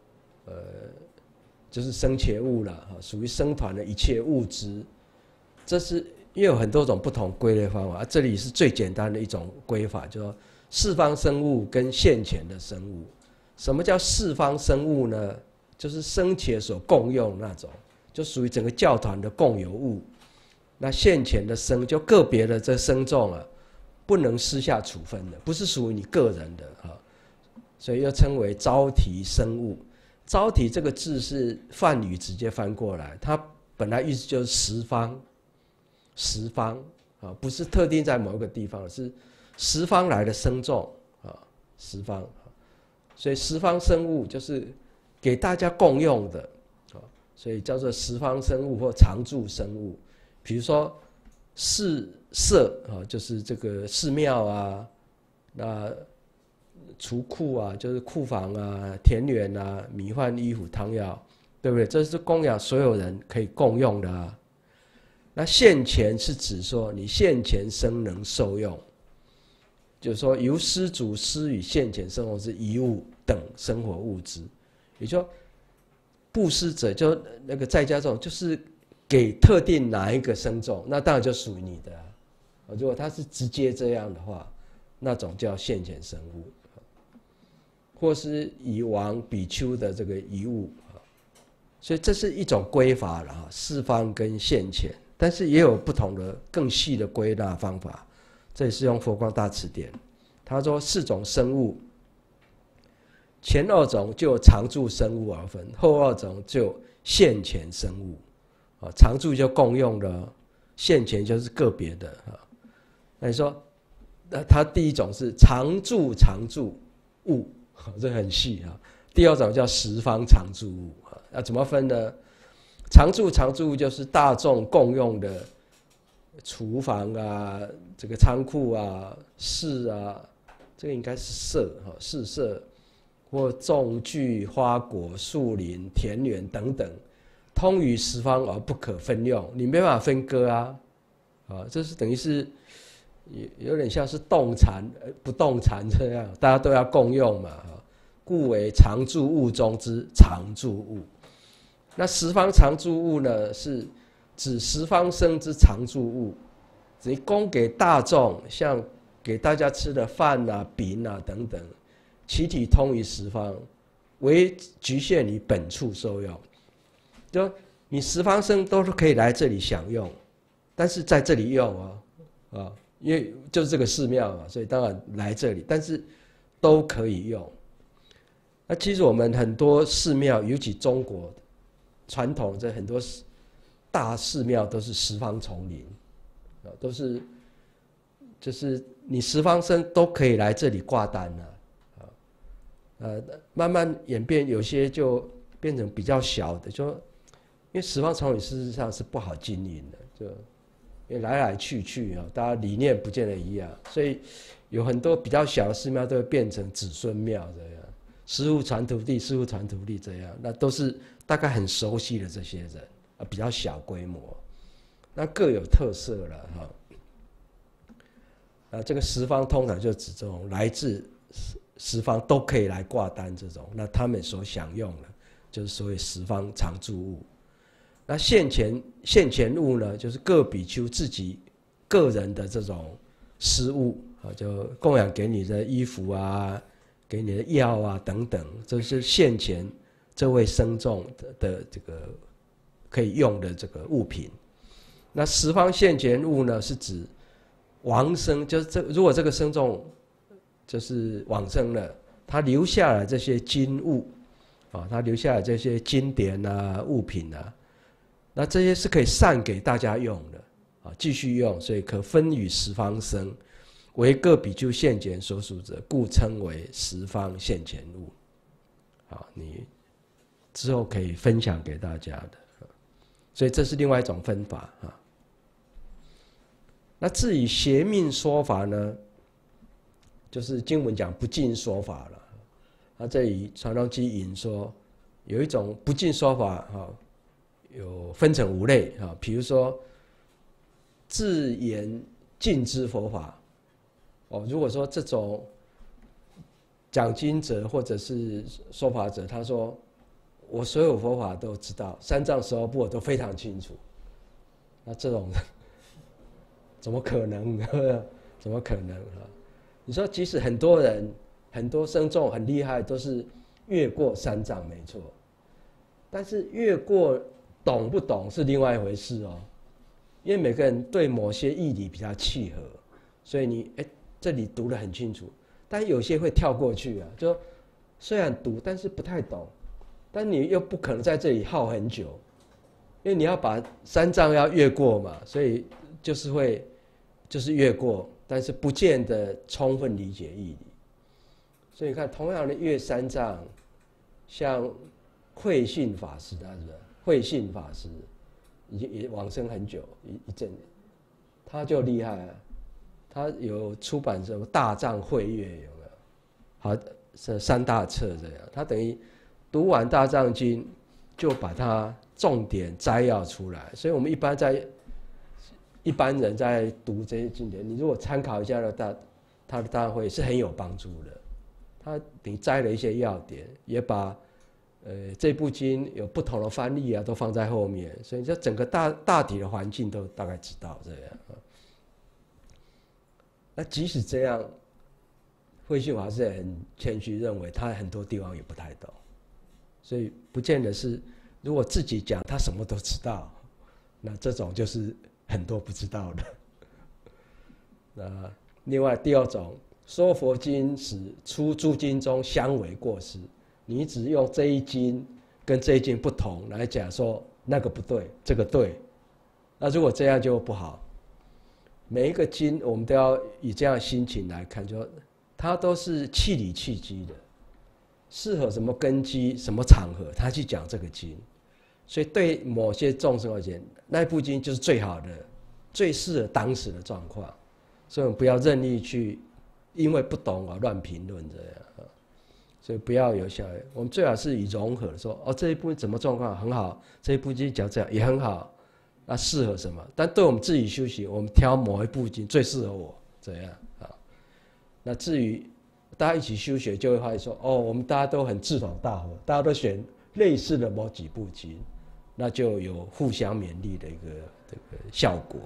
生且物了，属于生团的一切物质。这是因为有很多种不同归类方法，这里是最简单的一种归法，就是说四方生物跟现前的生物。什么叫四方生物呢？就是生前所共用那种，就属于整个教团的共有物。那现前的生，就个别的这生众不能私下处分的，不是属于你个人的所以又称为招提生物。招提这个字是梵语直接翻过来，它本来意思就是十方，不是特定在某一个地方，是十方来的生众十方，所以十方生物就是给大家共用的所以叫做十方生物或常住生物。比如说寺社就是这个寺庙那储库啊，就是库房啊、田园啊、米饭、衣服、汤药，对不对？这是供养所有人可以共用的啊。那现钱是指说你现钱生能受用，就是说由施主施与现钱生活之衣物等生活物资，也就布施者就那个在家众，就是给特定哪一个僧众，那当然就属于你的啊。如果他是直接这样的话，那种叫现钱生物，或是以王比丘的这个遗物，所以这是一种归法了哈，四方跟现钱，但是也有不同的更细的归纳方法。这也是用佛光大辞典，他说4种生物，前2种就常住生物而分，后2种就现钱生物。常住就共用的，现钱就是个别的。那你说，它第1种是常住物，这很细啊。第2种叫十方常住物，那怎么分呢？常住物就是大众共用的厨房啊，这个仓库啊、室啊，这个应该是室舍，或种具、花果、树林、田园等等，通于十方而不可分用，你没办法分割啊。这是等于是有点像是动产不动产这样，大家都要共用嘛，故为常住物中之常住物。那十方常住物呢，是指十方生之常住物，只供给大众，像给大家吃的饭啊、饼啊等等，其体通于十方，为局限于本处受用。就你十方生都是可以来这里享用，但是在这里用因为就是这个寺庙嘛，所以当然来这里，但是都可以用。那其实我们很多寺庙，尤其中国传统这很多大寺庙都是十方丛林，都是就是你十方生都可以来这里挂单慢慢演变，有些就变成比较小的，就因为十方丛林事实上是不好经营的，就因为来来去去大家理念不见得一样，所以有很多比较小的寺庙都会变成子孙庙这样，师父传徒弟，师父传徒弟这样，那都是大概很熟悉的这些人比较小规模，那各有特色了这个十方通常就指这种来自十方都可以来挂单这种，那他们所享用的就是所谓十方常住物。那现钱物呢，就是各比丘自己个人的这种施物就供养给你的衣服啊，给你的药啊等等，这是现钱这位僧众的这个可以用的这个物品。那十方现钱物呢，是指往生，就是如果这个僧众就是往生了，他留下来这些经物他留下来这些经典啊、物品啊，那这些是可以散给大家用的继续用，所以可分与十方僧，为各比丘现钱所属者，故称为十方现钱物。你之后可以分享给大家的，所以这是另外一种分法那至于邪命说法呢，就是经文讲不净说法了。这里传道基引说，有一种不净说法有分成5类比如说自言尽知佛法如果说这种讲经者或者是说法者，他说我所有佛法都知道，3藏12部我都非常清楚，那这种怎么可能？怎么可能你说即使很多人很多僧众很厉害，都是越过3藏没错，但是越过懂不懂是另外一回事因为每个人对某些义理比较契合，所以你这里读得很清楚，但有些会跳过去就虽然读但是不太懂，但你又不可能在这里耗很久，因为你要把3藏要越过嘛，所以就是越过，但是不见得充分理解义理。所以你看，同样的越3藏，像慧信法师慧信法师也往生很久一阵，他就厉害他有出版什么《大藏会阅》有没有？ 好是三大册这样，他等于读完大藏经就把它重点摘要出来，所以我们一般人在读这些经典，你如果参考一下他的大会是很有帮助的。他等于摘了一些要点，也把这部经有不同的翻译啊都放在后面，所以这整个大体的环境都大概知道这样。那即使这样，慧信法师也很谦虚，认为他很多地方也不太懂，所以不见得是如果自己讲他什么都知道，那这种就是很多不知道的。那另外第二种，说佛经时出诸经中相违过失，你只用这一经跟这一经不同来讲说那个不对，这个对，那如果这样就不好。每一个经我们都要以这样的心情来看，就它都是契理契机的，适合什么根基、什么场合，他去讲这个经。所以对某些众生而言，那部经就是最好的，最适合当时的状况。所以我们不要任意去因为不懂而乱评论这样。所以不要有小，我们最好是以融合说，哦，这一部怎么状况很好，这一部经讲这样也很好。那适合什么？但对我们自己修行，我们挑某一部经最适合我，这样啊。那至于大家一起修学，就会发现说，哦，我们大家都很志同道合，大家都选类似的某几部经，那就有互相勉励的一个这个效果。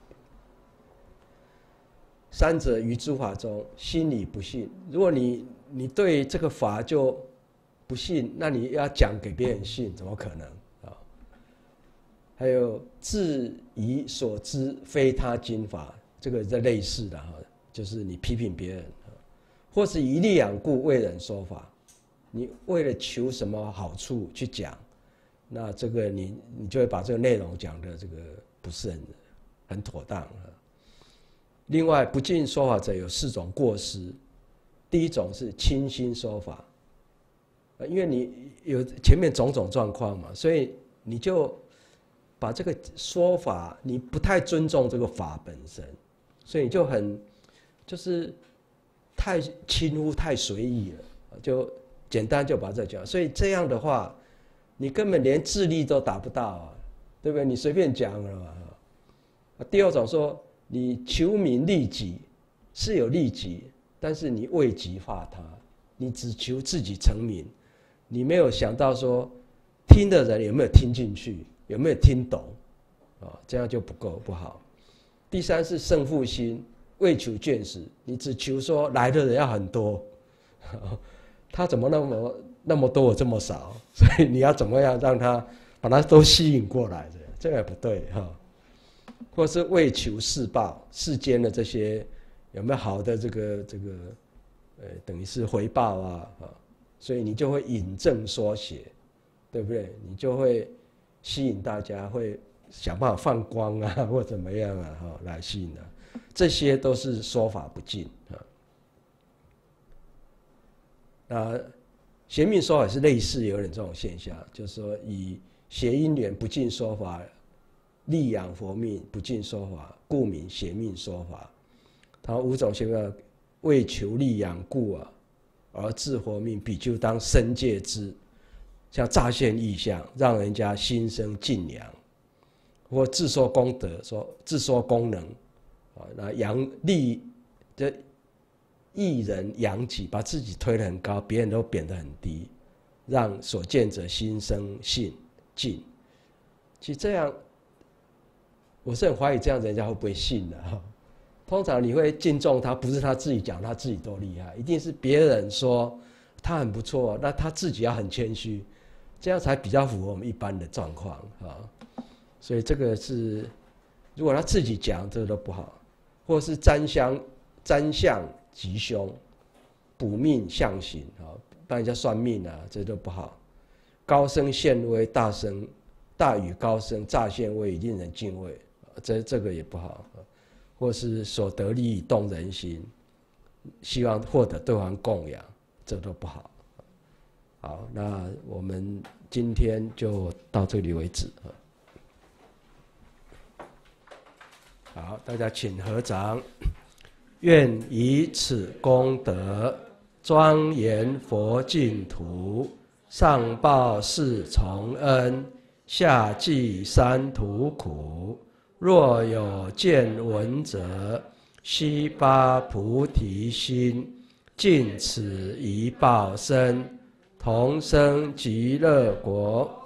三者于诸法中，心里不信。如果你对这个法就不信，那你要讲给别人信，怎么可能？还有自以所知非他经法，这个是类似的哈，就是你批评别人，或是以利养故为人说法，你为了求什么好处去讲，那这个你就会把这个内容讲的这个不是很妥当。另外，不尽说法者有4种过失，第一种是轻心说法，因为你有前面种种状况嘛，所以你就把这个说法，你不太尊重这个法本身，所以你就是太轻忽、太随意了，就简单就把这讲。所以这样的话，你根本连智力都达不到啊，对不对？你随便讲了嘛。第二种说，你求名利己是有利己，但是你为己化他，你只求自己成名，你没有想到说听的人有没有听进去。有没有听懂？这样就不好。第三是胜负心，为求见识，你只求说来的人要很多，他怎么那么多，我这么少？所以你要怎么样让他把他都吸引过来？这个也不对哈。或是为求世报，世间的这些有没有好的这个等于是回报啊？所以你就会引证说写，对不对？你就会吸引大家，会想办法放光啊，或怎么样啊，来吸引啊，这些都是说法不尽啊。那邪命说法是类似有点这种现象，就是说以邪因缘不尽说法，利养佛命不尽说法，故名邪命说法。他5种邪命为求利养故啊，而治佛命，比丘当深戒之。像乍现异象，让人家心生敬仰，或自说功德，自说功能，那这艺人扬己，把自己推得很高，别人都贬得很低，让所见者心生信敬。其实这样，我是很怀疑这样人家会不会信的哈。通常你会敬重他，不是他自己讲他自己多厉害，一定是别人说他很不错，那他自己要很谦虚。这样才比较符合我们一般的状况啊，所以这个是，如果他自己讲，这个都不好，或是占相吉凶，补命相刑啊，帮人家算命啊，这都不好。高声现威，大语高声，乍现威，令人敬畏，这个也不好。或是所得利益动人心，希望获得对方供养，这都不好。好，那我们今天就到这里为止。好，大家请合掌。愿以此功德庄严佛净土，上报四重恩，下济三途苦。若有见闻者，悉发菩提心，尽此一报身，同生极乐国。